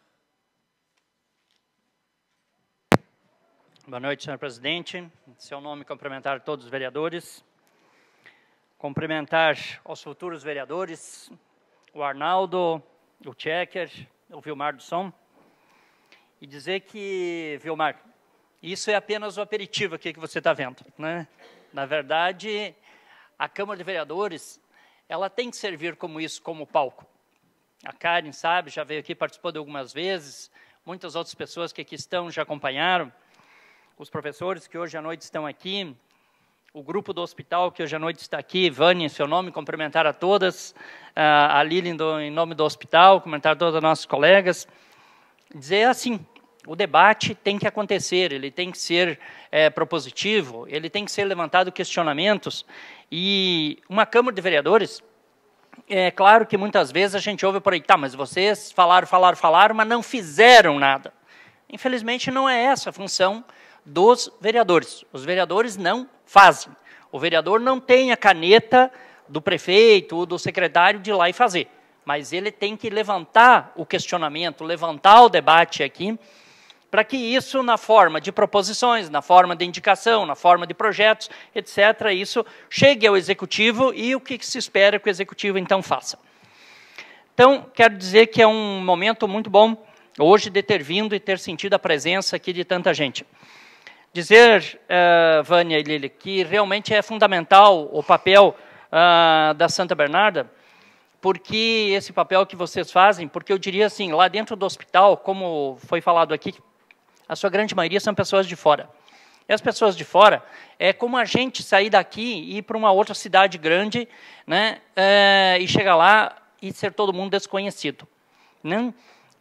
Boa noite, senhor presidente. Em seu nome, cumprimentar todos os vereadores. Cumprimentar os futuros vereadores, o Arnaldo, o Checker, o Vilmar do Som, e dizer que, Vilmar, isso é apenas o aperitivo aqui que você está vendo, né? Na verdade, a Câmara de Vereadores, ela tem que servir como isso, como palco. A Karen sabe, já veio aqui, participou de algumas vezes, muitas outras pessoas que aqui estão já acompanharam, os professores que hoje à noite estão aqui, o grupo do hospital que hoje à noite está aqui, Vânia, em seu nome, cumprimentar a todas, a Lili em nome do hospital, cumprimentar todos os nossos colegas, dizer assim, o debate tem que acontecer, ele tem que ser propositivo, ele tem que ser levantado questionamentos, e uma Câmara de Vereadores, é claro que muitas vezes a gente ouve por aí, tá, mas vocês falaram, mas não fizeram nada. Infelizmente não é essa a função dos vereadores. Os vereadores não fazem. O vereador não tem a caneta do prefeito ou do secretário de ir lá e fazer. Mas ele tem que levantar o questionamento, levantar o debate aqui, para que isso, na forma de proposições, na forma de indicação, na forma de projetos, etc., isso chegue ao executivo e o que se espera que o executivo, então, faça. Então, quero dizer que é um momento muito bom, hoje, de ter vindo e ter sentido a presença aqui de tanta gente. Dizer, Vânia e Lili, que realmente é fundamental o papel da Santa Bernarda, porque esse papel que vocês fazem, porque eu diria assim, lá dentro do hospital, como foi falado aqui, a sua grande maioria são pessoas de fora. E as pessoas de fora, é como a gente sair daqui e ir para uma outra cidade grande, né, e chegar lá e ser todo mundo desconhecido, né?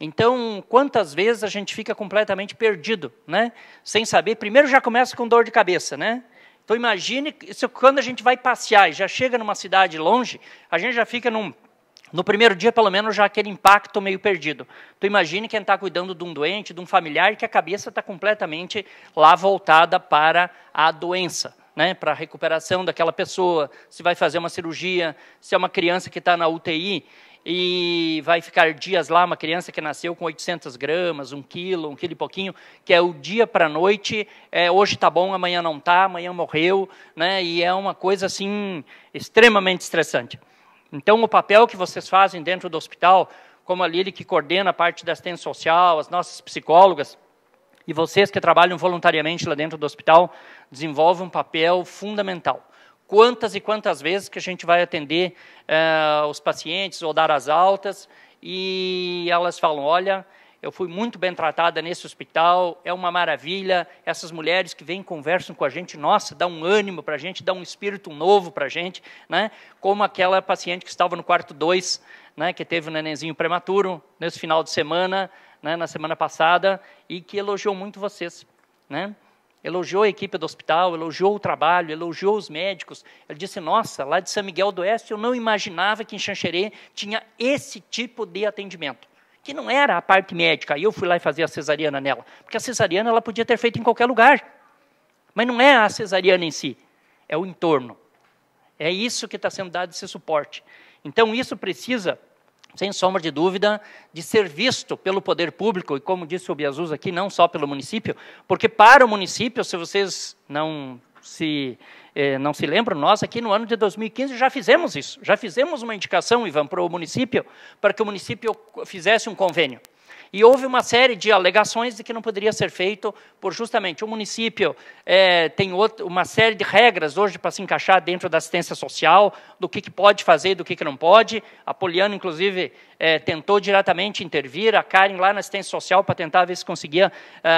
Então, quantas vezes a gente fica completamente perdido, né? Sem saber. Primeiro já começa com dor de cabeça, né? Então, imagine quando a gente vai passear e já chega numa cidade longe, a gente já fica no primeiro dia, pelo menos, já aquele impacto meio perdido. Então, imagine quem está cuidando de um doente, de um familiar, que a cabeça está completamente lá voltada para a doença, né, para a recuperação daquela pessoa, se vai fazer uma cirurgia, se é uma criança que está na UTI e vai ficar dias lá, uma criança que nasceu com 800 gramas, 1 quilo e pouquinho, que é o dia para a noite, hoje está bom, amanhã não está, amanhã morreu, né, e é uma coisa assim extremamente estressante. Então, o papel que vocês fazem dentro do hospital, como a Lili, que coordena a parte da assistência social, as nossas psicólogas, e vocês que trabalham voluntariamente lá dentro do hospital, desenvolvem um papel fundamental. Quantas e quantas vezes que a gente vai atender os pacientes ou dar as altas, e elas falam, olha, eu fui muito bem tratada nesse hospital, é uma maravilha, essas mulheres que vêm conversam com a gente, nossa, dá um ânimo para a gente, dá um espírito novo para a gente, né? Como aquela paciente que estava no quarto 2, né, que teve um nenenzinho prematuro nesse final de semana, né, na semana passada, e que elogiou muito vocês, né? Elogiou a equipe do hospital, elogiou o trabalho, elogiou os médicos. Ele disse, nossa, lá de São Miguel do Oeste, eu não imaginava que em Xanxerê tinha esse tipo de atendimento, que não era a parte médica, e eu fui lá e fazia a cesariana nela, porque a cesariana ela podia ter feito em qualquer lugar, mas não é a cesariana em si, é o entorno. É isso que está sendo dado esse suporte. Então, isso precisa, sem sombra de dúvida, de ser visto pelo poder público, e como disse o Biazuz aqui, não só pelo município, porque para o município, se vocês não se lembram, nós aqui no ano de 2015 já fizemos isso, já fizemos uma indicação, Ivan, para o município, para que o município fizesse um convênio. E houve uma série de alegações de que não poderia ser feito por justamente o município tem uma série de regras hoje para se encaixar dentro da assistência social, do que pode fazer e do que não pode. A Poliana, inclusive, tentou diretamente intervir, a Karen lá na assistência social para tentar ver se conseguia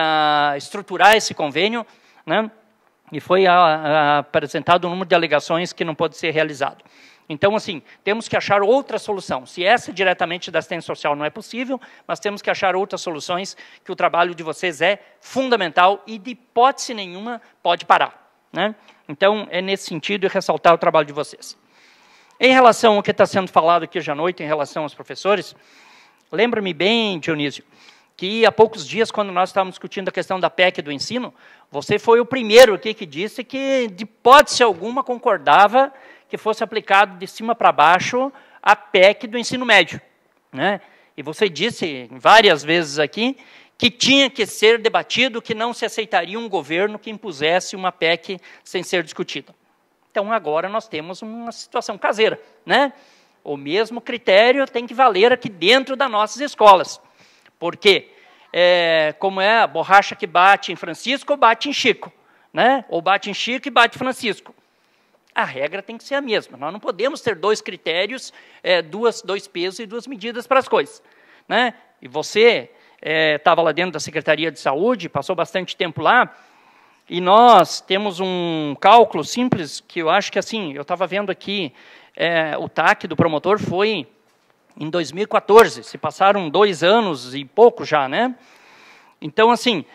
estruturar esse convênio, né? E foi apresentado um número de alegações que não pode ser realizado. Então, assim, temos que achar outra solução. Se essa diretamente da assistência social não é possível, mas temos que achar outras soluções, que o trabalho de vocês é fundamental e, de hipótese nenhuma, pode parar, né? Então, é nesse sentido e ressaltar o trabalho de vocês. Em relação ao que está sendo falado aqui hoje à noite, em relação aos professores, lembra-me bem, Dionísio, que há poucos dias, quando nós estávamos discutindo a questão da PEC do ensino, você foi o primeiro aqui que disse que, de hipótese alguma, concordava que fosse aplicado de cima para baixo a PEC do ensino médio, né? E você disse várias vezes aqui que tinha que ser debatido, que não se aceitaria um governo que impusesse uma PEC sem ser discutida. Então, agora nós temos uma situação caseira, né? O mesmo critério tem que valer aqui dentro das nossas escolas. Por quê? Como é a borracha que bate em Francisco ou bate em Chico, né? Ou bate em Chico e bate em Francisco. A regra tem que ser a mesma. Nós não podemos ter dois critérios, dois pesos e duas medidas para as coisas, né? E você estava lá dentro da Secretaria de Saúde, passou bastante tempo lá, e nós temos um cálculo simples, que eu acho que, assim, eu estava vendo aqui, o TAC do promotor foi em 2014, se passaram 2 anos e pouco já, né? Então, assim,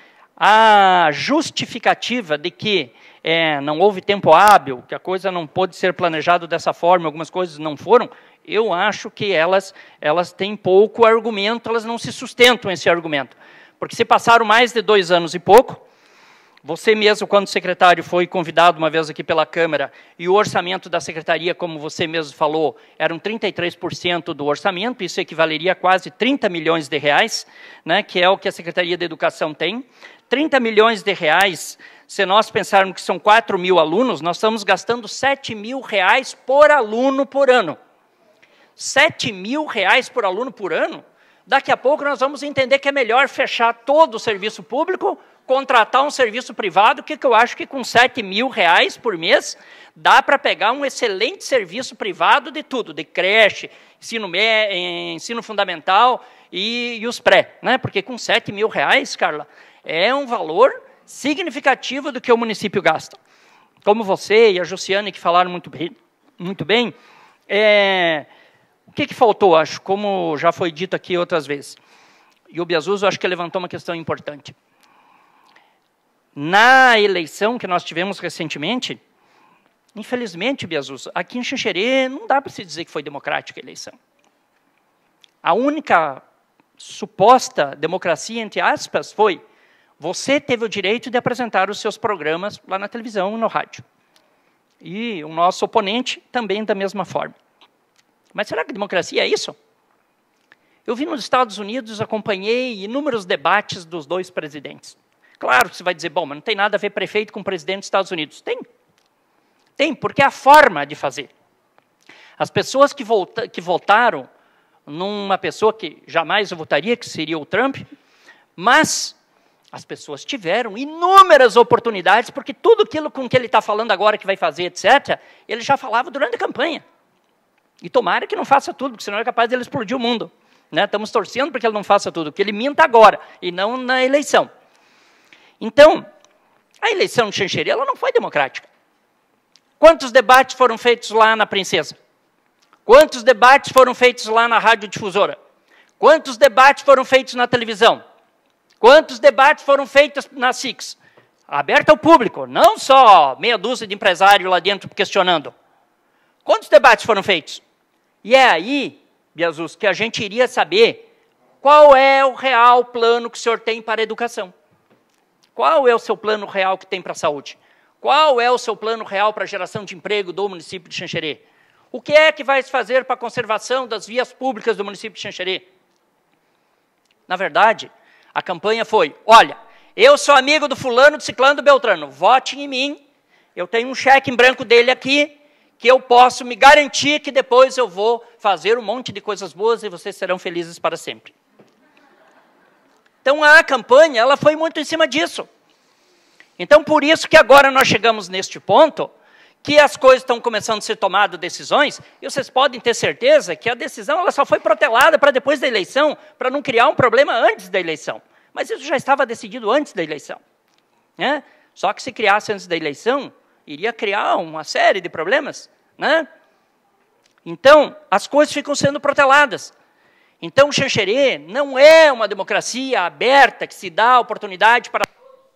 a justificativa de que não houve tempo hábil, que a coisa não pôde ser planejada dessa forma, algumas coisas não foram, eu acho que elas têm pouco argumento, elas não se sustentam esse argumento. Porque se passaram mais de 2 anos e pouco, você mesmo, quando secretário, foi convidado uma vez aqui pela Câmara, e o orçamento da Secretaria, como você mesmo falou, eram 33% do orçamento, isso equivaleria a quase 30 milhões de reais, né, que é o que a Secretaria de Educação tem. 30 milhões de reais, se nós pensarmos que são 4 mil alunos, nós estamos gastando 7 mil reais por aluno por ano. 7 mil reais por aluno por ano? Daqui a pouco nós vamos entender que é melhor fechar todo o serviço público, contratar um serviço privado, que eu acho que com 7 mil reais por mês, dá para pegar um excelente serviço privado de tudo, de creche, ensino fundamental e os pré, né? Porque com 7 mil reais, Carla, é um valor significativo do que o município gasta. Como você e a Jussiane, que falaram muito bem, o que faltou, acho, como já foi dito aqui outras vezes? E o Biazuso, acho que levantou uma questão importante. Na eleição que nós tivemos recentemente, infelizmente, Biazuso, aqui em Xanxerê não dá para se dizer que foi democrática a eleição. A única suposta democracia, entre aspas, foi você teve o direito de apresentar os seus programas lá na televisão e no rádio. E o nosso oponente também da mesma forma. Mas será que democracia é isso? Eu vi nos Estados Unidos, acompanhei inúmeros debates dos dois presidentes. Claro que você vai dizer, bom, mas não tem nada a ver prefeito com o presidente dos Estados Unidos. Tem. Tem, porque é a forma de fazer. As pessoas que votaram numa pessoa que jamais eu votaria, que seria o Trump, mas as pessoas tiveram inúmeras oportunidades, porque tudo aquilo com que ele está falando agora que vai fazer, etc., ele já falava durante a campanha. E tomara que não faça tudo, porque senão é capaz de ele explodir o mundo. Né? Estamos torcendo para que ele não faça tudo, que ele minta agora, e não na eleição. Então, a eleição de Xanxerê, ela não foi democrática. Quantos debates foram feitos lá na Princesa? Quantos debates foram feitos lá na radiodifusora? Quantos debates foram feitos na televisão? Quantos debates foram feitos na SIX? Aberto ao público, não só meia dúzia de empresários lá dentro questionando. Quantos debates foram feitos? E é aí, Biazus, que a gente iria saber qual é o real plano que o senhor tem para a educação. Qual é o seu plano real que tem para a saúde? Qual é o seu plano real para a geração de emprego do município de Xanxerê? O que é que vai se fazer para a conservação das vias públicas do município de Xanxerê? Na verdade, a campanha foi, olha, eu sou amigo do fulano, do ciclano, do beltrano, votem em mim, eu tenho um cheque em branco dele aqui, que eu posso me garantir que depois eu vou fazer um monte de coisas boas e vocês serão felizes para sempre. Então, a campanha ela foi muito em cima disso. Então, por isso que agora nós chegamos neste ponto, que as coisas estão começando a ser tomadas decisões, e vocês podem ter certeza que a decisão ela só foi protelada para depois da eleição, para não criar um problema antes da eleição. Mas isso já estava decidido antes da eleição. Né? Só que se criasse antes da eleição, iria criar uma série de problemas. Né? Então, as coisas ficam sendo proteladas. Então, Xanxerê não é uma democracia aberta que se dá oportunidade para...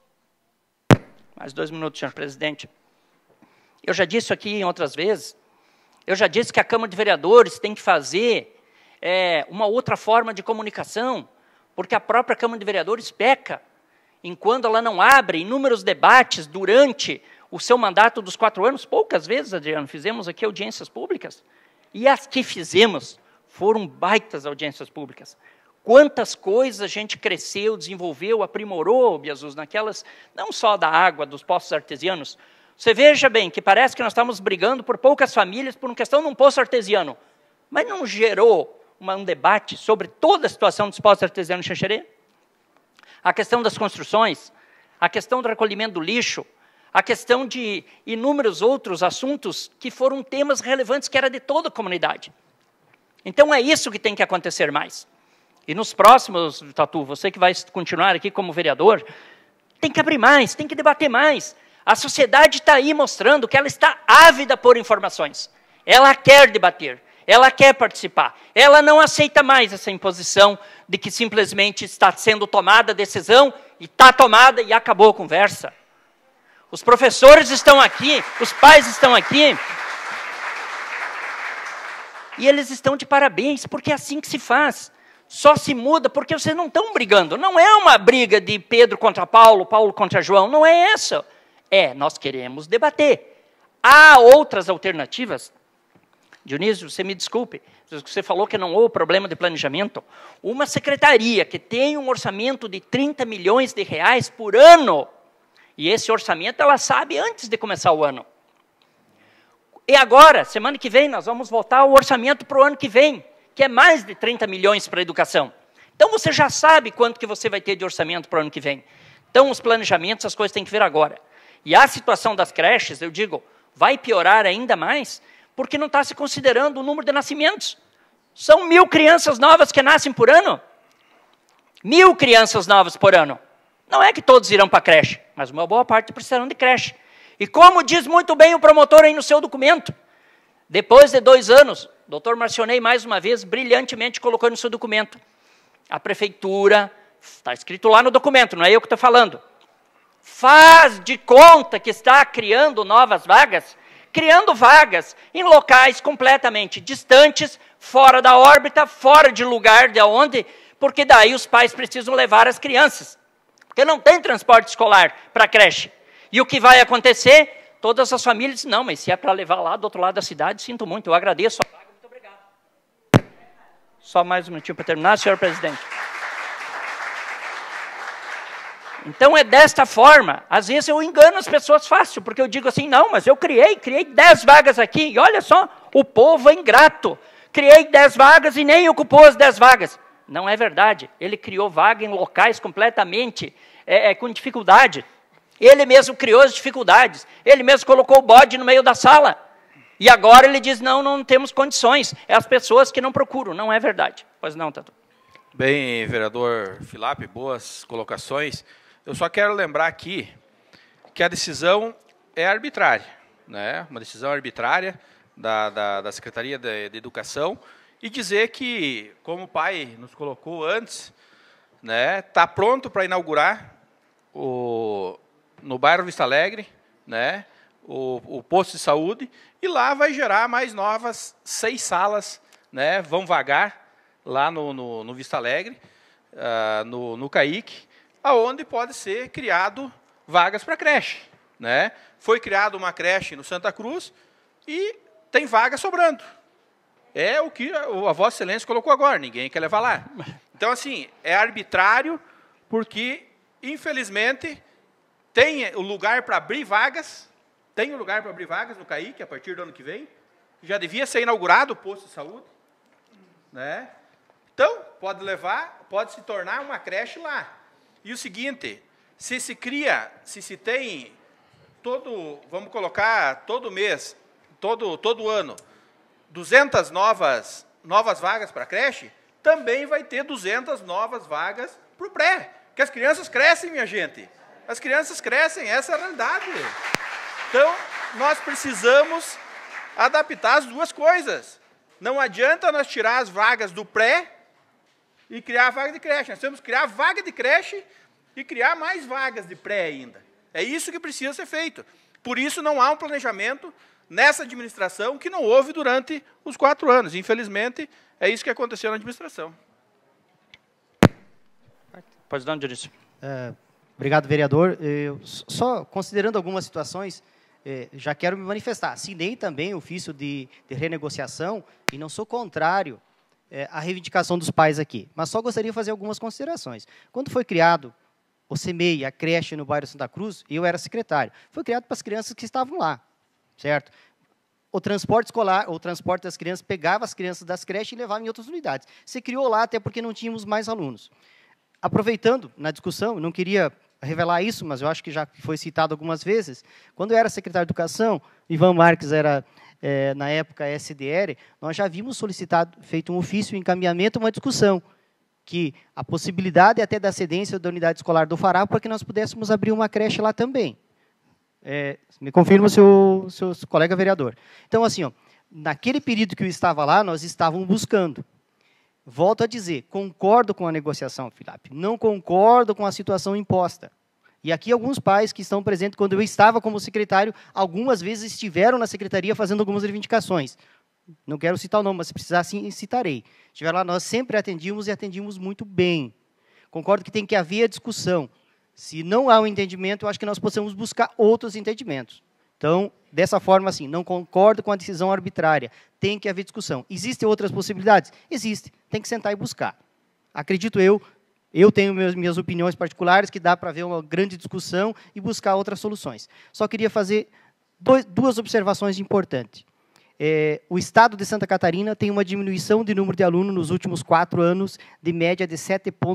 Mais 2 minutos, senhor presidente. Eu já disse aqui em outras vezes, eu já disse que a Câmara de Vereadores tem que fazer uma outra forma de comunicação, porque a própria Câmara de Vereadores peca, enquanto ela não abre inúmeros debates durante o seu mandato dos 4 anos. Poucas vezes, Adriano, fizemos aqui audiências públicas, e as que fizemos foram baitas audiências públicas. Quantas coisas a gente cresceu, desenvolveu, aprimorou, Biazus, naquelas, não só da água, dos poços artesianos. Você veja bem que parece que nós estamos brigando por poucas famílias por uma questão de um poço artesiano. Mas não gerou um debate sobre toda a situação dos poços artesianos em Xanxerê? A questão das construções, a questão do recolhimento do lixo, a questão de inúmeros outros assuntos que foram temas relevantes que era de toda a comunidade. Então é isso que tem que acontecer mais. E nos próximos, Tatu, você que vai continuar aqui como vereador, tem que abrir mais, tem que debater mais. A sociedade está aí mostrando que ela está ávida por informações. Ela quer debater, ela quer participar. Ela não aceita mais essa imposição de que simplesmente está sendo tomada a decisão, e está tomada e acabou a conversa. Os professores estão aqui, os pais estão aqui, e eles estão de parabéns, porque é assim que se faz. Só se muda porque vocês não estão brigando. Não é uma briga de Pedro contra Paulo, Paulo contra João, não é essa. Nós queremos debater. Há outras alternativas? Dionísio, você me desculpe, você falou que não houve problema de planejamento. Uma secretaria que tem um orçamento de 30 milhões de reais por ano, e esse orçamento ela sabe antes de começar o ano. E agora, semana que vem, nós vamos votar o orçamento para o ano que vem, que é mais de 30 milhões para a educação. Então, você já sabe quanto que você vai ter de orçamento para o ano que vem. Então, os planejamentos, as coisas têm que vir agora. E a situação das creches, eu digo, vai piorar ainda mais, porque não está se considerando o número de nascimentos. São 1.000 crianças novas que nascem por ano. 1.000 crianças novas por ano. Não é que todos irão para a creche, mas uma boa parte precisarão de creche. E como diz muito bem o promotor aí no seu documento, depois de 2 anos, o doutor Marcionei, mais uma vez, brilhantemente colocou no seu documento, A prefeitura, está escrito lá no documento, não é eu que estou falando, faz de conta que está criando novas vagas, criando vagas em locais completamente distantes, fora da órbita, fora de lugar de onde, porque daí os pais precisam levar as crianças, porque não tem transporte escolar para a creche. E o que vai acontecer? Todas as famílias dizem, não, mas se é para levar lá do outro lado da cidade, sinto muito, eu agradeço a vaga, muito obrigado. Só mais um minutinho para terminar, senhor presidente. Então é desta forma, às vezes eu engano as pessoas fácil, porque eu digo assim, não, mas eu criei 10 vagas aqui, e olha só, o povo é ingrato, criei 10 vagas e nem ocupou as 10 vagas. Não é verdade, ele criou vaga em locais completamente com dificuldade, ele mesmo criou as dificuldades, ele mesmo colocou o bode no meio da sala, e agora ele diz, não, não temos condições, é as pessoas que não procuram, não é verdade. Pois não, Tato. Bem, vereador Filap, boas colocações. Eu só quero lembrar aqui que a decisão é arbitrária, né? Uma decisão arbitrária da Secretaria de Educação, e dizer que, como o pai nos colocou antes, né, está pronto para inaugurar no bairro Vista Alegre, né, o posto de saúde, e lá vai gerar mais novas 6 salas, né, vão vagar lá no Vista Alegre, no CAIC, aonde pode ser criado vagas para creche, né? Foi criada uma creche no Santa Cruz e tem vaga sobrando. É o que a Vossa Excelência colocou agora, ninguém quer levar lá. Então, assim, é arbitrário, porque, infelizmente, tem o lugar para abrir vagas, no CAIC, a partir do ano que vem, já devia ser inaugurado o posto de saúde, né? Então, pode levar, pode se tornar uma creche lá. E o seguinte, se se tem vamos colocar todo mês, todo ano, 200 novas vagas para a creche, também vai ter 200 novas vagas para o pré. Porque as crianças crescem, minha gente. As crianças crescem, essa é a realidade. Então, nós precisamos adaptar as duas coisas. Não adianta nós tirar as vagas do pré e criar a vaga de creche. Nós temos que criar a vaga de creche e criar mais vagas de pré ainda. É isso que precisa ser feito. Por isso não há um planejamento nessa administração que não houve durante os 4 anos. Infelizmente, é isso que aconteceu na administração. Pois não, Dionísio. Obrigado, vereador. Só considerando algumas situações, já quero me manifestar. Assinei também o ofício de renegociação e não sou contrário à reivindicação dos pais aqui, mas só gostaria de fazer algumas considerações. Quando foi criado o CEMEI, a creche no bairro Santa Cruz, eu era secretário, foi criado para as crianças que estavam lá, certo? O transporte escolar, o transporte das crianças, pegava as crianças das creches e levava em outras unidades. Se criou lá até porque não tínhamos mais alunos. Aproveitando na discussão, não queria revelar isso, mas eu acho que já foi citado algumas vezes, quando eu era secretário de Educação, Ivan Marques era, na época, SDR, nós já havíamos solicitado, feito um ofício, um encaminhamento, uma discussão, que a possibilidade até da cedência da unidade escolar do Fará, para que nós pudéssemos abrir uma creche lá também. Me confirma, seu colega vereador. Então, assim, naquele período que eu estava lá, nós estávamos buscando. Volto a dizer, concordo com a negociação, Filap, não concordo com a situação imposta. E aqui alguns pais que estão presentes, quando eu estava como secretário, algumas vezes estiveram na secretaria fazendo algumas reivindicações. Não quero citar o nome, mas se precisar, sim, citarei. Estiveram lá, nós sempre atendíamos e atendíamos muito bem. Concordo que tem que haver a discussão. Se não há um entendimento, eu acho que nós possamos buscar outros entendimentos. Então, dessa forma, assim, não concordo com a decisão arbitrária. Tem que haver discussão. Existem outras possibilidades? Existe. Tem que sentar e buscar. Acredito eu tenho minhas opiniões particulares, que dá para haver uma grande discussão e buscar outras soluções. Só queria fazer duas observações importantes. O Estado de Santa Catarina tem uma diminuição de número de alunos nos últimos 4 anos, de média de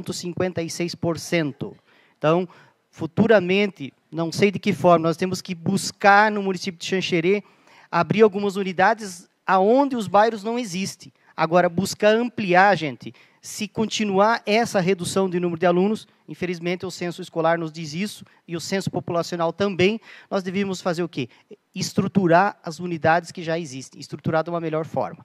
7,56%. Então, futuramente, não sei de que forma, nós temos que buscar no município de Xanxerê abrir algumas unidades aonde os bairros não existem. Agora, buscar ampliar, gente, se continuar essa redução de número de alunos, infelizmente o censo escolar nos diz isso, e o censo populacional também, nós devíamos fazer o quê? Estruturar as unidades que já existem, estruturar de uma melhor forma.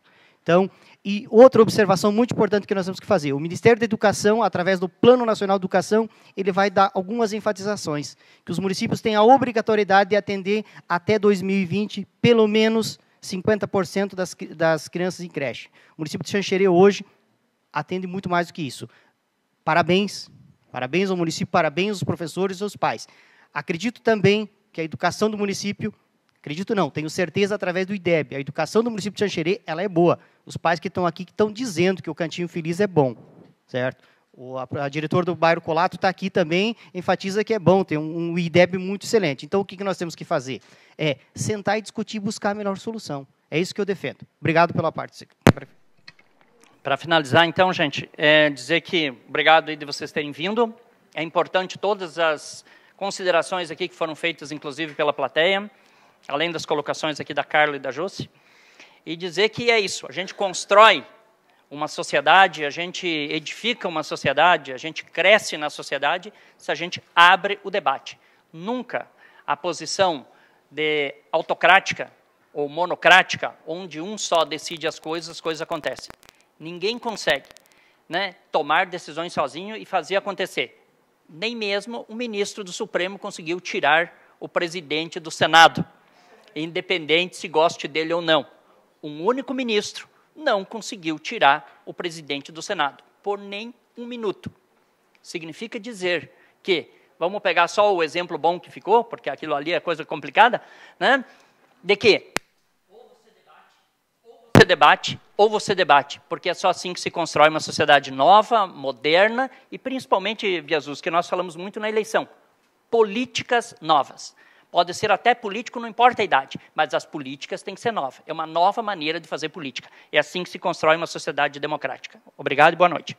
Então, e outra observação muito importante que nós temos que fazer, o Ministério da Educação, através do Plano Nacional de Educação, ele vai dar algumas enfatizações, que os municípios têm a obrigatoriedade de atender até 2020, pelo menos 50% das crianças em creche. O município de Xanxerê hoje atende muito mais do que isso. Parabéns, parabéns ao município, parabéns aos professores e aos pais. Acredito também que a educação do município, acredito não, tenho certeza através do IDEB, a educação do município de Xanxerê, ela é boa. Os pais que estão aqui que estão dizendo que o Cantinho Feliz é bom, certo? A diretora do bairro Colato está aqui também, enfatiza que é bom, tem um IDEB muito excelente. Então, o que nós temos que fazer? É sentar e discutir e buscar a melhor solução. É isso que eu defendo. Obrigado pela parte. Para finalizar, então, gente, dizer que obrigado aí de vocês terem vindo. É importante todas as considerações aqui que foram feitas, inclusive, pela plateia, além das colocações aqui da Carla e da Josi, e dizer que é isso, a gente constrói uma sociedade, a gente edifica uma sociedade, a gente cresce na sociedade se a gente abre o debate. Nunca a posição de autocrática ou monocrática, onde um só decide as coisas acontecem. Ninguém consegue, né, tomar decisões sozinho e fazer acontecer. Nem mesmo o ministro do Supremo conseguiu tirar o presidente do Senado, independente se goste dele ou não. Um único ministro não conseguiu tirar o presidente do Senado, por nem um minuto. Significa dizer que, vamos pegar só o exemplo bom que ficou, porque aquilo ali é coisa complicada, né, de que ou você debate, porque é só assim que se constrói uma sociedade nova, moderna, e principalmente, Biasus, que nós falamos muito na eleição, políticas novas. Pode ser até político, não importa a idade, mas as políticas têm que ser novas. É uma nova maneira de fazer política. É assim que se constrói uma sociedade democrática. Obrigado e boa noite.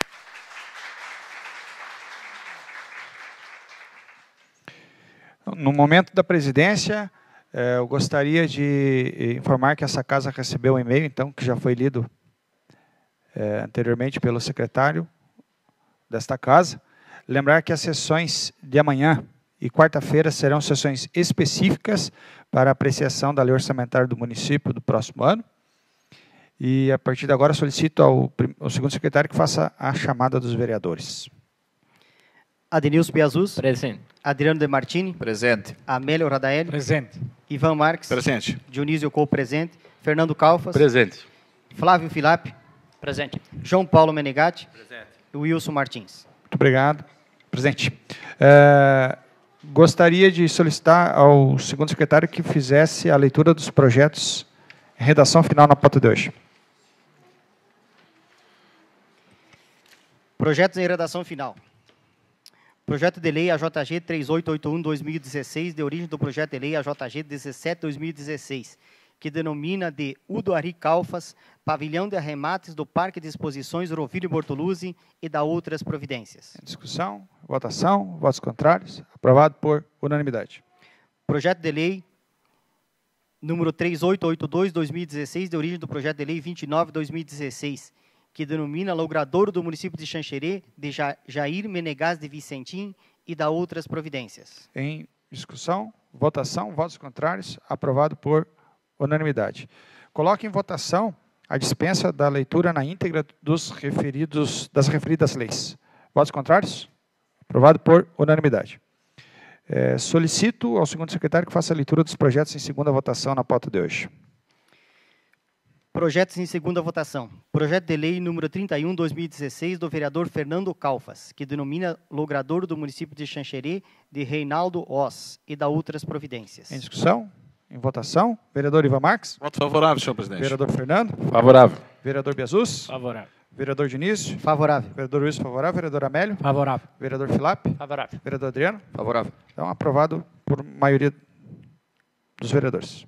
No momento da presidência, eu gostaria de informar que essa casa recebeu um e-mail, então, que já foi lido anteriormente pelo secretário desta casa. Lembrar que as sessões de amanhã e quarta-feira serão sessões específicas para apreciação da lei orçamentária do município do próximo ano. E, a partir de agora, solicito ao segundo secretário que faça a chamada dos vereadores. Adenilson Biasus. Presente. Adriano De Martini. Presente. Amélio Radaeli. Presente. Ivan Marques. Presente. Dionísio Cole, presente. Fernando Calfas. Presente. Flávio Filap. Presente. João Paulo Menegatti. Presente. E Wilson Martins. Muito obrigado. Presente. Gostaria de solicitar ao segundo secretário que fizesse a leitura dos projetos em redação final na pauta de hoje. Projetos em redação final. Projeto de Lei AJG 3881-2016, de origem do Projeto de Lei AJG 17-2016, que denomina de Udo Ari Calfas, pavilhão de arremates do Parque de Exposições Rovírio Bortoluzzi e da outras providências. Discussão, votação, votos contrários, aprovado por unanimidade. Projeto de Lei número 3882-2016, de origem do Projeto de Lei 29-2016, que denomina logradouro do município de Xanxerê, de Jair Menegás de Vicentim e da outras providências. Em discussão, votação, votos contrários, aprovado por unanimidade. Coloque em votação a dispensa da leitura na íntegra das referidas leis. Votos contrários? Aprovado por unanimidade. Solicito ao segundo secretário que faça a leitura dos projetos em segunda votação na pauta de hoje. Projetos em segunda votação. Projeto de Lei número 31/2016 do vereador Fernando Calfas, que denomina logradouro do município de Xanxerê, de Reinaldo Oz e da outras providências. Em discussão? Em votação? Vereador Ivan Marques? Voto favorável, senhor presidente. Vereador Fernando? Favorável. Vereador Biasus? Favorável. Vereador Dionísio? Favorável. Vereador Wilson, favorável. Vereador Amélio? Favorável. Vereador Filap? Favorável. Vereador Adriano? Favorável. Então, aprovado por maioria dos vereadores.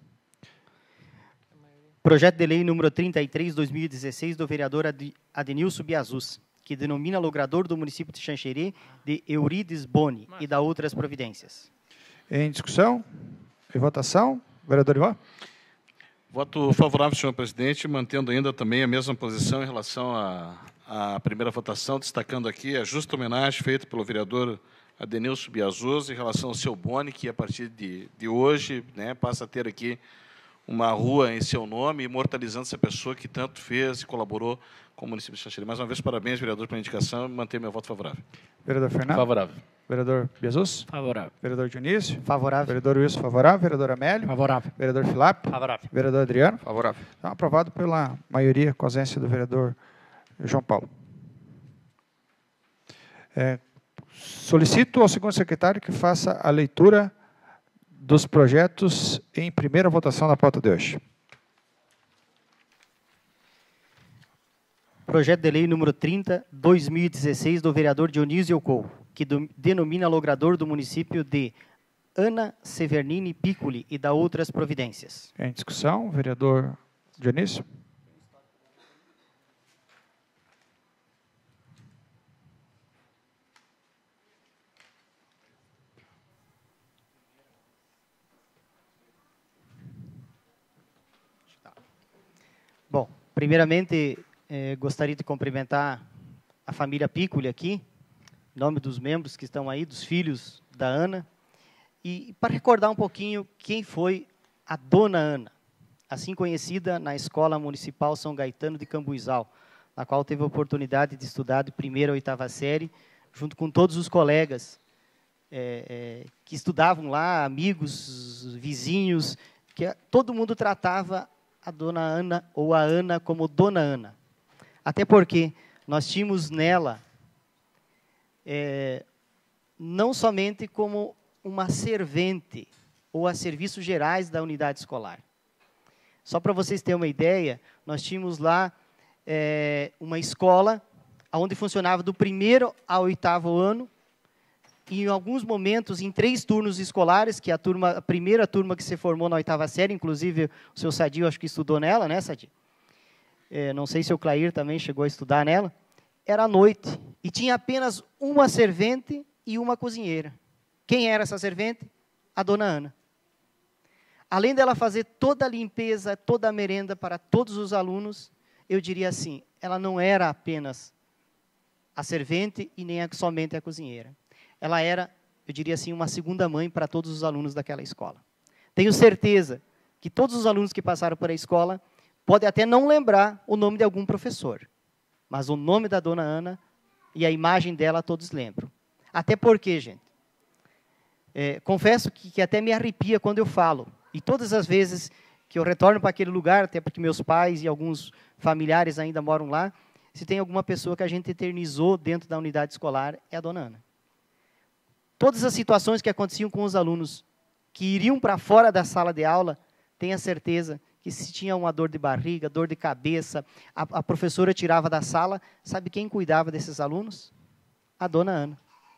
Projeto de Lei número 33/2016 do vereador Adenilson Biasus, que denomina logrador do município de Xanxerê, de Eurides Boni e da outras providências. Em discussão? Em votação? Vereador Ivan? Voto favorável, senhor presidente, mantendo ainda também a mesma posição em relação à primeira votação, destacando aqui a justa homenagem feita pelo vereador Adenilson Biasus em relação ao seu Boni, que a partir de hoje, né, passa a ter aqui uma rua em seu nome, imortalizando essa pessoa que tanto fez e colaborou com o município de Xanxerê. Mais uma vez, parabéns, vereador, pela indicação, e manter meu voto favorável. Vereador Fernando? Favorável. Vereador Jesus? Favorável. Vereador Dionísio? Favorável. Vereador Wilson, favorável. Vereador Amélio? Favorável. Vereador Filap? Favorável. Vereador Adriano? Favorável. Então, aprovado pela maioria, com a ausência do vereador João Paulo. Solicito ao segundo secretário que faça a leitura dos projetos em primeira votação da pauta de hoje. Projeto de lei número 30, 2016, do vereador Dionísio Ocou, que denomina logrador do município de Ana Severnini Piccoli e dá outras providências. Em discussão, vereador Dionísio. Bom, primeiramente, gostaria de cumprimentar a família Piccoli aqui, em nome dos membros que estão aí, dos filhos da Ana, e para recordar um pouquinho quem foi a Dona Ana, assim conhecida na Escola Municipal São Gaetano de Cambuizal, na qual teve a oportunidade de estudar de primeira a oitava série, junto com todos os colegas que estudavam lá, amigos, vizinhos, que todo mundo tratava a Dona Ana ou a Ana como Dona Ana. Até porque nós tínhamos nela não somente como uma servente ou a serviços gerais da unidade escolar. Só para vocês terem uma ideia, nós tínhamos lá uma escola onde funcionava do 1º ao 8º ano, e em alguns momentos, em 3 turnos escolares, que a primeira turma que se formou na 8ª série, inclusive o seu Sadio, acho que estudou nela, né, Sadio? Não sei se o Clair também chegou a estudar nela, era à noite, e tinha apenas uma servente e uma cozinheira. Quem era essa servente? A Dona Ana. Além dela fazer toda a limpeza, toda a merenda para todos os alunos, eu diria assim, ela não era apenas a servente e nem somente a cozinheira. Ela era, eu diria assim, uma segunda mãe para todos os alunos daquela escola. Tenho certeza que todos os alunos que passaram por a escola podem até não lembrar o nome de algum professor, mas o nome da Dona Ana e a imagem dela todos lembram. Até porque, gente, confesso que até me arrepia quando eu falo, e todas as vezes que eu retorno para aquele lugar, até porque meus pais e alguns familiares ainda moram lá, se tem alguma pessoa que a gente eternizou dentro da unidade escolar, é a Dona Ana. Todas as situações que aconteciam com os alunos que iriam para fora da sala de aula, tenha certeza que se tinha uma dor de barriga, dor de cabeça, a professora tirava da sala, sabe quem cuidava desses alunos? A Dona Ana.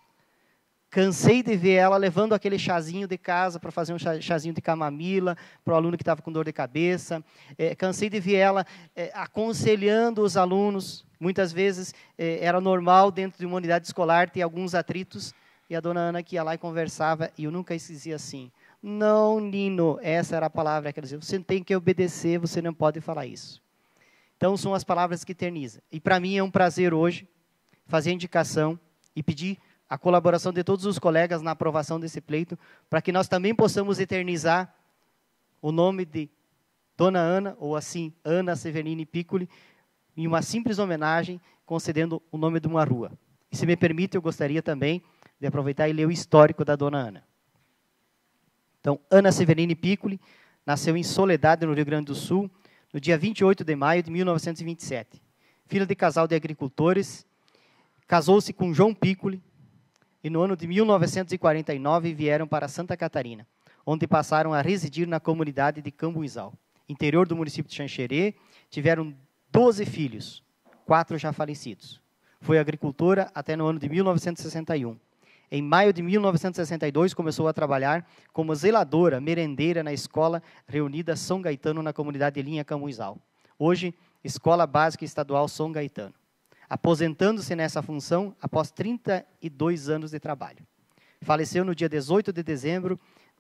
Cansei de ver ela levando aquele chazinho de casa para fazer um chazinho de camomila para o aluno que estava com dor de cabeça. Cansei de ver ela aconselhando os alunos. Muitas vezes era normal, dentro de uma unidade escolar, ter alguns atritos, e a Dona Ana que ia lá e conversava, e eu nunca dizia assim, não, Nino, essa era a palavra que ela dizia, você tem que obedecer, você não pode falar isso. Então, são as palavras que eternizam. E para mim é um prazer hoje fazer a indicação e pedir a colaboração de todos os colegas na aprovação desse pleito, para que nós também possamos eternizar o nome de Dona Ana, ou assim, Ana Severnini Piccoli, em uma simples homenagem, concedendo o nome de uma rua. E se me permite, eu gostaria também de aproveitar e ler o histórico da Dona Ana. Então, Ana Severnini Piccoli nasceu em Soledade, no Rio Grande do Sul, no dia 28 de maio de 1927. Filha de casal de agricultores, casou-se com João Piccoli, e no ano de 1949 vieram para Santa Catarina, onde passaram a residir na comunidade de Cambuizal. Interior do município de Xanxerê, tiveram 12 filhos, 4 já falecidos. Foi agricultora até no ano de 1961. Em maio de 1962, começou a trabalhar como zeladora, merendeira na Escola Reunida São Gaetano, na comunidade de Linha Cambuizal. Hoje, Escola Básica Estadual São Gaetano. Aposentando-se nessa função após 32 anos de trabalho. Faleceu no dia 18 de dezembro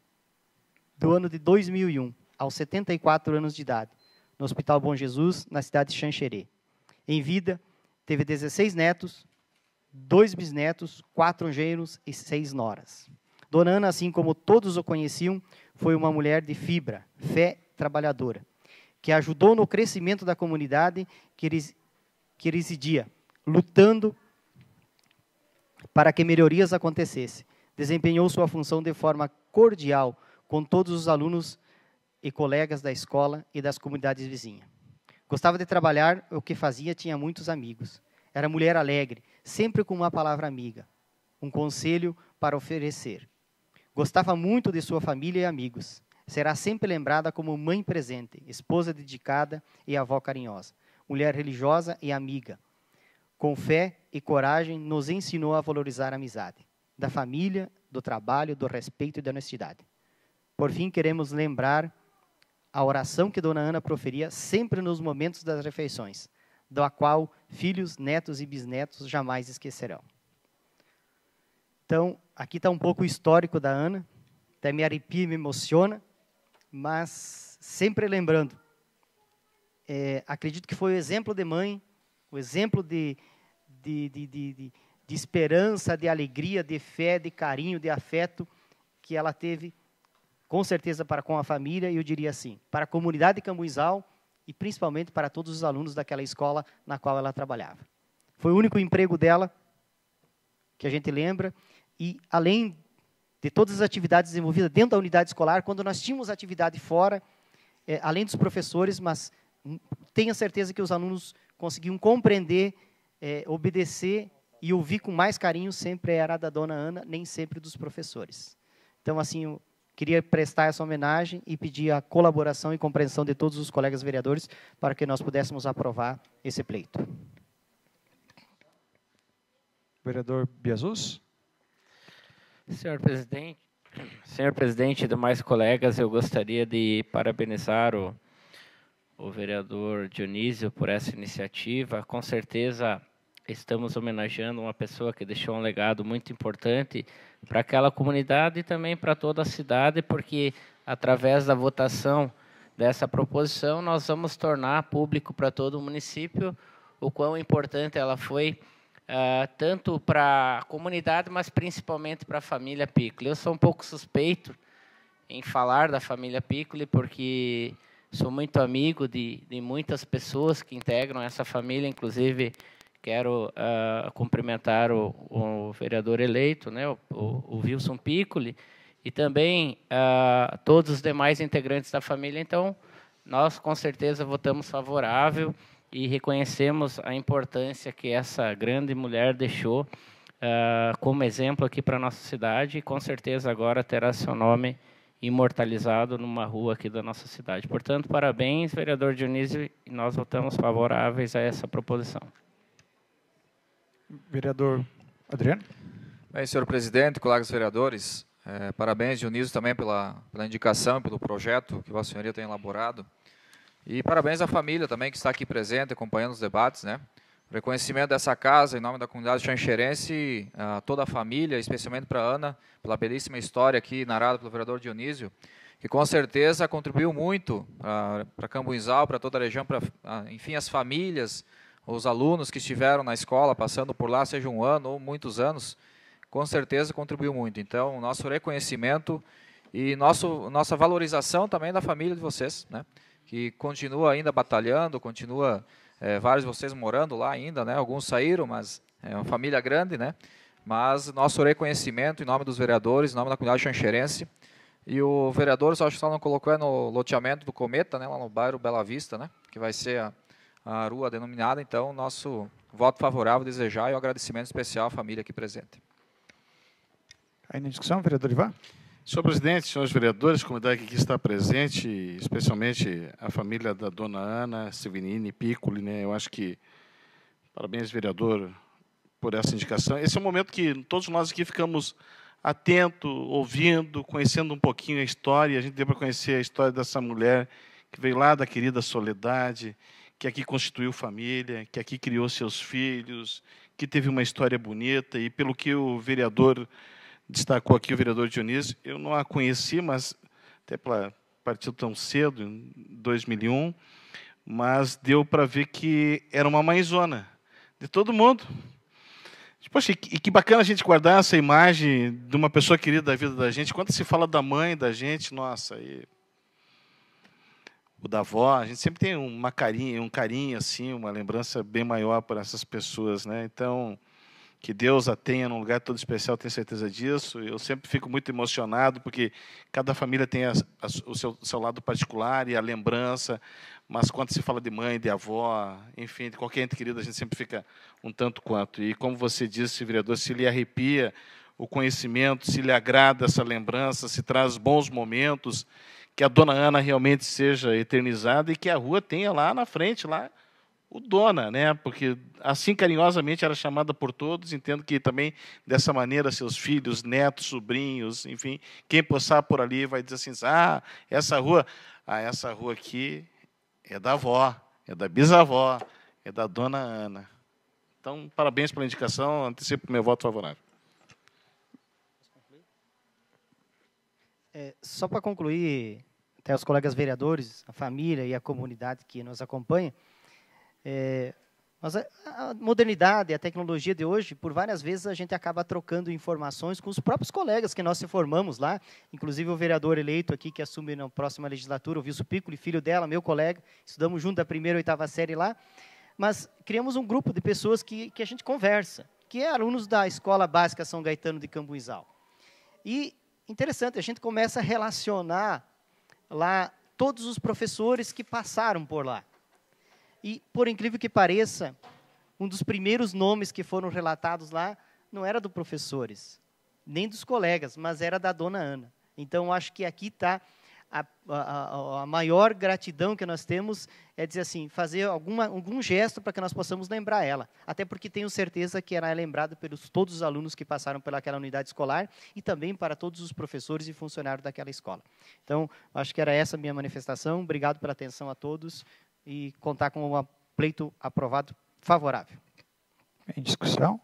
do ano de 2001, aos 74 anos de idade, no Hospital Bom Jesus, na cidade de Xanxerê. Em vida, teve 16 netos, 2 bisnetos, 4 genros e 6 noras. Dona Ana, assim como todos o conheciam, foi uma mulher de fibra, fé, trabalhadora, que ajudou no crescimento da comunidade que residia, lutando para que melhorias acontecessem. Desempenhou sua função de forma cordial com todos os alunos e colegas da escola e das comunidades vizinhas. Gostava de trabalhar, o que fazia, tinha muitos amigos. Era mulher alegre, sempre com uma palavra amiga, um conselho para oferecer. Gostava muito de sua família e amigos. Será sempre lembrada como mãe presente, esposa dedicada e avó carinhosa. Mulher religiosa e amiga. Com fé e coragem, nos ensinou a valorizar a amizade, da família, do trabalho, do respeito e da honestidade. Por fim, queremos lembrar a oração que Dona Ana proferia sempre nos momentos das refeições, da qual filhos, netos e bisnetos jamais esquecerão. Então, aqui está um pouco o histórico da Ana, até me arrepia e me emociona, mas sempre lembrando, acredito que foi o exemplo de mãe, o exemplo de esperança, de alegria, de fé, de carinho, de afeto que ela teve, com certeza, para com a família, e eu diria assim, para a comunidade de Cambuizal e principalmente para todos os alunos daquela escola na qual ela trabalhava. Foi o único emprego dela que a gente lembra, e além de todas as atividades desenvolvidas dentro da unidade escolar, quando nós tínhamos atividade fora, além dos professores, mas tenha certeza que os alunos conseguiam compreender, obedecer e ouvir com mais carinho, sempre era da Dona Ana, nem sempre dos professores. Então, assim, eu queria prestar essa homenagem e pedir a colaboração e compreensão de todos os colegas vereadores para que nós pudéssemos aprovar esse pleito. Vereador Biasus. Senhor presidente e demais colegas, eu gostaria de parabenizar o vereador Dionísio por essa iniciativa. Com certeza, estamos homenageando uma pessoa que deixou um legado muito importante para aquela comunidade e também para toda a cidade, porque, através da votação dessa proposição, nós vamos tornar público para todo o município o quão importante ela foi, tanto para a comunidade, mas principalmente para a família Piccoli. Eu sou um pouco suspeito em falar da família Piccoli, porque sou muito amigo de muitas pessoas que integram essa família, inclusive quero cumprimentar o vereador eleito, né, o Wilson Piccoli, e também todos os demais integrantes da família. Então, nós com certeza votamos favorável e reconhecemos a importância que essa grande mulher deixou como exemplo aqui para a nossa cidade, e com certeza agora terá seu nome imortalizado numa rua aqui da nossa cidade. Portanto, parabéns, vereador Dionísio, e nós votamos favoráveis a essa proposição. Vereador Adriano. Bem, senhor presidente, colegas vereadores, parabéns, Dionísio, também pela indicação e pelo projeto que Vossa Senhoria tem elaborado. E parabéns à família também que está aqui presente, acompanhando os debates, né? Reconhecimento dessa casa, em nome da comunidade xanxerense, a toda a família, especialmente para a Ana, pela belíssima história aqui narrada pelo vereador Dionísio, que com certeza contribuiu muito para Cambuizal, para toda a região, para, enfim, as famílias, os alunos que estiveram na escola, passando por lá, seja um ano ou muitos anos, com certeza contribuiu muito. Então, nosso reconhecimento e nossa valorização também da família de vocês, né? Que continua ainda batalhando, continua vários de vocês morando lá ainda, né? Alguns saíram, mas é uma família grande, né? Mas nosso reconhecimento em nome dos vereadores, em nome da comunidade xanxerense. E o vereador, só acho que só não colocou, no loteamento do Cometa, né? Lá no bairro Bela Vista, né? Que vai ser a rua denominada. Então, nosso voto favorável, desejar e um agradecimento especial à família aqui presente. Aí na discussão, vereador Ivan. Senhor presidente, senhores vereadores, a comunidade que aqui está presente, especialmente a família da dona Ana Sevinini Piccoli, né? Eu acho que, parabéns, vereador, por essa indicação. Esse é um momento que todos nós aqui ficamos atentos, ouvindo, conhecendo um pouquinho a história. A gente deu para conhecer a história dessa mulher que veio lá da querida Soledade, que aqui constituiu família, que aqui criou seus filhos, que teve uma história bonita, e pelo que o vereador destacou aqui, o vereador Dionísio, eu não a conheci, mas até partiu tão cedo, em 2001, mas deu para ver que era uma mãezona de todo mundo. Poxa, e que bacana a gente guardar essa imagem de uma pessoa querida da vida da gente. Quando se fala da mãe da gente, nossa, aí o da avó, a gente sempre tem um carinho, assim, uma lembrança bem maior por essas pessoas, né? Então, que Deus a tenha num lugar todo especial, tenho certeza disso. Eu sempre fico muito emocionado, porque cada família tem o seu lado particular e a lembrança, mas quando se fala de mãe, de avó, enfim, de qualquer ente querido, a gente sempre fica um tanto quanto. E como você disse, vereador, se lhe arrepia o conhecimento, se lhe agrada essa lembrança, se traz bons momentos, que a dona Ana realmente seja eternizada e que a rua tenha lá na frente, lá, o Dona, né? Porque assim carinhosamente era chamada por todos, entendo que também dessa maneira seus filhos, netos, sobrinhos, enfim, quem passar por ali vai dizer assim, essa rua aqui é da avó, é da bisavó, é da Dona Ana. Então, parabéns pela indicação, antecipo meu voto favorável. Só para concluir, até os colegas vereadores, a família e a comunidade que nos acompanha, mas a modernidade, a tecnologia de hoje, por várias vezes a gente acaba trocando informações com os próprios colegas que nós se formamos lá, inclusive o vereador eleito aqui, que assume na próxima legislatura, o Wilson Piccoli, filho dela, meu colega, estudamos junto da 1ª e 8ª série lá, mas criamos um grupo de pessoas que a gente conversa, que é alunos da Escola Básica São Gaetano de Cambuizal. E, interessante, a gente começa a relacionar lá todos os professores que passaram por lá. E, por incrível que pareça, um dos primeiros nomes que foram relatados lá não era dos professores, nem dos colegas, mas era da Dona Ana. Então, acho que aqui está a maior gratidão que nós temos, é dizer assim, fazer algum gesto para que nós possamos lembrar ela. Até porque tenho certeza que ela é lembrada pelos todos os alunos que passaram pelaquela unidade escolar e também para todos os professores e funcionários daquela escola. Então, acho que era essa a minha manifestação. Obrigado pela atenção a todos e contar com um pleito aprovado favorável. Em discussão?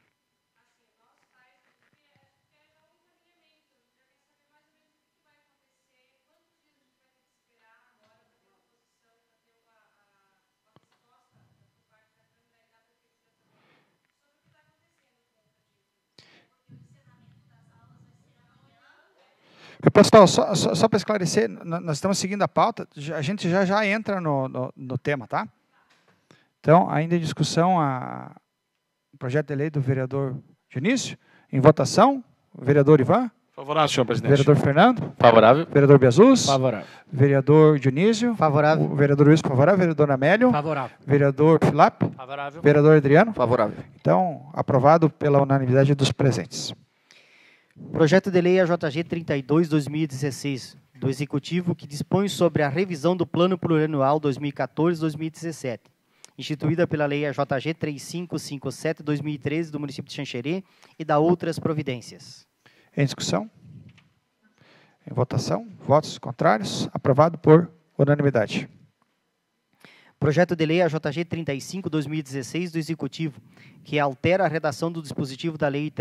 Pessoal, só para esclarecer, nós estamos seguindo a pauta, a gente já entra no tema, tá? Então, ainda em discussão o projeto de lei do vereador Dionísio, em votação, vereador Ivan? Favorável, senhor presidente. Vereador Fernando? Favorável. Vereador Beazus? Favorável. Vereador Dionísio? Favorável. O vereador Luiz favorável. Vereador Amélio? Favorável. Vereador Filap? Favorável. Vereador Adriano? Favorável. Então, aprovado pela unanimidade dos presentes. Projeto de lei AJG 32/2016, do Executivo, que dispõe sobre a revisão do Plano Plurianual 2014-2017, instituída pela Lei AJG 3557/2013 do município de Xanxerê e da outras providências. Em discussão? Em votação? Votos contrários? Aprovado por unanimidade. Projeto de lei AJG 35/2016 do Executivo, que altera a redação do dispositivo da Lei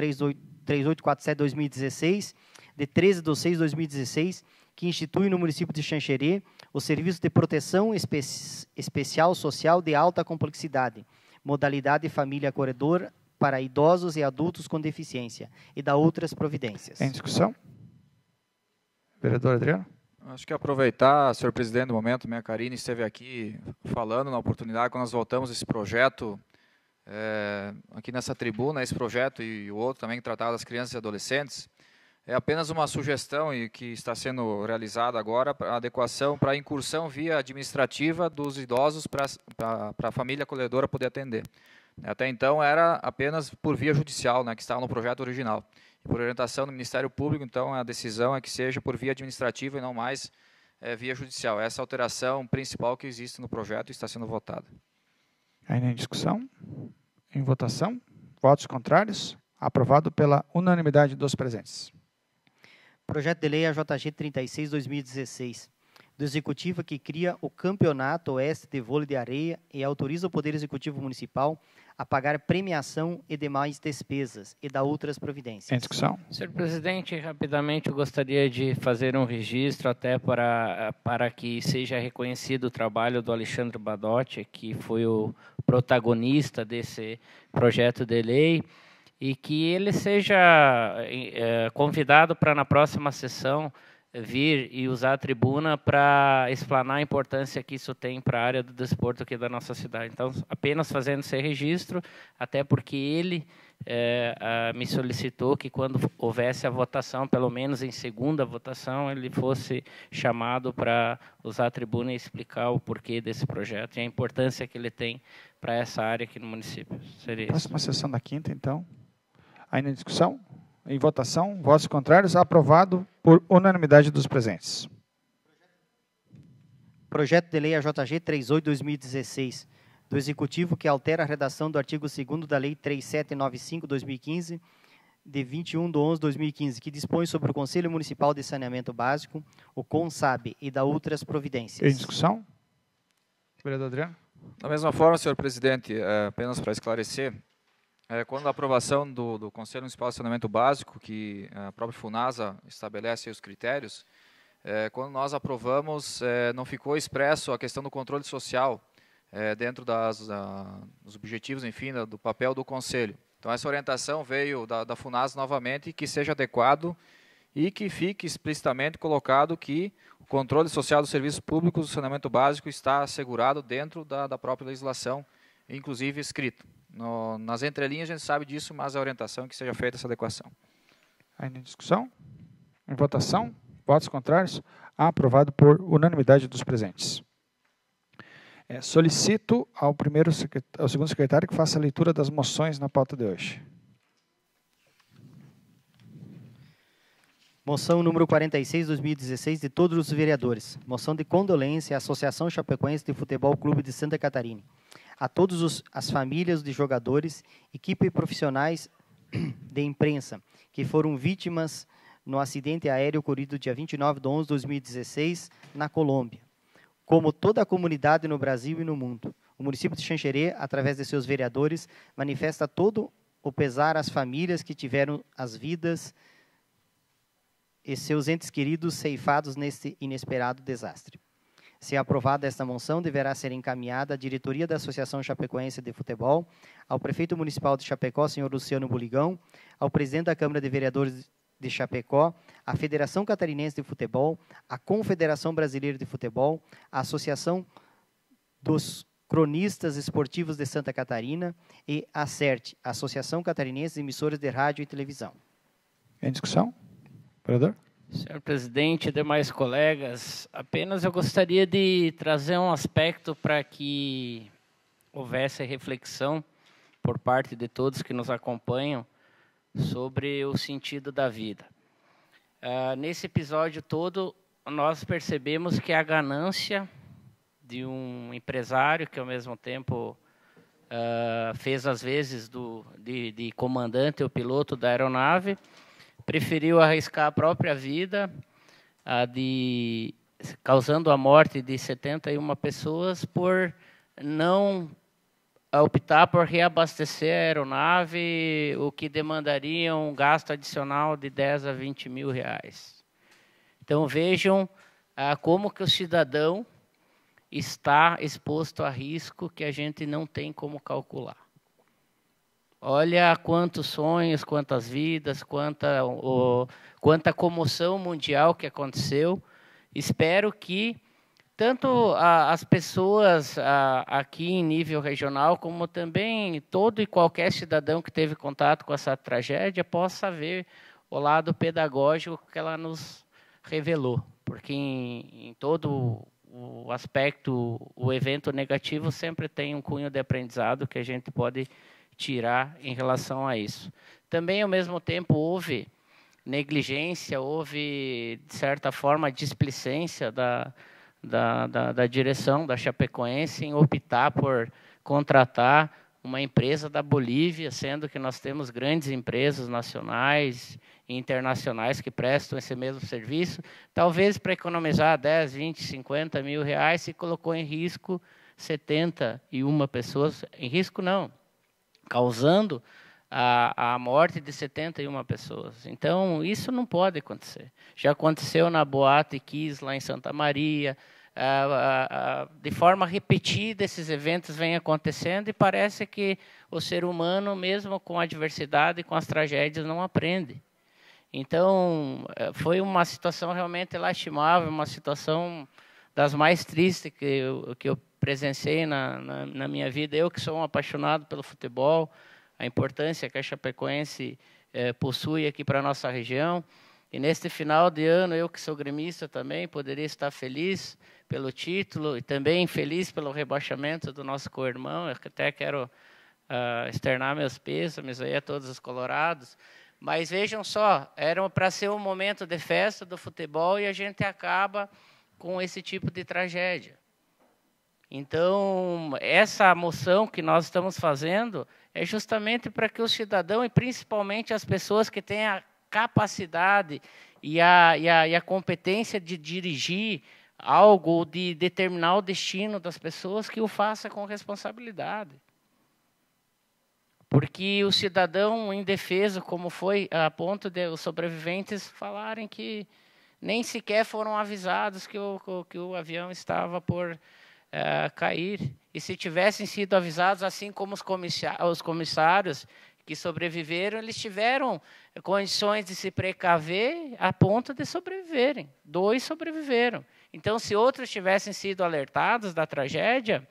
3847/2016, de 13/6/2016, que institui no município de Xanxerê o Serviço de Proteção Especial Social de Alta Complexidade, modalidade família acolhedora para idosos e adultos com deficiência, e da outras providências. Em discussão? Vereador Adriano? Acho que aproveitar, senhor presidente, do momento, minha Karine esteve aqui falando na oportunidade, quando nós voltamos esse projeto, aqui nessa tribuna, esse projeto e o outro também que tratava das crianças e adolescentes, é apenas uma sugestão e que está sendo realizada agora, a adequação para a incursão via administrativa dos idosos para a família acolhedora poder atender. Até então era apenas por via judicial, né, que estava no projeto original. E por orientação do Ministério Público, então a decisão é que seja por via administrativa e não mais via judicial. Essa é a alteração principal que existe no projeto e está sendo votada. Ainda em discussão? Em votação? Votos contrários? Aprovado pela unanimidade dos presentes. Projeto de lei AJG 36/2016, do Executivo, que cria o Campeonato Oeste de Vôlei de Areia e autoriza o Poder Executivo Municipal a pagar premiação e demais despesas e da outras providências. Em discussão? Senhor presidente, rapidamente eu gostaria de fazer um registro até para que seja reconhecido o trabalho do Alexandre Badotti, que foi o protagonista desse projeto de lei, e que ele seja convidado para na próxima sessão vir e usar a tribuna para explanar a importância que isso tem para a área do desporto aqui da nossa cidade. Então, apenas fazendo esse registro, até porque ele me solicitou que quando houvesse a votação, pelo menos em segunda votação, ele fosse chamado para usar a tribuna e explicar o porquê desse projeto e a importância que ele tem para essa área aqui no município. Seria isso. Próxima sessão da quinta, então. Ainda em discussão? Em votação, votos contrários, aprovado por unanimidade dos presentes. Projeto de Lei AJG 38/2016, do Executivo, que altera a redação do artigo 2º da Lei 3795/2015, de 21/11/2015, que dispõe sobre o Conselho Municipal de Saneamento Básico, o CONSAB, e da outras providências. Em discussão? Vereador Adriano. Da mesma forma, senhor presidente, apenas para esclarecer, quando a aprovação do Conselho Municipal de Saneamento Básico, que a própria FUNASA estabelece os critérios, quando nós aprovamos, não ficou expresso a questão do controle social dentro dos objetivos, enfim, do papel do Conselho. Então, essa orientação veio da FUNASA novamente, que seja adequado e que fique explicitamente colocado que o controle social dos serviços públicos do saneamento básico está assegurado dentro da própria legislação, inclusive escrito. Nas entrelinhas a gente sabe disso, mas a orientação é que seja feita essa adequação. Ainda em discussão? Em votação? Votos contrários? Aprovado por unanimidade dos presentes. Solicito ao segundo secretário que faça a leitura das moções na pauta de hoje. Moção número 46/2016 de todos os vereadores. Moção de condolência à Associação Chapecoense de Futebol Clube de Santa Catarina. A todas as famílias de jogadores, equipe e profissionais de imprensa que foram vítimas no acidente aéreo ocorrido dia 29/11/2016 na Colômbia, como toda a comunidade no Brasil e no mundo. O município de Xanxerê, através de seus vereadores, manifesta todo o pesar às famílias que tiveram as vidas e seus entes queridos ceifados neste inesperado desastre. Se aprovada esta moção, deverá ser encaminhada à diretoria da Associação Chapecoense de Futebol, ao prefeito municipal de Chapecó, senhor Luciano Buligão, ao presidente da Câmara de Vereadores de Chapecó, à Federação Catarinense de Futebol, à Confederação Brasileira de Futebol, à Associação dos Cronistas Esportivos de Santa Catarina e à CERT, Associação Catarinense de Emissoras de Rádio e Televisão. Em discussão? Vereador? Senhor presidente e demais colegas, apenas eu gostaria de trazer um aspecto para que houvesse reflexão por parte de todos que nos acompanham sobre o sentido da vida. Nesse episódio todo, nós percebemos que a ganância de um empresário que, ao mesmo tempo, fez as vezes de comandante ou piloto da aeronave, preferiu arriscar a própria vida, causando a morte de 71 pessoas por não optar por reabastecer a aeronave, o que demandaria um gasto adicional de 10 a 20 mil reais. Então, vejam como que o cidadão está exposto a risco que a gente não tem como calcular. Olha quantos sonhos, quantas vidas, quanta comoção mundial que aconteceu. Espero que tanto as pessoas aqui em nível regional, como também todo e qualquer cidadão que teve contato com essa tragédia, possa ver o lado pedagógico que ela nos revelou. Porque em todo o aspecto, o evento negativo sempre tem um cunho de aprendizado que a gente pode tirar em relação a isso. Também, ao mesmo tempo, houve negligência, houve, de certa forma, displicência da direção da Chapecoense em optar por contratar uma empresa da Bolívia, sendo que nós temos grandes empresas nacionais e internacionais que prestam esse mesmo serviço. Talvez para economizar 10, 20, 50 mil reais, se colocou em risco 71 pessoas. Em risco, não. Causando a morte de 71 pessoas. Então, isso não pode acontecer. Já aconteceu na Boate Kiss, lá em Santa Maria. De forma repetida, esses eventos vêm acontecendo e parece que o ser humano, mesmo com a adversidade e com as tragédias, não aprende. Então, foi uma situação realmente lastimável, uma situação das mais tristes que eu presenciei na minha vida. Eu que sou um apaixonado pelo futebol, a importância que a Chapecoense possui aqui para a nossa região. E neste final de ano, eu que sou gremista também, poderia estar feliz pelo título e também feliz pelo rebaixamento do nosso co-irmão. Eu até quero externar meus pêsames aí a todos os colorados. Mas vejam só, era para ser um momento de festa do futebol e a gente acaba com esse tipo de tragédia. Então, essa moção que nós estamos fazendo é justamente para que o cidadão, e principalmente as pessoas que têm a capacidade e a competência de dirigir algo, de determinar o destino das pessoas, que o faça com responsabilidade. Porque o cidadão indefeso, como foi, a ponto de os sobreviventes falarem que nem sequer foram avisados que o avião estava por cair. E se tivessem sido avisados, assim como os comissários que sobreviveram, eles tiveram condições de se precaver a ponto de sobreviverem. 2 sobreviveram. Então, se outros tivessem sido alertados da tragédia,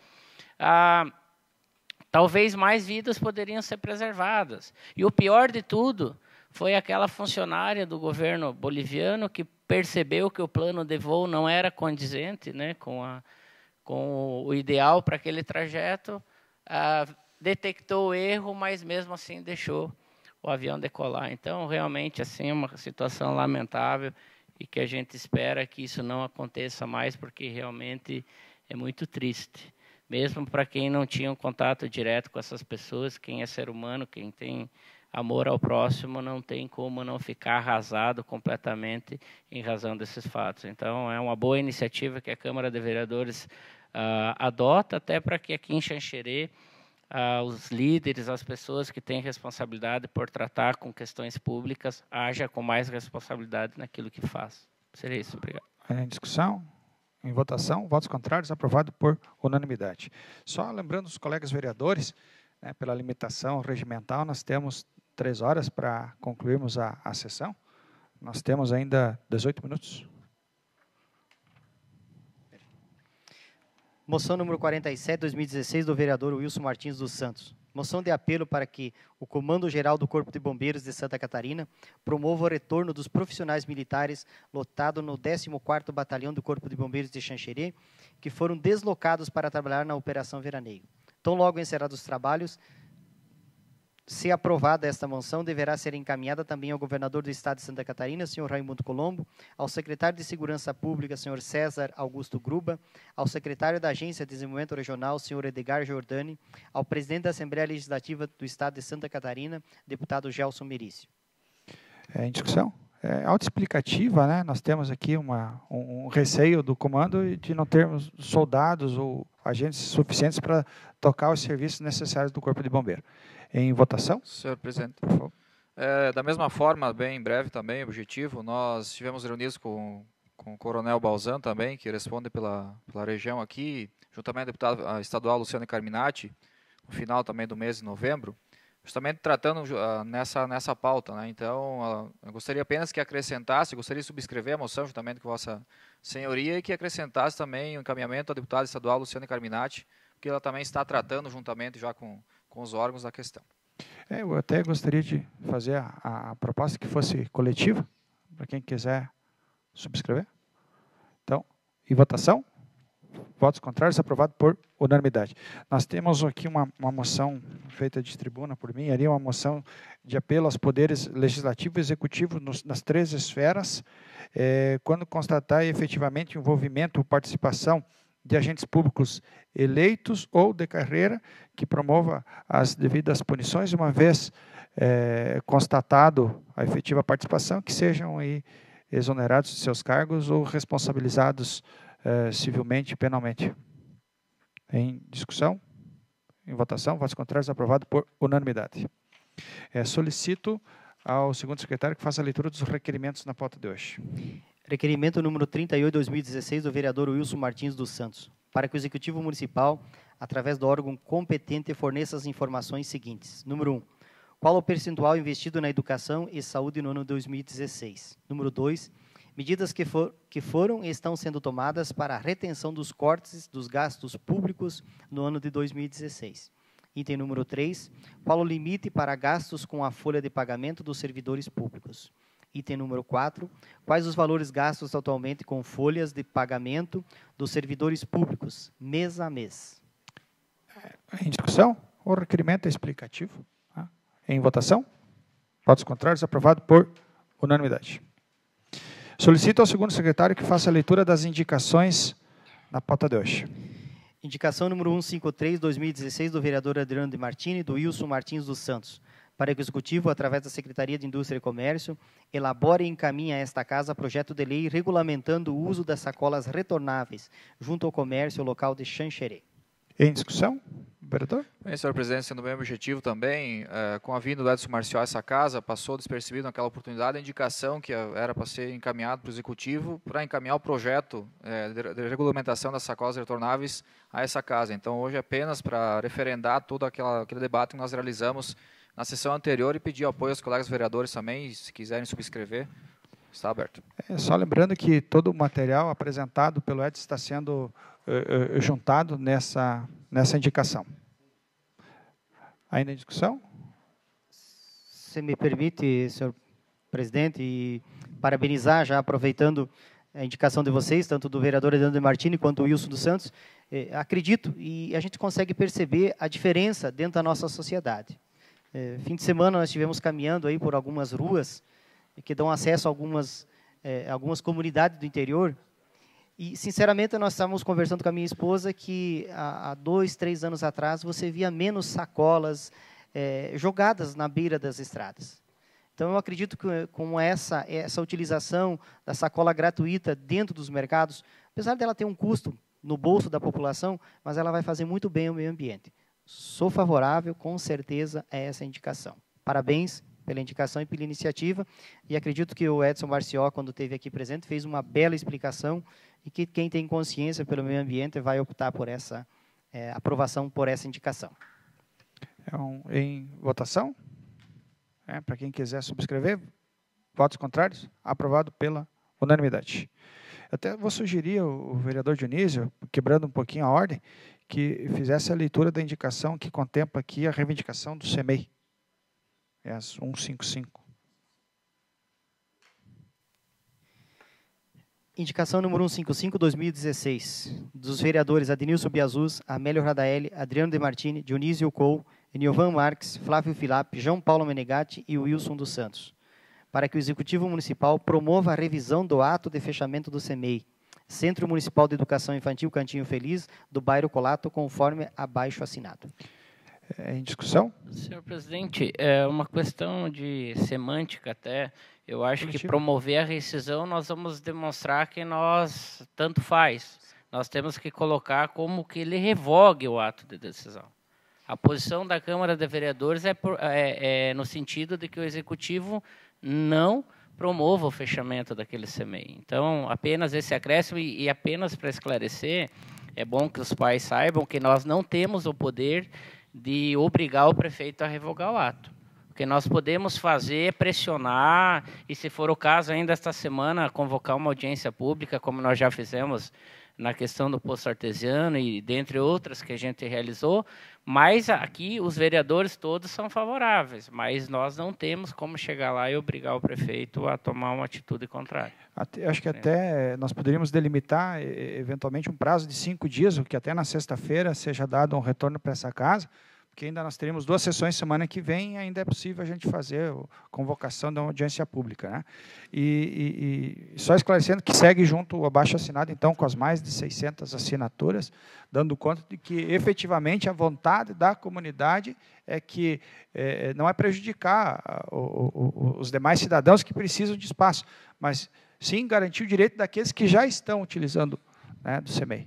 talvez mais vidas poderiam ser preservadas. E o pior de tudo foi aquela funcionária do governo boliviano que percebeu que o plano de voo não era condizente, né, com o ideal para aquele trajeto, detectou o erro, mas mesmo assim deixou o avião decolar. Então, realmente, assim, é uma situação lamentável e que a gente espera que isso não aconteça mais, porque realmente é muito triste. Mesmo para quem não tinha um contato direto com essas pessoas, quem é ser humano, quem tem amor ao próximo, não tem como não ficar arrasado completamente em razão desses fatos. Então, é uma boa iniciativa que a Câmara de Vereadores adota, até para que aqui em Xanxerê, os líderes, as pessoas que têm responsabilidade por tratar com questões públicas, haja com mais responsabilidade naquilo que faz. Seria isso, obrigado. Em discussão? Em votação, votos contrários, aprovado por unanimidade. Só lembrando os colegas vereadores, né, pela limitação regimental, nós temos 3 horas para concluirmos a sessão. Nós temos ainda 18 minutos. Moção número 47, 2016, do vereador Wilson Martins dos Santos. Moção de apelo para que o Comando Geral do Corpo de Bombeiros de Santa Catarina promova o retorno dos profissionais militares lotados no 14º Batalhão do Corpo de Bombeiros de Xanxerê, que foram deslocados para trabalhar na Operação Veraneio. Tão logo encerrados os trabalhos, se aprovada esta moção, deverá ser encaminhada também ao governador do Estado de Santa Catarina, senhor Raimundo Colombo, ao secretário de Segurança Pública, senhor César Augusto Gruba, ao secretário da Agência de Desenvolvimento Regional, senhor Edgar Giordani, ao presidente da Assembleia Legislativa do Estado de Santa Catarina, deputado Gelson Merício. Em discussão? Autoexplicativa, né? Nós temos aqui um receio do comando de não termos soldados ou agentes suficientes para tocar os serviços necessários do Corpo de Bombeiro. Em votação? Senhor presidente, por favor. Da mesma forma, bem breve também, objetivo, nós estivemos reunidos com o coronel Balzan também, que responde pela região aqui, juntamente com o deputado estadual Luciano Carminati, no final também do mês de novembro, justamente tratando nessa pauta, né? Então, eu gostaria apenas que acrescentasse, gostaria de subscrever a moção juntamente com Vossa Senhoria e que acrescentasse também o encaminhamento ao deputado estadual Luciano Carminati, que ela também está tratando juntamente já com os órgãos da questão. Eu até gostaria de fazer a proposta que fosse coletiva, para quem quiser subscrever. Então, em votação, votos contrários, aprovado por unanimidade. Nós temos aqui uma moção feita de tribuna por mim, ali uma moção de apelo aos poderes legislativo e executivo nas 3 esferas, quando constatar efetivamente o envolvimento ou participação de agentes públicos eleitos ou de carreira que promova as devidas punições, uma vez constatado a efetiva participação, que sejam aí exonerados de seus cargos ou responsabilizados civilmente e penalmente. Em discussão? Em votação? Votos contrários, aprovado por unanimidade. Solicito ao segundo secretário que faça a leitura dos requerimentos na pauta de hoje. Requerimento número 38, 2016, do vereador Wilson Martins dos Santos, para que o Executivo Municipal, através do órgão competente, forneça as informações seguintes. Número 1. qual o percentual investido na educação e saúde no ano 2016? Número 2, medidas que foram e estão sendo tomadas para a retenção dos cortes dos gastos públicos no ano de 2016. Item número 3, qual o limite para gastos com a folha de pagamento dos servidores públicos? Item número 4, quais os valores gastos atualmente com folhas de pagamento dos servidores públicos, mês a mês? Em discussão, o requerimento é explicativo. Tá? Em votação, votos contrários, aprovado por unanimidade. Solicito ao segundo secretário que faça a leitura das indicações na pauta de hoje. Indicação número 153/2016 do vereador Adriano de Martini e do Wilson Martins dos Santos, para que o Executivo, através da Secretaria de Indústria e Comércio, elabore e encaminhe a esta Casa projeto de lei regulamentando o uso das sacolas retornáveis junto ao comércio local de Xanxerê. Em discussão, vereador? Bem, senhor presidente, sendo bem objetivo também, com a vinda do Edson Marcial a essa casa, passou despercebido naquela oportunidade a indicação que era para ser encaminhado para o Executivo para encaminhar o projeto de regulamentação das sacolas retornáveis a essa casa. Então, hoje apenas para referendar todo aquele debate que nós realizamos na sessão anterior e pedir apoio aos colegas vereadores também, se quiserem subscrever, está aberto. Só lembrando que todo o material apresentado pelo Edson está sendo juntado nessa indicação. Ainda em discussão? Se me permite, senhor presidente, e parabenizar, já aproveitando a indicação de vocês, tanto do vereador Adriano de Martini quanto do Wilson dos Santos, acredito e a gente consegue perceber a diferença dentro da nossa sociedade. Fim de semana nós estivemos caminhando aí por algumas ruas que dão acesso a algumas comunidades do interior e, sinceramente, nós estávamos conversando com a minha esposa que há 2, 3 anos atrás você via menos sacolas jogadas na beira das estradas. Então, eu acredito que com essa utilização da sacola gratuita dentro dos mercados, apesar dela ter um custo no bolso da população, mas ela vai fazer muito bem ao meio ambiente. Sou favorável, com certeza, a essa indicação. Parabéns pela indicação e pela iniciativa, e acredito que o Edson Marcial, quando esteve aqui presente, fez uma bela explicação, e que quem tem consciência pelo meio ambiente vai optar por essa aprovação, por essa indicação. Em votação? Para quem quiser subscrever, votos contrários, aprovado pela unanimidade. Até vou sugerir ao vereador Dionísio, quebrando um pouquinho a ordem, que fizesse a leitura da indicação que contempla aqui a reivindicação do CEMEI. É as 155. Indicação número 155/2016, dos vereadores Adnilson Biazus, Amélio Radaeli, Adriano de Martini, Dionísio Cou, Nilvan Marques, Flávio Filap, João Paulo Menegatti e Wilson dos Santos, para que o Executivo Municipal promova a revisão do ato de fechamento do CEMEI, Centro Municipal de Educação Infantil Cantinho Feliz, do bairro Colato, conforme abaixo assinado. Em discussão? Senhor presidente, é uma questão de semântica até. Eu acho que promover a rescisão, nós vamos demonstrar que nós tanto faz. Nós temos que colocar como que ele revogue o ato de decisão. A posição da Câmara de Vereadores é no sentido de que o Executivo não promova o fechamento daquele CEMEI. Então, apenas esse acréscimo, e apenas para esclarecer, é bom que os pais saibam que nós não temos o poder de obrigar o prefeito a revogar o ato. O que nós podemos fazer é pressionar, e se for o caso, ainda esta semana, convocar uma audiência pública, como nós já fizemos na questão do poço artesiano e dentre outras que a gente realizou, mas aqui os vereadores todos são favoráveis, mas nós não temos como chegar lá e obrigar o prefeito a tomar uma atitude contrária. Acho que até nós poderíamos delimitar, eventualmente, um prazo de 5 dias, o que até na sexta-feira seja dado um retorno para essa casa, porque ainda nós teremos 2 sessões semana que vem e ainda é possível a gente fazer a convocação da audiência pública, né? E só esclarecendo que segue junto o abaixo-assinado, então, com as mais de 600 assinaturas, dando conta de que, efetivamente, a vontade da comunidade é que não é prejudicar os demais cidadãos que precisam de espaço, mas sim garantir o direito daqueles que já estão utilizando, né, do CEMEI.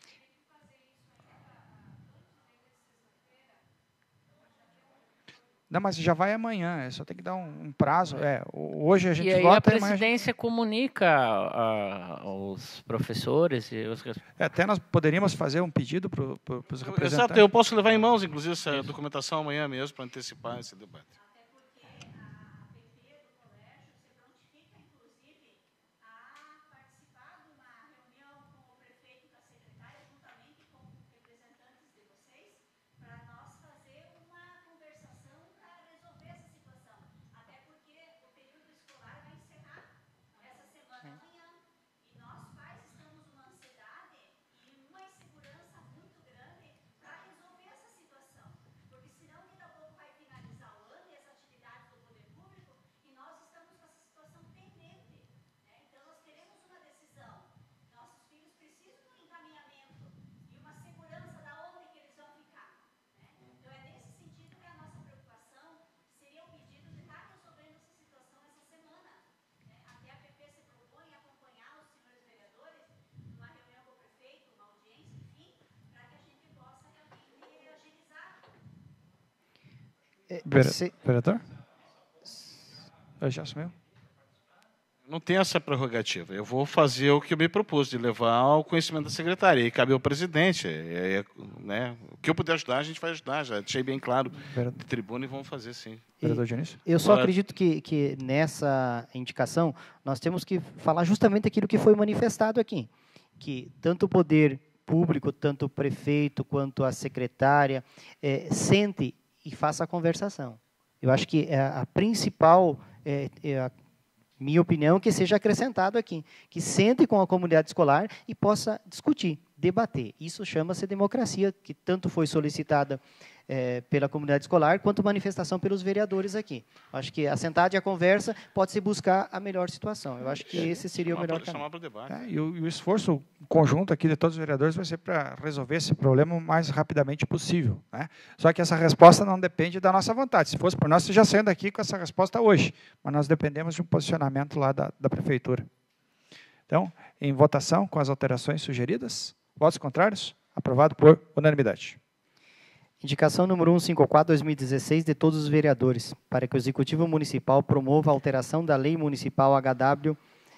Não, mas já vai amanhã, só tem que dar um prazo. Hoje a gente vota. E aí vota, a presidência comunica aos professores. Até nós poderíamos fazer um pedido para os representantes. Exato, eu posso levar em mãos, inclusive, essa documentação amanhã mesmo, para antecipar esse debate. Vereador? Já assumiu? Não tenho essa prerrogativa. Eu vou fazer o que eu me propus, de levar ao conhecimento da secretaria. E cabe ao presidente. Né? O que eu puder ajudar, a gente vai ajudar. Já deixei bem claro de tribuna e vamos fazer, sim. Vereador Dionísio? Eu só acredito que nessa indicação nós temos que falar justamente aquilo que foi manifestado aqui. Que tanto o poder público, tanto o prefeito quanto a secretária, sente e faça a conversação. Eu acho que a principal... minha opinião, que seja acrescentado aqui, que sente com a comunidade escolar e possa discutir, debater. Isso chama-se democracia, que tanto foi solicitada pela comunidade escolar, quanto manifestação pelos vereadores aqui. Acho que assentada a conversa pode-se buscar a melhor situação. Eu acho que esse seria o melhor caminho. Chamar para o debate. E o esforço conjunto aqui de todos os vereadores vai ser para resolver esse problema o mais rapidamente possível, né? Só que essa resposta não depende da nossa vontade. Se fosse por nós, você já saindo aqui com essa resposta hoje. Mas nós dependemos de um posicionamento lá da prefeitura. Então, em votação, com as alterações sugeridas, votos contrários? Aprovado por unanimidade. Indicação número 154/2016 de todos os vereadores, para que o Executivo Municipal promova a alteração da Lei Municipal HW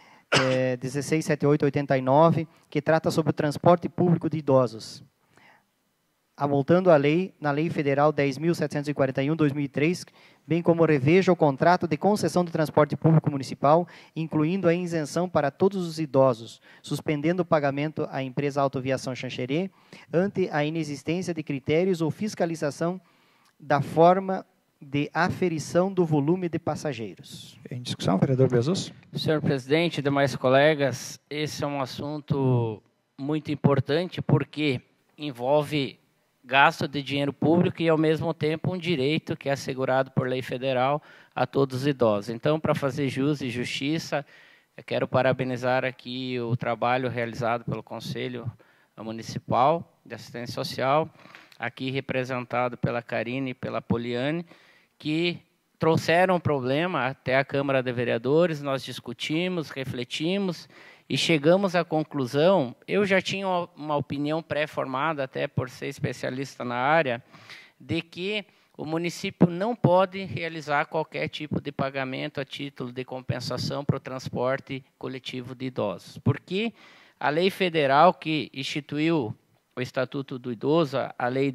1678/89, que trata sobre o transporte público de idosos, avultando a lei na Lei Federal 10.741/2003, bem como reveja o contrato de concessão de transporte público municipal, incluindo a isenção para todos os idosos, suspendendo o pagamento à empresa Autoviação Xanxerê, ante a inexistência de critérios ou fiscalização da forma de aferição do volume de passageiros. Em discussão, vereador Bezos. Senhor presidente e demais colegas, esse é um assunto muito importante porque envolve gasto de dinheiro público e, ao mesmo tempo, um direito que é assegurado por lei federal a todos os idosos. Então, para fazer jus e justiça, eu quero parabenizar aqui o trabalho realizado pelo Conselho Municipal de Assistência Social, aqui representado pela Karine e pela Poliane, que trouxeram o problema até a Câmara de Vereadores, nós discutimos, refletimos, e chegamos à conclusão, eu já tinha uma opinião pré-formada, até por ser especialista na área, de que o município não pode realizar qualquer tipo de pagamento a título de compensação para o transporte coletivo de idosos. Porque a lei federal que instituiu o Estatuto do Idoso, a Lei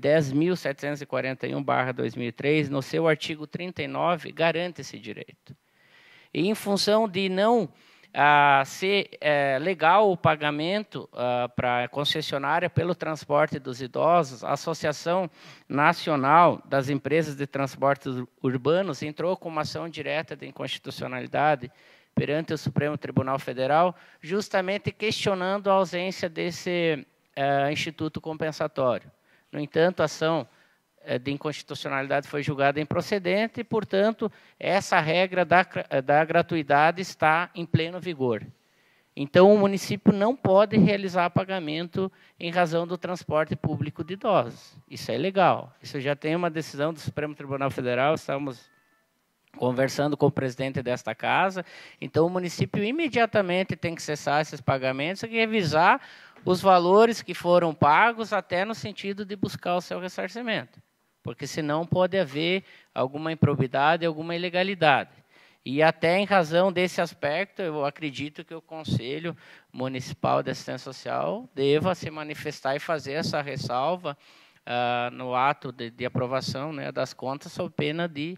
10.741/2003, no seu artigo 39, garante esse direito. E, em função de não ser legal o pagamento para a concessionária pelo transporte dos idosos, a Associação Nacional das Empresas de Transportes Urbanos entrou com uma ação direta de inconstitucionalidade perante o Supremo Tribunal Federal, justamente questionando a ausência desse instituto compensatório. No entanto, a ação de inconstitucionalidade foi julgada improcedente e, portanto, essa regra da gratuidade está em pleno vigor. Então, o município não pode realizar pagamento em razão do transporte público de idosos. Isso é ilegal. Isso já tem uma decisão do Supremo Tribunal Federal, estamos conversando com o presidente desta casa. Então, o município imediatamente tem que cessar esses pagamentos e revisar os valores que foram pagos, até no sentido de buscar o seu ressarcimento. Porque senão pode haver alguma improbidade, alguma ilegalidade. E até em razão desse aspecto, eu acredito que o Conselho Municipal de Assistência Social deva se manifestar e fazer essa ressalva no ato de aprovação, né, das contas, sob pena de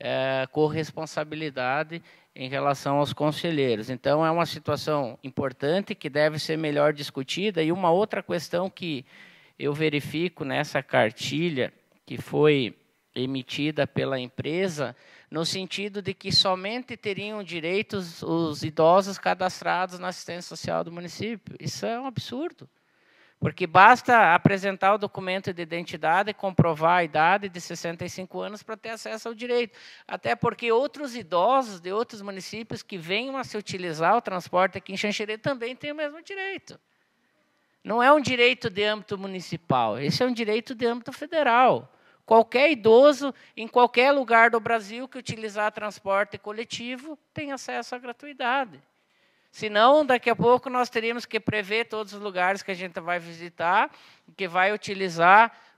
corresponsabilidade em relação aos conselheiros. Então, é uma situação importante que deve ser melhor discutida. E uma outra questão que eu verifico nessa cartilha que foi emitida pela empresa, no sentido de que somente teriam direitos os idosos cadastrados na assistência social do município. Isso é um absurdo, porque basta apresentar o documento de identidade e comprovar a idade de 65 anos para ter acesso ao direito. Até porque outros idosos de outros municípios que venham a se utilizar o transporte aqui em Xanxerê também têm o mesmo direito. Não é um direito de âmbito municipal, esse é um direito de âmbito federal. Qualquer idoso, em qualquer lugar do Brasil que utilizar transporte coletivo, tem acesso à gratuidade. Senão, daqui a pouco, nós teríamos que prever todos os lugares que a gente vai visitar, que vai utilizar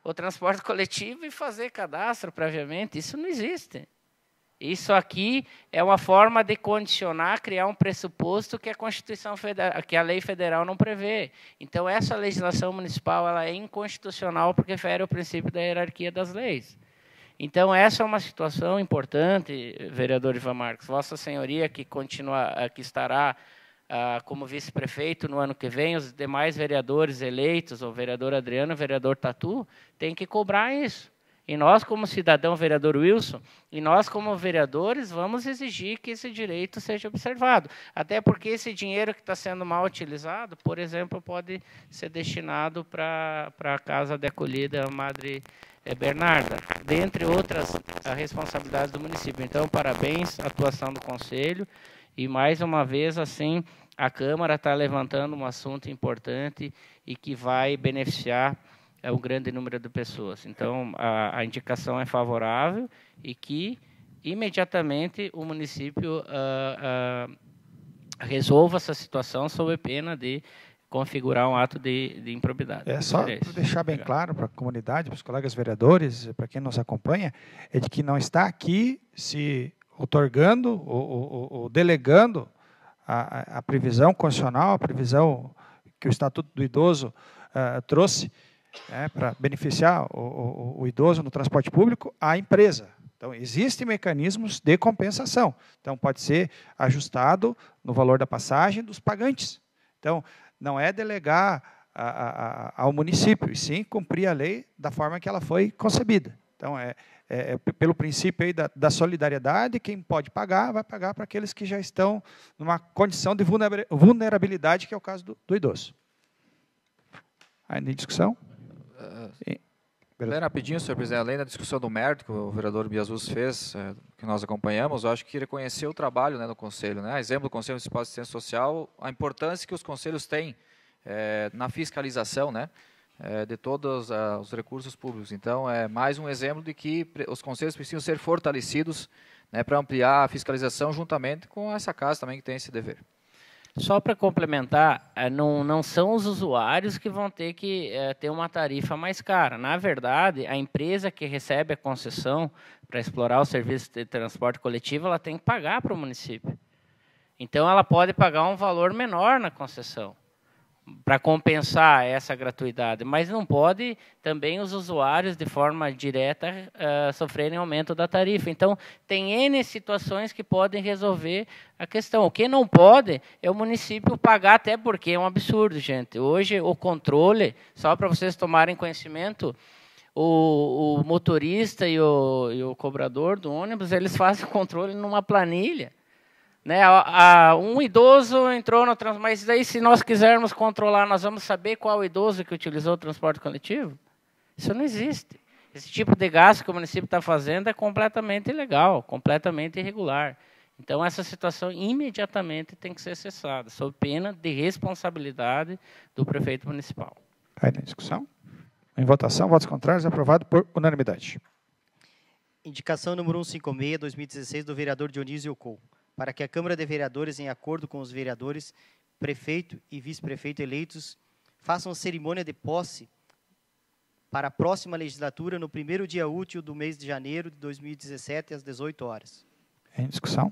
o transporte coletivo e fazer cadastro previamente. Isso não existe. Isso aqui é uma forma de condicionar, criar um pressuposto que a Constituição Federal, que a lei federal não prevê. Então, essa legislação municipal ela é inconstitucional porque fere o princípio da hierarquia das leis. Então, essa é uma situação importante, vereador Ivan Marques. Vossa Senhoria, que estará como vice-prefeito no ano que vem, os demais vereadores eleitos, o vereador Adriano, o vereador Tatu, tem que cobrar isso. E nós, como cidadão, vereador Wilson, e nós, como vereadores, vamos exigir que esse direito seja observado. Até porque esse dinheiro que está sendo mal utilizado, por exemplo, pode ser destinado para a Casa de Acolhida Madre Bernarda, dentre outras responsabilidades do município. Então, parabéns à atuação do Conselho. E, mais uma vez, assim, a Câmara está levantando um assunto importante e que vai beneficiar um grande número de pessoas. Então, a indicação é favorável e que, imediatamente, o município resolva essa situação sob pena de configurar um ato de improbidade. É só para deixar bem claro para a comunidade, para os colegas vereadores, para quem nos acompanha, é de que não está aqui se outorgando ou delegando a previsão constitucional, a previsão que o Estatuto do Idoso trouxe, para beneficiar o idoso no transporte público, à empresa. Então, existem mecanismos de compensação. Então, pode ser ajustado no valor da passagem dos pagantes. Então, não é delegar ao município, e sim cumprir a lei da forma que ela foi concebida. Então, pelo princípio aí da solidariedade, quem pode pagar, vai pagar para aqueles que já estão numa condição de vulnerabilidade, que é o caso do idoso. Ainda em discussão? Bem rapidinho, senhor presidente, além da discussão do mérito que o vereador Biasus fez, que nós acompanhamos, eu acho que reconhecer o trabalho, né, do Conselho, né, exemplo do Conselho Municipal de Assistência Social, a importância que os conselhos têm na fiscalização, né, de todos os recursos públicos. Então, é mais um exemplo de que os conselhos precisam ser fortalecidos, né, para ampliar a fiscalização juntamente com essa casa também que tem esse dever. Só para complementar, não são os usuários que vão ter que ter uma tarifa mais cara. Na verdade, a empresa que recebe a concessão para explorar o serviço de transporte coletivo, ela tem que pagar para o município. Então, ela pode pagar um valor menor na concessão, para compensar essa gratuidade, mas não pode também os usuários, de forma direta, sofrerem aumento da tarifa. Então, tem N situações que podem resolver a questão. O que não pode é o município pagar, até porque é um absurdo, gente. Hoje, o controle, só para vocês tomarem conhecimento, o motorista e o cobrador do ônibus, eles fazem o controle numa planilha. Né, um idoso entrou no transporte, mas daí, se nós quisermos controlar, nós vamos saber qual idoso que utilizou o transporte coletivo? Isso não existe. Esse tipo de gasto que o município está fazendo é completamente ilegal, completamente irregular. Então, essa situação imediatamente tem que ser cessada, sob pena de responsabilidade do prefeito municipal. Ainda em discussão? Em votação, votos contrários, aprovado por unanimidade. Indicação número 156, 2016, do vereador Dionísio Ocou, para que a Câmara de Vereadores, em acordo com os vereadores, prefeito e vice-prefeito eleitos, façam cerimônia de posse para a próxima legislatura, no primeiro dia útil do mês de janeiro de 2017, às 18 horas. Em discussão?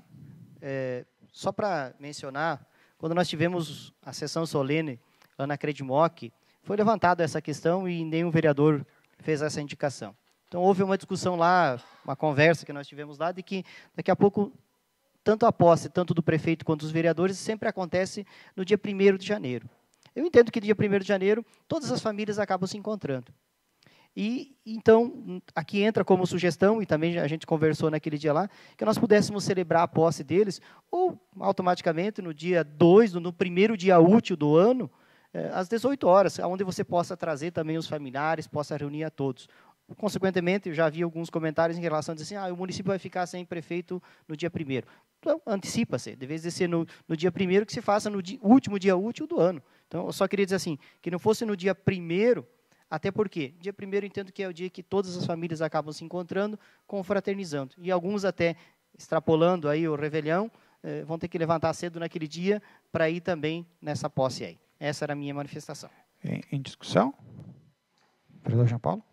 Só para mencionar, quando nós tivemos a sessão solene lá na Credimoc, foi levantada essa questão e nenhum vereador fez essa indicação. Então, houve uma discussão lá, uma conversa que nós tivemos lá, de que daqui a pouco tanto a posse, tanto do prefeito quanto dos vereadores, sempre acontece no dia 1º de janeiro. Eu entendo que dia 1º de janeiro, todas as famílias acabam se encontrando. E, então, aqui entra como sugestão, e também a gente conversou naquele dia lá, que nós pudéssemos celebrar a posse deles, ou automaticamente no dia 2, no primeiro dia útil do ano, às 18 horas, onde você possa trazer também os familiares, possa reunir a todos. Consequentemente, eu já vi alguns comentários em relação a dizer assim, o município vai ficar sem prefeito no dia 1º. Então, antecipa-se, de vez de ser no dia 1º, que se faça no último dia útil do ano. Então, eu só queria dizer assim, que não fosse no dia 1º, até porque dia 1º eu entendo que é o dia que todas as famílias acabam se encontrando, confraternizando. E alguns até, extrapolando aí o Réveillon, vão ter que levantar cedo naquele dia para ir também nessa posse aí. Essa era a minha manifestação. Em discussão? Vereador João Paulo?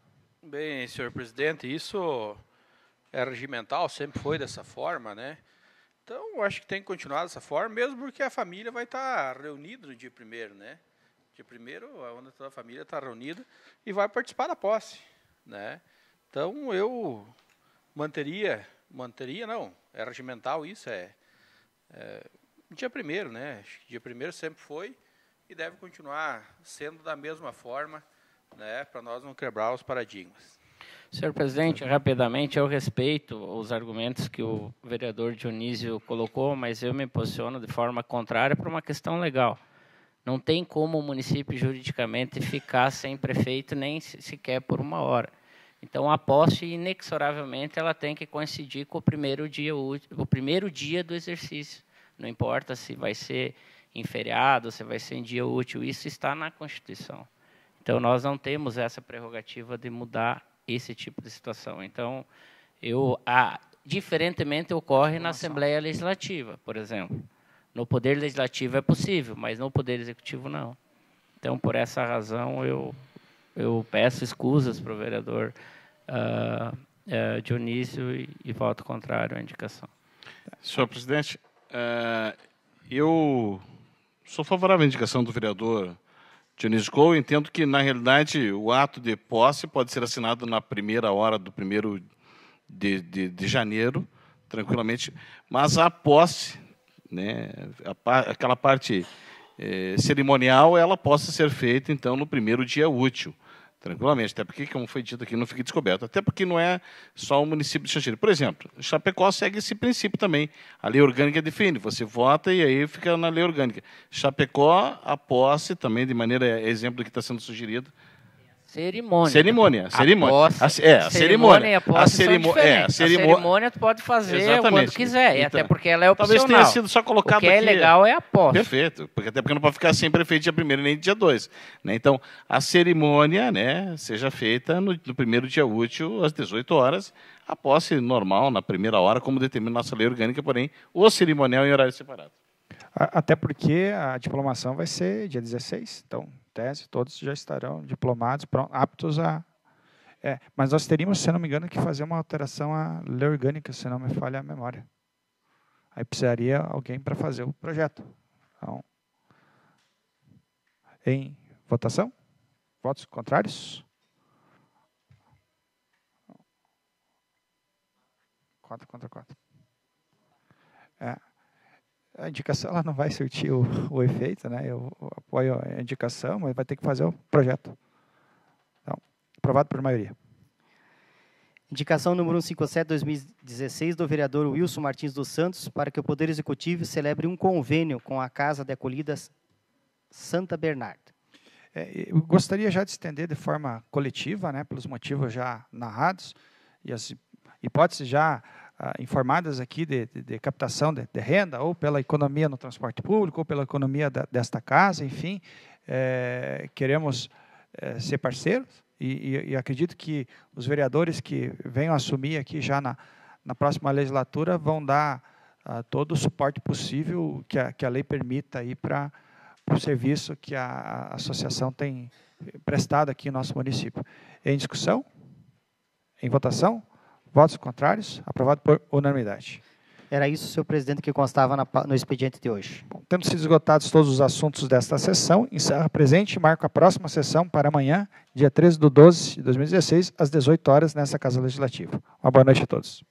Bem, senhor presidente, isso é regimental, sempre foi dessa forma, né? Então, eu acho que tem que continuar dessa forma, mesmo porque a família vai estar reunida no dia 1º, né? Dia 1º, onde toda a família está reunida e vai participar da posse, né? Então, eu manteria não, é regimental isso, dia 1º, né? Acho que dia 1º sempre foi e deve continuar sendo da mesma forma, né? Para nós não quebrar os paradigmas. Senhor presidente, rapidamente, eu respeito os argumentos que o vereador Dionísio colocou, mas eu me posiciono de forma contrária por uma questão legal. Não tem como o município juridicamente ficar sem prefeito nem sequer por 1 hora. Então, a posse, inexoravelmente, ela tem que coincidir com o primeiro dia do exercício. Não importa se vai ser em feriado, se vai ser em dia útil, isso está na Constituição. Então, nós não temos essa prerrogativa de mudar esse tipo de situação. Então, diferentemente ocorre na Assembleia Legislativa, por exemplo. No Poder Legislativo é possível, mas no Poder Executivo não. Então, por essa razão, eu peço escusas para o vereador Dionísio e voto contrário à indicação. Senhor presidente, eu sou favorável à indicação do vereador Dionísio Couto. Entendo que, na realidade, o ato de posse pode ser assinado na primeira hora do 1º de janeiro, tranquilamente, mas a posse, né, aquela parte cerimonial, ela possa ser feita, então, no 1º dia útil, tranquilamente, até porque, como foi dito aqui, não fique descoberto, até porque não é só o município de Xanxerê. Por exemplo, Chapecó segue esse princípio também. A lei orgânica define, você vota e aí fica na lei orgânica. Chapecó, a posse, também, de maneira, exemplo do que está sendo sugerido. Cerimônia. A cerimônia. A cerimônia tu pode fazer exatamente. Quando quiser, então, até porque ela é opcional. Talvez tenha sido só colocado o que é aqui, legal é a posse. Perfeito, até porque não pode ficar sem prefeito dia 1º nem dia 2. Né? Então, a cerimônia, né, seja feita no 1º dia útil, às 18 horas, a posse normal, na primeira hora, como determina nossa lei orgânica, porém, o cerimonial em horário separado. Até porque a diplomação vai ser dia 16, então, tese, todos já estarão diplomados, aptos a... mas nós teríamos, se não me engano, que fazer uma alteração à lei orgânica, se não me falha a memória. Aí precisaria alguém para fazer o projeto. Então, em votação? Votos contrários? 4 contra 4. A indicação ela não vai surtir o efeito, né? Eu apoio a indicação, mas vai ter que fazer o projeto. Então, aprovado por maioria. Indicação número 157/2016 do vereador Wilson Martins dos Santos para que o Poder Executivo celebre um convênio com a Casa de Acolhidas Santa Bernarda. Eu gostaria já de estender de forma coletiva, né, pelos motivos já narrados e as hipóteses já informadas aqui de captação de renda, ou pela economia no transporte público, ou pela economia desta casa, enfim, queremos ser parceiros e acredito que os vereadores que venham assumir aqui já na próxima legislatura vão dar todo o suporte possível que a lei permita aí para o serviço que a associação tem prestado aqui no nosso município. Em discussão? Em votação? Votos contrários? Aprovado por unanimidade. Era isso, senhor presidente, que constava no expediente de hoje. Bom, tendo sido esgotados todos os assuntos desta sessão, encerra presente e marco a próxima sessão para amanhã, dia 13/12/2016, às 18 horas, nessa Casa Legislativa. Uma boa noite a todos.